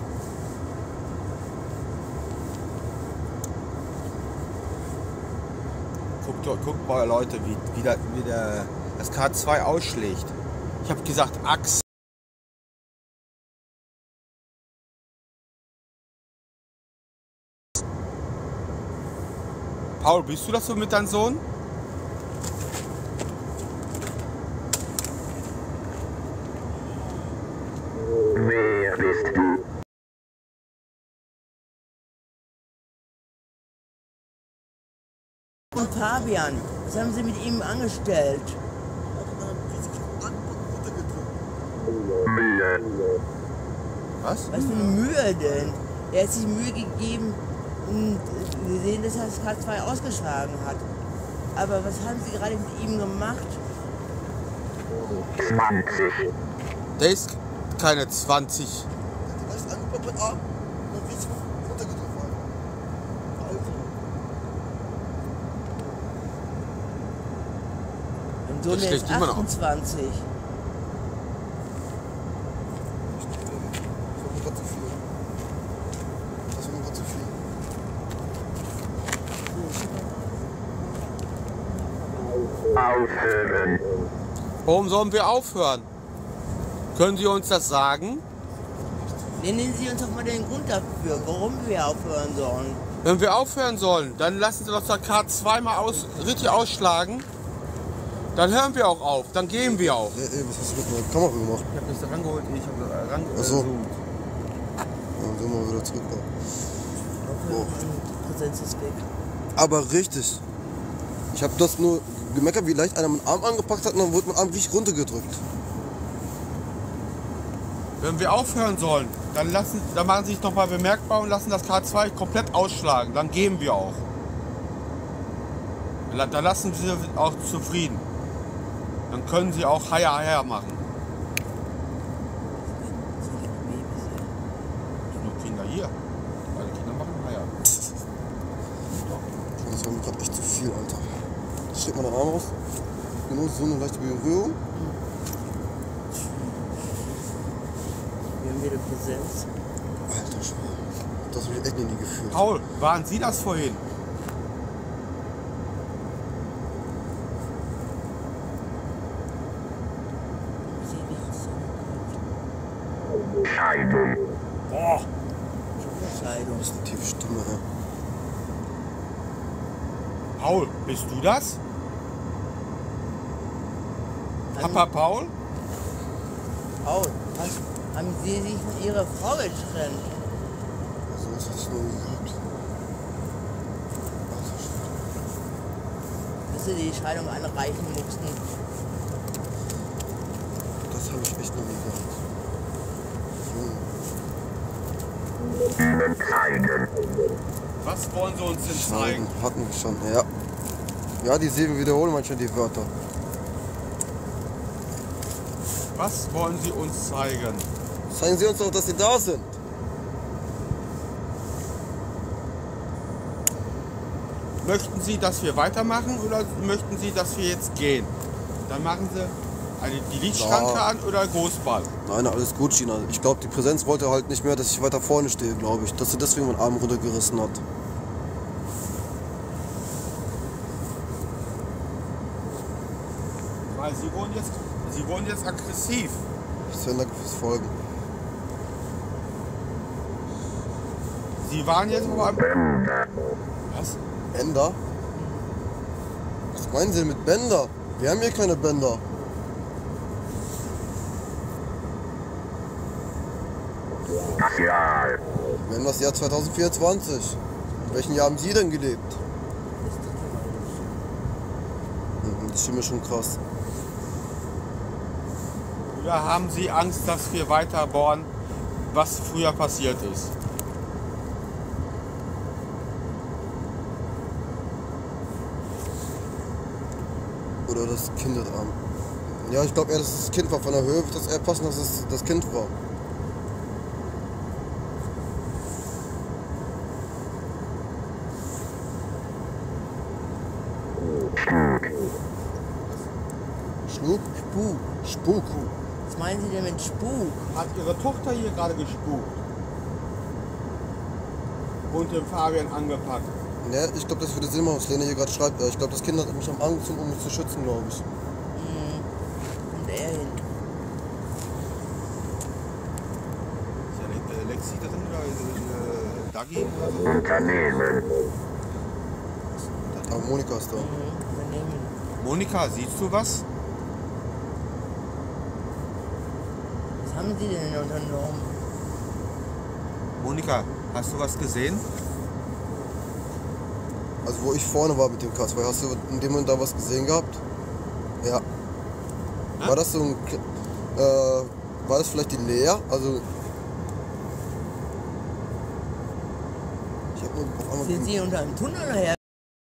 Guckt mal, Leute, wie das K2 ausschlägt. Ich habe gesagt Axt. Paul, bist du das so mit deinem Sohn? Wer bist du? Und Fabian, was haben Sie mit ihm angestellt? Mühe. Was? Was für eine Mühe denn? Er hat sich Mühe gegeben und gesehen, dass er das K2 ausgeschlagen hat. Aber was haben Sie gerade mit ihm gemacht? 20. Der ist keine 20. Der hat die leicht angepackt mit Arm und dann richtig runtergedrückt worden. Alter. Sohn Das ist schlägt immer noch. 28. Ich war mir grad zu viel. Das war mir grad zu viel. Aufhören. Warum sollen wir aufhören? Können Sie uns das sagen? Nennen Sie uns doch mal den Grund dafür, warum wir aufhören sollen. Wenn wir aufhören sollen, dann lassen Sie doch das K2 mal richtig ausschlagen. Dann hören wir auch auf, dann gehen wir auch. Ey, was hast du mit meiner Kamera gemacht? Ich habe das rangeholt, ich habe rangeholt. Ach so. Ja, dann sind wir wieder zurück da. Aufhören, die Präsenz ist weg. Aber richtig. Ich habe das nur gemeckert, wie leicht einer meinen Arm angepackt hat und dann wurde mein Arm richtig runtergedrückt. Wenn wir aufhören sollen, dann machen Sie sich nochmal bemerkbar und lassen das K2 komplett ausschlagen. Dann gehen wir auch. Dann lassen Sie auch zufrieden. Dann können Sie auch Haier machen. Nur Kinder hier. Alle Kinder machen Haier. Das war mir gerade echt zu viel, Alter. Streckt man den Arm aus. Genau so eine leichte Berührung. Wir haben wieder Präsenz. Alter Schwede. Das habe ich echt noch nie gefühlt. Paul, waren Sie das vorhin? Scheidung. Boah. Scheidung. Das ist eine tiefe Stimme, ja. Paul, bist du das? Papa Paul? Paul, haben Sie sich von Ihrer Frau getrennt? Also das hatte ich noch nie gehabt. Alter Schwede. Dass Sie die Scheidung einreichen mussten? Das habe ich echt noch nie gehabt. Ihnen zeigen. Was wollen Sie uns denn zeigen? Scheiden hatten wir schon, ja. Ja, die Silben wiederholen manchmal die Wörter. Was wollen Sie uns zeigen? Zeigen Sie uns doch, dass Sie da sind. Möchten Sie, dass wir weitermachen oder möchten Sie, dass wir jetzt gehen? Dann machen Sie die Lichtschranke Ja. an oder Großball. Nein, alles gut, China. Ich glaube, die Präsenz wollte halt nicht mehr, dass ich weiter vorne stehe, glaube ich. Dass sie deswegen meinen Arm runtergerissen hat. Weil Sie wurden jetzt aggressiv. Vielen Dank fürs Folgen. Sie waren jetzt aber am... Was? Bänder? Was meinen Sie denn mit Bänder? Wir haben hier keine Bänder. Das Jahr. Wir haben das Jahr 2024. In welchem Jahr haben Sie denn gelebt? Die Stimme ist schon krass. Oder haben Sie Angst, dass wir weiter bohren, was früher passiert ist? Oder das Kinderarm. Ja, ich glaube eher, dass das Kind war. Von der Höhe wird das eher passen, dass es das Kind war. Schlug? Spuk. Spuk. Was meinen Sie denn mit Spuk? Hat Ihre Tochter hier gerade gespukt? Und den Fabian angepackt? Ja, ich glaube, das ist für die Silberhauslehne hier gerade schreibt. Ich glaube, das Kind hat mich am Arm gezogen, um mich zu schützen, glaube ich. Und er hin. Ist ja Lexi drin oder Dagi oder so? Unternehmen. Aber Monika ist da. Übernehmen. Monika, siehst du was? Was haben Sie denn unternommen? Monika, hast du was gesehen? Also wo ich vorne war mit dem K2, hast du in dem Moment da was gesehen gehabt? Ja. War das so ein... war das vielleicht die Lea? Also... Ich hab nur auf einmal... Sind Sie unter einem Tunnel her?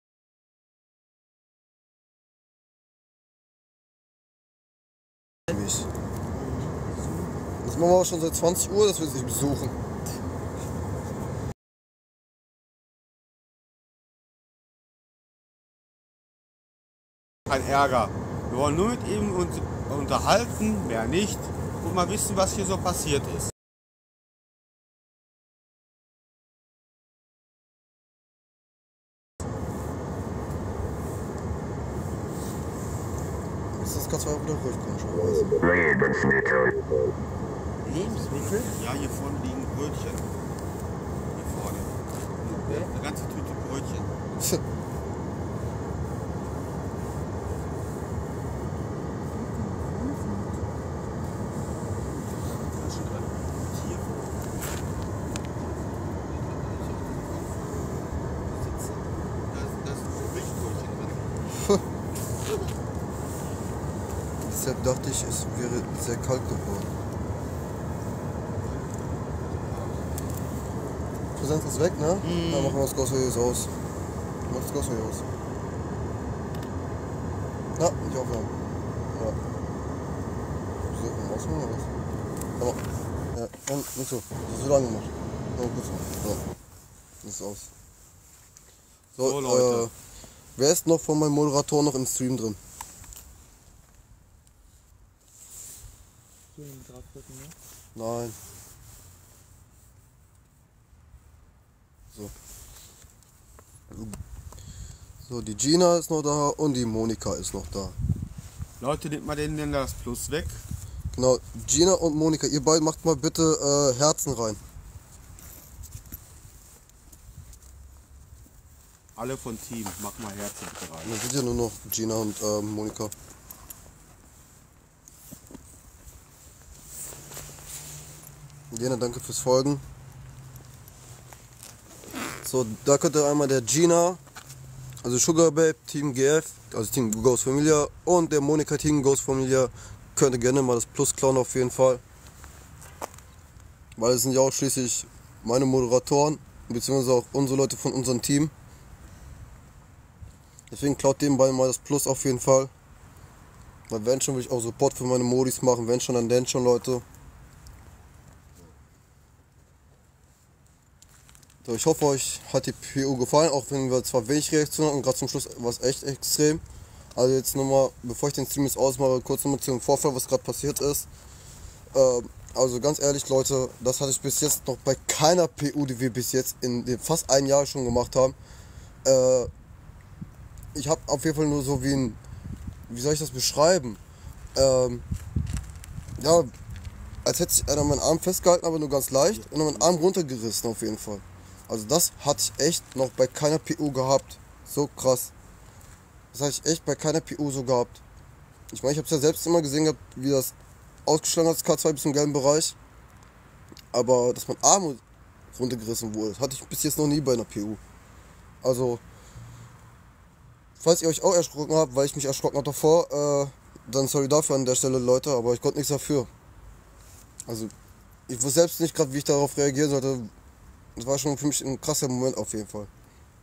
Mich. Das machen wir auch schon seit 20 Uhr, dass wir sich besuchen. Kein Ärger. Wir wollen nur mit ihm uns unterhalten, mehr nicht. Und mal wissen, was hier so passiert ist. Ist das K2 auch wieder ruhig, komischerweise. Lebensmittel, Lebensmittel? Ja, hier vorne liegen Brötchen. Hier vorne. Eine ganze Tüte Brötchen. Da sind so Milchbrötchen drin. Deshalb dachte ich, es wäre sehr kalt geworden. Präsenz ist weg, ne? Dann machen wir das Gosselius aus. Mach das Gosselius aus. Ja, nicht aufhören. Ja. So, ausmachen oder was? Aber, ja, und nicht so. Das ist so lange gemacht. Ja, kurz. Ja. Das ist aus. So, Leute. Wer ist noch von meinem Moderator noch im Stream drin? Hier draufdrücken, ne? Nein. So. So, die Gina ist noch da und die Monika ist noch da. Leute, nehmt mal denn das Plus weg. Genau, Gina und Monika, ihr beiden macht mal bitte Herzen rein. Alle von Team, mach mal Herzen bitte rein. Dann sind ja nur noch Gina und Monika. Jena, danke fürs Folgen. So, da könnt ihr einmal der Gina, also Sugar Babe, Team GF, also Team Ghost Familia und der Monika Team Ghost Familia, könnt ihr gerne mal das Plus klauen auf jeden Fall. Weil es sind ja auch schließlich meine Moderatoren, beziehungsweise auch unsere Leute von unserem Team. Deswegen klaut dem beiden mal das Plus auf jeden Fall. Weil wenn schon, will ich auch Support für meine Modis machen, wenn schon, dann denn schon, Leute. So, ich hoffe, euch hat die PU gefallen, auch wenn wir zwar wenig Reaktion hatten, gerade zum Schluss war es echt extrem. Also jetzt nochmal, bevor ich den Stream jetzt ausmache, kurz nochmal zu dem Vorfall, was gerade passiert ist. Also ganz ehrlich, Leute, das hatte ich bis jetzt noch bei keiner PU, die wir bis jetzt in den fast ein Jahr schon gemacht haben. Ich habe auf jeden Fall nur so wie ein, wie soll ich das beschreiben? Ja, als hätte sich einer meinen Arm festgehalten, aber nur ganz leicht und dann meinen Arm runtergerissen auf jeden Fall. Also das hatte ich echt noch bei keiner PU gehabt. So krass. Das hatte ich echt bei keiner PU so gehabt. Ich meine, ich habe es ja selbst immer gesehen gehabt, wie das ausgeschlagen hat, das K2 bis zum gelben Bereich. Aber dass mein Arm runtergerissen wurde, das hatte ich bis jetzt noch nie bei einer PU. Also, falls ihr euch auch erschrocken habt, weil ich mich erschrocken habe davor, dann sorry dafür an der Stelle, Leute, aber ich konnte nichts dafür. Also, ich wusste selbst nicht gerade, wie ich darauf reagieren sollte. Das war schon für mich ein krasser Moment auf jeden Fall.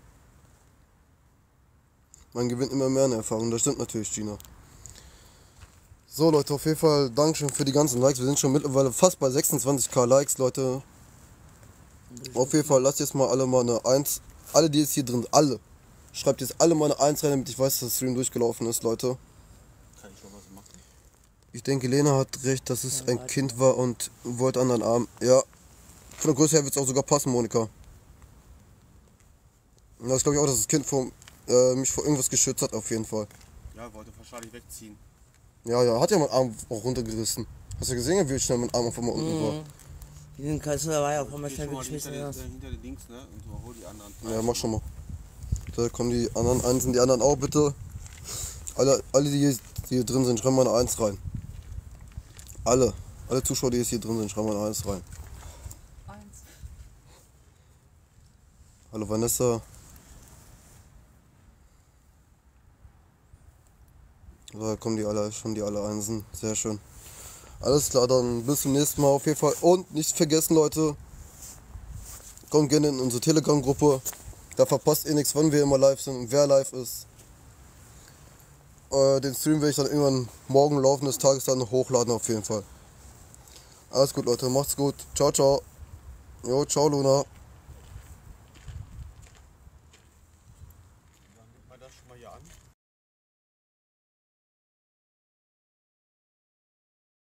Man gewinnt immer mehr an Erfahrung, das stimmt natürlich, Gina. So Leute, auf jeden Fall Dankeschön für die ganzen Likes. Wir sind schon mittlerweile fast bei 26.000 Likes, Leute. Auf jeden Fall lasst jetzt mal alle mal eine 1. Alle, die jetzt hier drin sind, alle. Schreibt jetzt alle mal eine 1 rein, damit ich weiß, dass der Stream durchgelaufen ist, Leute. Kann ich schon was machen? Ich denke, Lena hat recht, dass es ein Kind war und wollte an den Arm. Ja, von der Größe her wird es auch sogar passen, Monika. Und das glaube ich auch, dass das Kind mich vor irgendwas geschützt hat, auf jeden Fall. Ja, wollte wahrscheinlich wegziehen. Ja, hat ja meinen Arm auch runtergerissen. Hast du gesehen, wie schnell mein Arm auf einmal unten war? Diesen Kassel war ja auch immer Geh schnell schon mal weggeschmissen. hinter den Dings, ne? Und so, hol die anderen. Ja, mach schon mal. Da kommen die anderen Einsen, die anderen auch bitte. Alle die hier drin sind, schreiben mal eine 1 rein. Alle Zuschauer, die jetzt hier drin sind, schreiben mal eine 1 rein. 1. Hallo Vanessa. Da kommen die alle Einsen. Sehr schön. Alles klar, dann bis zum nächsten Mal auf jeden Fall. Und nicht vergessen, Leute, kommt gerne in unsere Telegram-Gruppe. Da verpasst ihr nichts, wann wir immer live sind und wer live ist. Den Stream werde ich dann irgendwann morgen im Laufe des Tages dann noch hochladen auf jeden Fall. Alles gut, Leute, macht's gut. Ciao, ciao. Jo, ciao, Luna. Dann nimmt man das schon mal hier an.